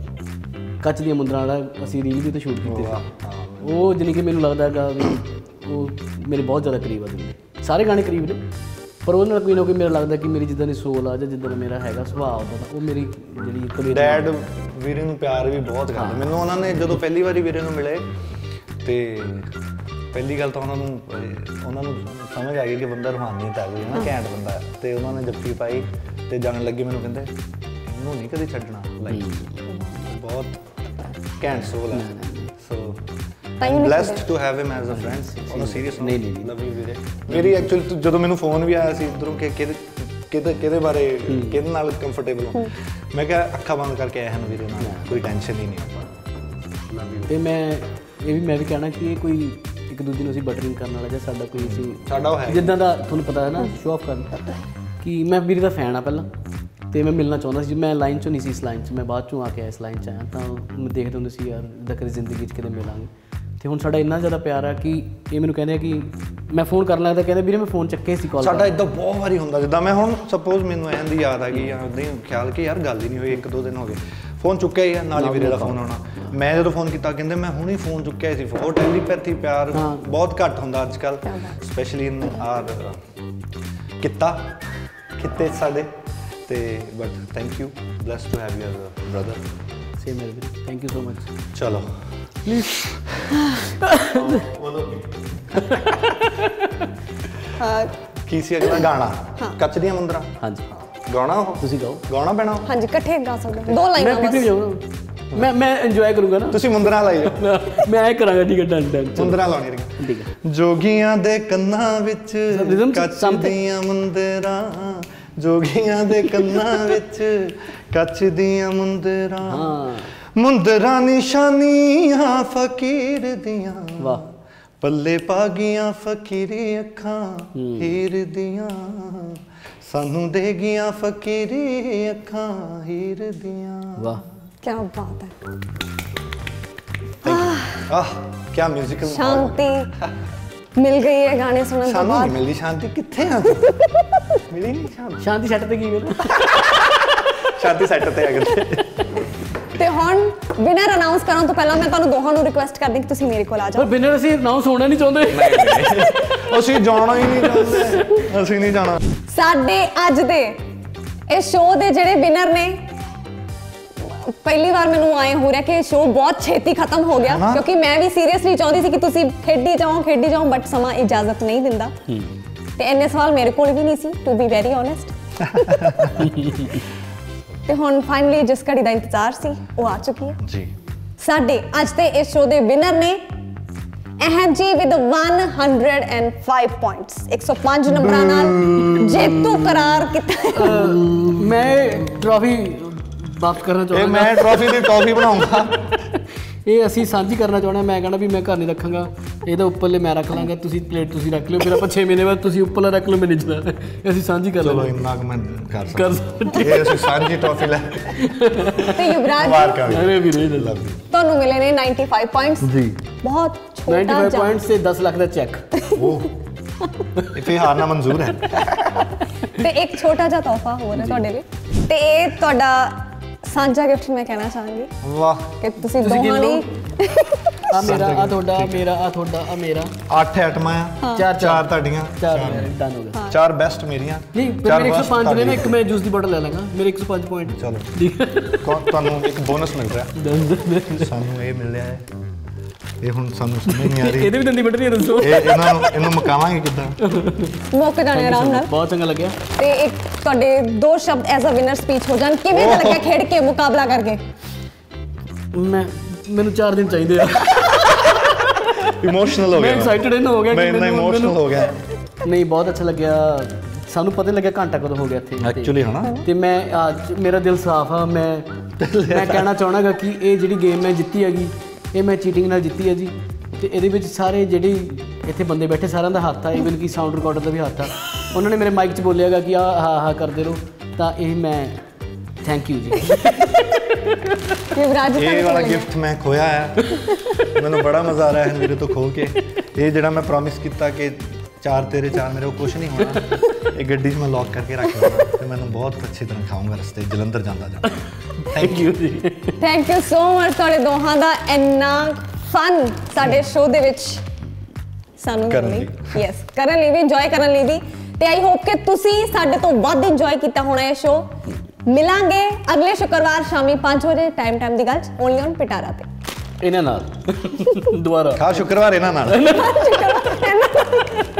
ਕੱਚ ਦੀਆਂ ਮੁੰਦਰਾਂ ਵਾਲਾ ਅਸੀਂ ਰੀਲ ਵੀ ਤਾਂ ਸ਼ੂਟ ਕੀਤੀ ਸੀ। ਉਹ ਜਾਣੀ ਕਿ ਮੈਨੂੰ ਲੱਗਦਾ ਹੈਗਾ ਵੀ ਉਹ ਮੇਰੇ ਬਹੁਤ ਜ਼ਿਆਦਾ ਕਰੀਬ ਆ ਦਿਲ ਦੇ। ਸਾਰੇ ਗਾਣੇ ਕਰੀਬ ਨੇ, ਪਰ ਉਹਦੇ ਨਾਲ ਕੋਈ ਨਾ ਕੋਈ ਮੇਰਾ ਲੱਗਦਾ ਕਿ ਮੇਰੀ ਜਿੱਦਾਂ ਦੀ ਸੋਲ ਆ ਜਾਂ ਜਿੱਦਾਂ ਦਾ ਮੇਰਾ ਹੈਗਾ ਸੁਭਾਅ ਉਹਦਾ, ਉਹ ਮੇਰੀ ਜਿਹੜੀ ਕਵਿਤਾ। ਡੈਡ ਵੀਰੇ ਨੂੰ ਪਿਆਰ ਵੀ ਬਹੁਤ ਕਰਦੇ। ਮੈਨੂੰ ਉਹਨਾਂ ਨੇ ਜਦੋਂ ਪਹਿਲੀ ਵਾਰੀ ਵੀਰੇ ਨੂੰ ਮਿਲੇ ਤੇ ਪਹਿਲੀ ਗੱਲ ਤਾਂ ਉਹਨਾਂ ਨੂੰ ਉਹਨਾਂ ਨੂੰ ਸਮਝ ਆ ਗਈ ਕਿ ਬੰਦਾ ਰੂਹਾਨੀਅਤ ਆ ਗਈ ਹੈ ਨਾ, ਘੈਂਟ ਬੰਦਾ ਹੈ। ਤੇ ਉਹਨਾਂ ਨੇ ਜੱਫੀ ਪਾਈ ਤੇ ਜਾਣ ਲੱਗੇ ਮੈਨੂੰ ਕਹਿੰਦੇ ਇਹਨੂੰ ਨਹੀਂ ਕਦੇ ਛੱਡਣਾ, ਲਾਈਕ ਬਹੁਤ ਘੈਂਟ ਸੋਲ ਹੈ। ਸੋ I'm blessed to have him as a friend. On a serious note, ਨਹੀਂ ਨਹੀਂ love you ਵੀਰੇ। ਮੇਰੀ ਐਕਚੁਅਲੀ ਜਦੋਂ ਮੈਨੂੰ ਫੋਨ ਵੀ ਆਇਆ ਸੀ ਇਧਰੋਂ ਕਿ ਕਿਹਦੇ ਕਿਹਦੇ ਕਿਹਦੇ ਬਾਰੇ ਕਿਹਦੇ ਨਾਲ ਕੰਫਰਟੇਬਲ ਹੋ, ਮੈਂ ਕਿਹਾ ਅੱਖਾਂ ਬੰਦ ਕਰਕੇ ਆਇਆ ਹਾਂ ਵੀਰੇ ਨਾਲ, ਕੋਈ ਟੈਨਸ਼ਨ ਹੀ ਨਹੀਂ ਆਪਾਂ। Love you. ਤੇ ਮੈਂ ਇਹ ਵੀ ਮੈਂ ਵੀ ਕਹਿਣਾ ਕਿ ਇਹ ਕੋਈ ਇੱਕ ਦੂਜੇ ਨੂੰ ਅਸੀਂ ਬਟਰਿੰਗ ਕਰਨ ਵਾਲਾ ਜਾਂ ਸਾਡਾ ਕੋਈ ਅਸੀਂ ਸਾਡਾ ਉਹ ਹੈ ਜਿੱਦਾਂ ਦਾ ਤੁਹਾਨੂੰ ਪਤਾ ਹੈ ਨਾ, ਸ਼ੋਅ ਆਫ ਕਰਨ ਕਿ ਮੈਂ ਵੀਰੇ ਦਾ ਫੈਨ ਆ ਪਹਿਲਾਂ, ਤੇ ਮੈਂ ਮਿਲਣਾ ਚਾਹੁੰਦਾ ਸੀ। ਮੈਂ ਲਾਈਨ 'ਚੋਂ ਨਹੀਂ ਸੀ ਇਸ ਲਾਈਨ 'ਚ, ਮੈਂ ਬਾਅਦ 'ਚੋਂ ਆ ਕੇ ਇਸ ਲਾਈਨ 'ਚ ਆਇਆ, ਤਾਂ ਮੈਂ ਦੇਖਦੇ ਹੁੰਦੇ ਸੀ ਯਾਰ ਜਿੱਦਾਂ ਕਦੇ ਜ਼ਿੰਦਗੀ 'ਚ ਕਿਤੇ ਮਿਲਾਂਗੇ। ਤੇ ਹੁਣ ਸਾਡਾ ਇੰਨਾ ਜ਼ਿਆਦਾ ਪਿਆਰ ਆ ਕਿ ਇਹ ਮੈਨੂੰ ਕਹਿੰਦੇ ਆ ਕਿ ਮੈਂ ਫੋਨ ਕਰਨ ਲੱਗਦਾ, ਕਹਿੰਦੇ ਵੀਰੇ ਮੈਂ ਫੋਨ ਚੱਕੇ ਸੀ ਕਾਲ। ਸਾਡਾ ਇਦਾਂ ਬਹੁਤ ਵਾਰੀ ਹੁੰਦਾ, ਜਿੱਦਾਂ ਮੈਂ ਹੁਣ ਸਪੋਜ਼ ਮੈਨੂੰ ਐਂ ਦੀ ਯਾਦ ਆ ਗਈ ਜਾਂ ਉਦਾਂ ਹੀ ਖਿਆਲ ਕਿ ਯਾਰ ਗੱਲ ਹੀ ਨਹੀਂ ਹੋਈ, ਇੱਕ ਦੋ ਦਿਨ ਹੋ ਗਏ, ਫੋਨ ਚੁੱਕਿਆ ਹੀ ਆ, ਨਾਲ ਹੀ ਵੀਰੇ ਦਾ ਫੋਨ ਆਉਣਾ। ਮੈਂ ਜਦੋਂ ਫੋਨ ਕੀਤਾ ਕਹਿੰਦੇ ਮੈਂ ਹੁਣੇ ਫੋਨ ਚੁੱਕਿਆ ਸੀ। ਉਹ ਟੈਲੀਪੈਥੀ ਪਿਆਰ ਬਹੁਤ ਘੱਟ ਹੁੰਦਾ ਅੱਜ ਕੱਲ੍ਹ, ਸਪੈਸ਼ਲੀ ਇਨ ਆਰ ਕਿੱਤਾ ਕਿੱਤੇ ਸਾਡੇ। ਤੇ but thank you, blessed to have you as a brother. Same ਹੈ ਵੀਰੇ, ਥੈਂਕ ਯੂ ਸੋ ਮਚ। ਚਲੋ ਪਲੀਜ਼ ਕੀ ਸੀ ਅਗਲਾ ਗਾਣਾ? ਕੱਚ ਦੀਆਂ ਮੁੰਦਰਾਂ। ਹਾਂਜੀ ਗਾਣਾ ਉਹ ਤੁਸੀਂ ਗਾਓ। ਗਾਉਣਾ ਪੈਣਾ ਉਹ? ਹਾਂਜੀ ਇਕੱਠੇ ਗਾ ਸਕਦੇ ਹੋ, ਦੋ ਮੈਂ ਲਾਈਨਾਂ ਪੀਪੀ ਬਸ। ਜਾਊਂਗਾ, ਮੈਂ ਮੈਂ ਇੰਜੋਏ ਕਰੂੰਗਾ ਨਾ। ਤੁਸੀਂ ਮੁੰਦਰਾਂ ਲਾਈ ਜਾਓ। ਮੈਂ ਐ ਕਰਾਂਗਾ, ਠੀਕ ਹੈ, ਡਨ ਡਨ। ਮੁੰਦਰਾਂ ਲਾਉਣੀ ਰਹੀ। ਠੀਕ ਹੈ। ਜੋਗੀਆਂ ਦੇ ਕੰਨਾਂ ਵਿੱਚ Rhythm ਚ ਕੱਚ something। ਦੀਆਂ ਮੁੰਦਰਾਂ, ਜੋਗੀਆਂ ਦੇ ਕੰਨਾਂ ਵਿੱਚ ਕੱਚ ਦੀਆਂ ਮੁੰਦਰਾਂ ਹਾਂ ਮੁੰਦਰਾਂ ਨਿਸ਼ਾਨੀਆਂ ਫਕੀਰ ਦੀਆਂ ਵਾਹ ਪੱਲੇ ਪਾ ਗਈਆਂ ਫਕੀਰੀ ਅੱਖਾਂ ਹੀਰ ਦੀਆਂ ਸਾਨੂੰ ਦੇ ਗਈਆਂ ਫਕੀਰੀ ਅੱਖਾਂ ਹੀਰ ਦੀਆਂ ਵਾਹ ਕੀ ਬਾਤ ਹੈ ਆਹ ਕੀ ਮਿਊਜ਼ੀਕਲ ਸ਼ਾਂਤੀ ਮਿਲ ਗਈ ਹੈ ਗਾਣੇ ਸੁਣਨ ਤੋਂ ਸਾਨੂੰ ਬਾਅਦ ਨਹੀਂ ਮਿਲੀ ਸ਼ਾਂਤੀ ਕਿੱਥੇ ਆ ਤੂੰ ਮਿਲੀ ਨਹੀਂ ਸ਼ਾਂਤੀ ਸ਼ਾਂਤੀ ਸੈੱਟ ਤੇ ਕੀ ਗੱਲ ਸ਼ਾਂਤੀ ਸੈੱਟ ਤੇ ਆ ਗਏ ਤੇ ਹੁਣ ਵਿਨਰ ਅਨਾਉਂਸ ਕਰਨ ਤੋਂ ਪਹਿਲਾਂ ਮੈਂ ਤੁਹਾਨੂੰ ਦੋਹਾਂ ਨੂੰ ਰਿਕੁਐਸਟ ਕਰਦੀ ਕਿ ਤੁਸੀਂ ਮੇਰੇ ਕੋਲ ਆ ਪਰ ਜਾਓ ਬਿਨਰ ਅਸੀਂ ਅਨਾਉਂਸ ਹੋਣਾ ਨਹੀਂ ਚਾਹੁੰਦੇ ਅਸੀਂ ਜਾਣਾ ਹੀ ਨਹੀਂ ਚਾਹੁੰਦੇ ਅਸੀਂ ਨਹੀਂ ਜਾਣਾ ਸਾਡੇ ਅੱਜ ਦੇ ਇਹ ਸ਼ੋਅ ਦੇ ਜਿਹੜੇ ਵਿਨਰ ਨੇ ਪਹਿਲੀ ਵਾਰ ਮੈਨੂੰ ਆਏ ਹੋ ਰਿਹਾ ਕਿ ਸ਼ੋਅ ਬਹੁਤ ਛੇਤੀ ਖਤਮ ਹੋ ਗਿਆ ਹਾਂ। ਕਿਉਂਕਿ ਮੈਂ ਵੀ ਸੀਰੀਅਸਲੀ ਚਾਹੁੰਦੀ ਸੀ ਕਿ ਤੁਸੀਂ ਖੇਡੀ ਜਾਓ ਖੇਡੀ ਜਾਓ ਬਟ ਸਮਾਂ ਇਜਾਜ਼ਤ ਨਹੀਂ ਦਿੰਦਾ ਤੇ ਇੰਨੇ ਸਵਾਲ ਮੇਰੇ ਕੋਲ ਵੀ ਨਹੀਂ ਸੀ ਟੂ ਬੀ ਵੈਰੀ ਓਨੈਸਟ ਤੇ ਹੁਣ ਫਾਈਨਲੀ ਜਿਸ ਘੜੀ ਦਾ ਇੰਤਜ਼ਾਰ ਸੀ ਉਹ ਆ ਚੁੱਕੀ ਹੈ ਜੀ ਸਾਡੇ ਅੱਜ ਦੇ ਇਸ ਸ਼ੋਅ ਦੇ ਵਿਨਰ ਨੇ ਅਹਿਮ ਜੀ with one hundred five points ਇੱਕ ਸੌ ਪੰਜ ਨੰਬਰਾਂ ਨਾਲ ਜੇਤੂ ਕਰਾਰ ਕੀਤਾ ਮੈਂ ਟਰਾਫੀ ਵਾਪਸ ਕਰਨਾ ਇਹ ਚਾਹੁੰਦਾ ਮੈਂ ਟਰਾਫੀ ਦੀ ਟੌਫੀ ਬਣਾਉਂਗਾ ਇਹ ਅਸੀਂ ਸਾਂਝੀ ਕਰਨਾ ਚਾਹੁੰਦੇ ਮੈਂ ਕਹਿੰਦਾ ਵੀ ਮੈਂ ਘਰ ਨਹੀਂ ਰੱਖਾਂਗਾ ਇਹਦਾ ਉੱਪਰਲੇ ਮੈਂ ਰੱਖ ਲਾਂਗਾ ਤੁਸੀਂ ਪਲੇਟ ਤੁਸੀਂ ਰੱਖ ਲਿਓ ਫਿਰ ਆਪਾਂ ਛੇ ਮਹੀਨੇ ਬਾਅਦ ਤੁਸੀਂ ਉੱਪਰਲਾ ਰੱਖ ਲਓ ਮੈਂ ਨਿਚਲਾ ਅਸੀਂ ਸਾਂਝੀ ਕਰ ਚਲੋ ਲਾਂਗੇ ਇੰਨਾ ਕੁ ਮੈਂ ਕਰ ਕਰ ਸਕਦਾ ਇਹ ਅਸੀਂ ਸਾਂਝੀ ਟੌਫੀ ਲੈ ਤੇ ਯੁਵਰਾਜ ਵਾਰ ਜੀ, ਕਰ ਅਰੇ ਵੀਰੇ ਲਵ ਤੁਹਾਨੂੰ ਮਿਲੇ ਨੇ ninety-five ਪੁਆਇੰਟਸ ਜੀ ਬਹੁਤ ਛੋਟਾ ninety-five ਜਿਹਾ ਪੁਆਇੰਟਸ ਤੇ ਦਸ ਲੱਖ ਦਾ ਚੈੱਕ ਉਹ ਇਹ ਫਿਰ ਹਾਰਨਾ ਮਨਜ਼ੂਰ ਹੈ ਤੇ ਇੱਕ ਛੋਟਾ ਜਿਹਾ ਤੋਹਫਾ ਹੋਰ ਹੈ ਤੁਹਾਡੇ ਲਈ ਤੇ ਇਹ ਤੁਹਾਡਾ ਸਾਂਝਾ ਗਿਫਟ ਮੈਂ ਕਹਿਣਾ ਚਾਹਾਂਗੀ ਵਾਹ ਕਿ ਤੁਸੀਂ ਤੁਸੀਂ ਦੋਹਾਂ ਗਿਣ ਨੇ ਆ ਮੇਰਾ ਆ ਤੁਹਾਡਾ ਆਹ ਮੇਰਾ ਆ ਤੁਹਾਡਾ ਆ ਮੇਰਾ ਅੱਠ ਆਈਟਮਾਂ ਆ ਚਾਰ ਚਾਰ ਤੁਹਾਡੀਆਂ ਚਾਰ ਡਨ ਹੋ ਗਿਆ ਚਾਰ ਬੈਸਟ ਮੇਰੀਆਂ ਨਹੀਂ ਫਿਰ ਚਾਰ ਮੇਰੇ ਇੱਕ ਸੌ ਪੰਜ worst ਨੇ ਨਾ ਇੱਕ ਤੁਹਾਡੀਆਂ। ਮੈਂ ਜੂਸ ਦੀ ਬੋਤਲ ਲੈ ਲਾਂਗਾ ਮੇਰੇ ਇੱਕ ਸੌ ਪੰਜ ਪੁਆਇੰਟ ਚਲੋ ਠੀਕ ਹੈ ਕੌਣ- ਤੁਹਾਨੂੰ ਇੱਕ ਬੋਨਸ ਮਿਲ ਰਿਹਾ ਸਾਨੂੰ ਇਹ ਮਿਲ ਰਿਹਾ ਹੈ ਇਹ ਹੁਣ ਸਾਨੂੰ ਸਮਝ ਨਹੀਂ ਆ ਰਹੀ ਇਹਦੇ ਵੀ ਦੰਦੀ ਵੱਢਣੀ ਹੈ ਦੱਸੋ ਇਹ ਇਹਨਾਂ ਨੂੰ ਇਹਨੂੰ ਮਕਾਵਾਂਗੇ ਕਿੱਦਾਂ ਮੁੱਕ ਜਾਣੇ ਆਰਾਮ ਨਾਲ ਬਹੁਤ ਚੰਗਾ ਲੱਗਿਆ ਤੇ ਇੱਕ ਤੁਹਾਡੇ ਦੋ ਸ਼ਬਦ ਐਜ਼ ਅ ਵਿਨਰ ਸਪੀਚ ਹੋ ਜਾਣ ਕਿਵੇਂ ਦਾ ਲੱਗਿਆ ਖੇਡ ਕੇ ਮੁਕਾਬਲਾ ਕਰਕੇ ਮੈਂ ਮੈਨੂੰ ਚਾਰ ਦਿਨ ਚਾਹੀਦੇ ਆ ਇਮੋਸ਼ਨਲ ਹੋ ਮੈਂ ਗਿਆ ਐਕਸਾਈਟਡ ਇਨ ਹੋ ਗਿਆ ਮੈਂ ਇੰਨਾ ਮੈਨੂੰ- ਇਮੋਸ਼ਨਲ ਮੈਨੂੰ- ਹੋ ਗਿਆ ਨਹੀਂ ਬਹੁਤ ਅੱਛਾ ਲੱਗਿਆ ਸਾਨੂੰ ਪਤਾ ਨਹੀਂ ਲੱਗਿਆ ਘੰਟਾ ਕਦੋਂ ਹੋ ਗਿਆ ਇੱਥੇ ਤੇ- ਐਕਚੁਅਲੀ ਹਨਾ ਤੇ ਮੈਂ ਅੱਜ ਮੇਰਾ ਦਿਲ ਸਾਫ਼ ਆ ਮੈਂ ਮੈਂ ਕਹਿਣਾ ਚਾਹਣਾਗਾ ਕਿ ਇਹ ਜਿਹੜੀ ਗੇਮ ਮੈਂ ਜਿੱਤੀ ਹੈਗੀ ਇਹ ਮੈਂ ਚੀਟਿੰਗ ਨਾਲ ਜਿੱਤੀ ਹੈ ਜੀ ਤੇ ਇਹਦੇ ਵਿੱਚ ਸਾਰੇ ਜਿਹੜੇ ਇੱਥੇ ਬੰਦੇ ਬੈਠੇ ਸਾਰਿਆਂ ਦਾ ਹੱਥ ਆ ਇਵਨ ਕਿ ਸਾਊਂਡ ਰਿਕਾਰਡਰ ਦਾ ਵੀ ਹੱਥ ਆ ਉਹਨਾਂ ਨੇ ਮੇਰੇ ਮਾਈਕ 'ਚ ਬੋਲਿਆਗਾ ਕਿ ਆ ਹਾ ਹਾ ਕਰਦੇ ਰਹੋ ਤਾਂ ਇਹ ਮੈਂ ਥੈਂਕ ਯੂ ਜੀ ਯੁਵਰਾਜ ਜੀ ਇਹ ਤੁਹਾਨੂੰ ਵਾਲਾ ਕਿਵੇਂ ਗਿਫਟ ਮੈਂ ਖੋਇਆ ਹੈ ਮੈਨੂੰ ਬੜਾ ਮਜ਼ਾ ਆ ਰਿਹਾ ਹੈ ਮੇਰੇ ਤੋਂ ਖੋ ਕੇ ਇਹ ਜਿਹੜਾ ਮੈਂ ਪ੍ਰੋਮਿਸ ਕੀਤਾ ਕਿ ਚਾਰ ਤੇਰੇ ਚਾਰ ਮੇਰੇ ਉਹ ਕੁਝ ਨਹੀਂ ਹੋਣਾ ਇਹ ਗੱਡੀ 'ਚ ਮੈਂ ਲੌਕ ਕਰਕੇ ਰੱਖ ਲਵਾਂਗਾ ਤੇ ਮੈਨੂੰ ਬਹੁਤ ਅੱਛੀ ਤਰ੍ਹਾਂ ਖਾਊਂਗਾ ਰਸਤੇ ਜਲੰਧਰ ਜਾਂਦਾ ਜਾਂਦਾ thank you ji thank you so much ਤੁਹਾਡੇ ਦੋਹਾਂ ਦਾ ਇੰਨਾ ਫਨ ਸਾਡੇ ਸ਼ੋਅ ਦੇ ਵਿੱਚ ਸਾਨੂੰ ਕਰਨ ਲਈ ਯੈਸ ਕਰਨ ਲਈ ਵੀ ਇੰਜੋਏ ਕਰਨ ਲਈ ਵੀ ਤੇ ਆਈ ਹੋਪ ਕਿ ਤੁਸੀਂ ਸਾਡੇ ਤੋਂ ਵੱਧ ਇੰਜੋਏ ਕੀਤਾ ਹੋਣਾ ਇਹ ਸ਼ੋਅ ਮਿਲਾਂਗੇ ਅਗਲੇ ਸ਼ੁੱਕਰਵਾਰ ਸ਼ਾਮੀ ਪੰਜ ਵਜੇ ਟਾਈਮ ਟਾਈਮ ਦੀ ਗੱਲ ਓਨਲੀ ਔਨ ਪਿਟਾਰਾ ਤੇ ਇਹਨਾਂ ਨਾਲ ਦੁਬਾਰਾ ਖਾ ਸ਼ੁੱਕਰਵਾਰ ਇਹਨਾਂ ਨਾਲ ਸ਼ੁੱਕਰਵਾਰ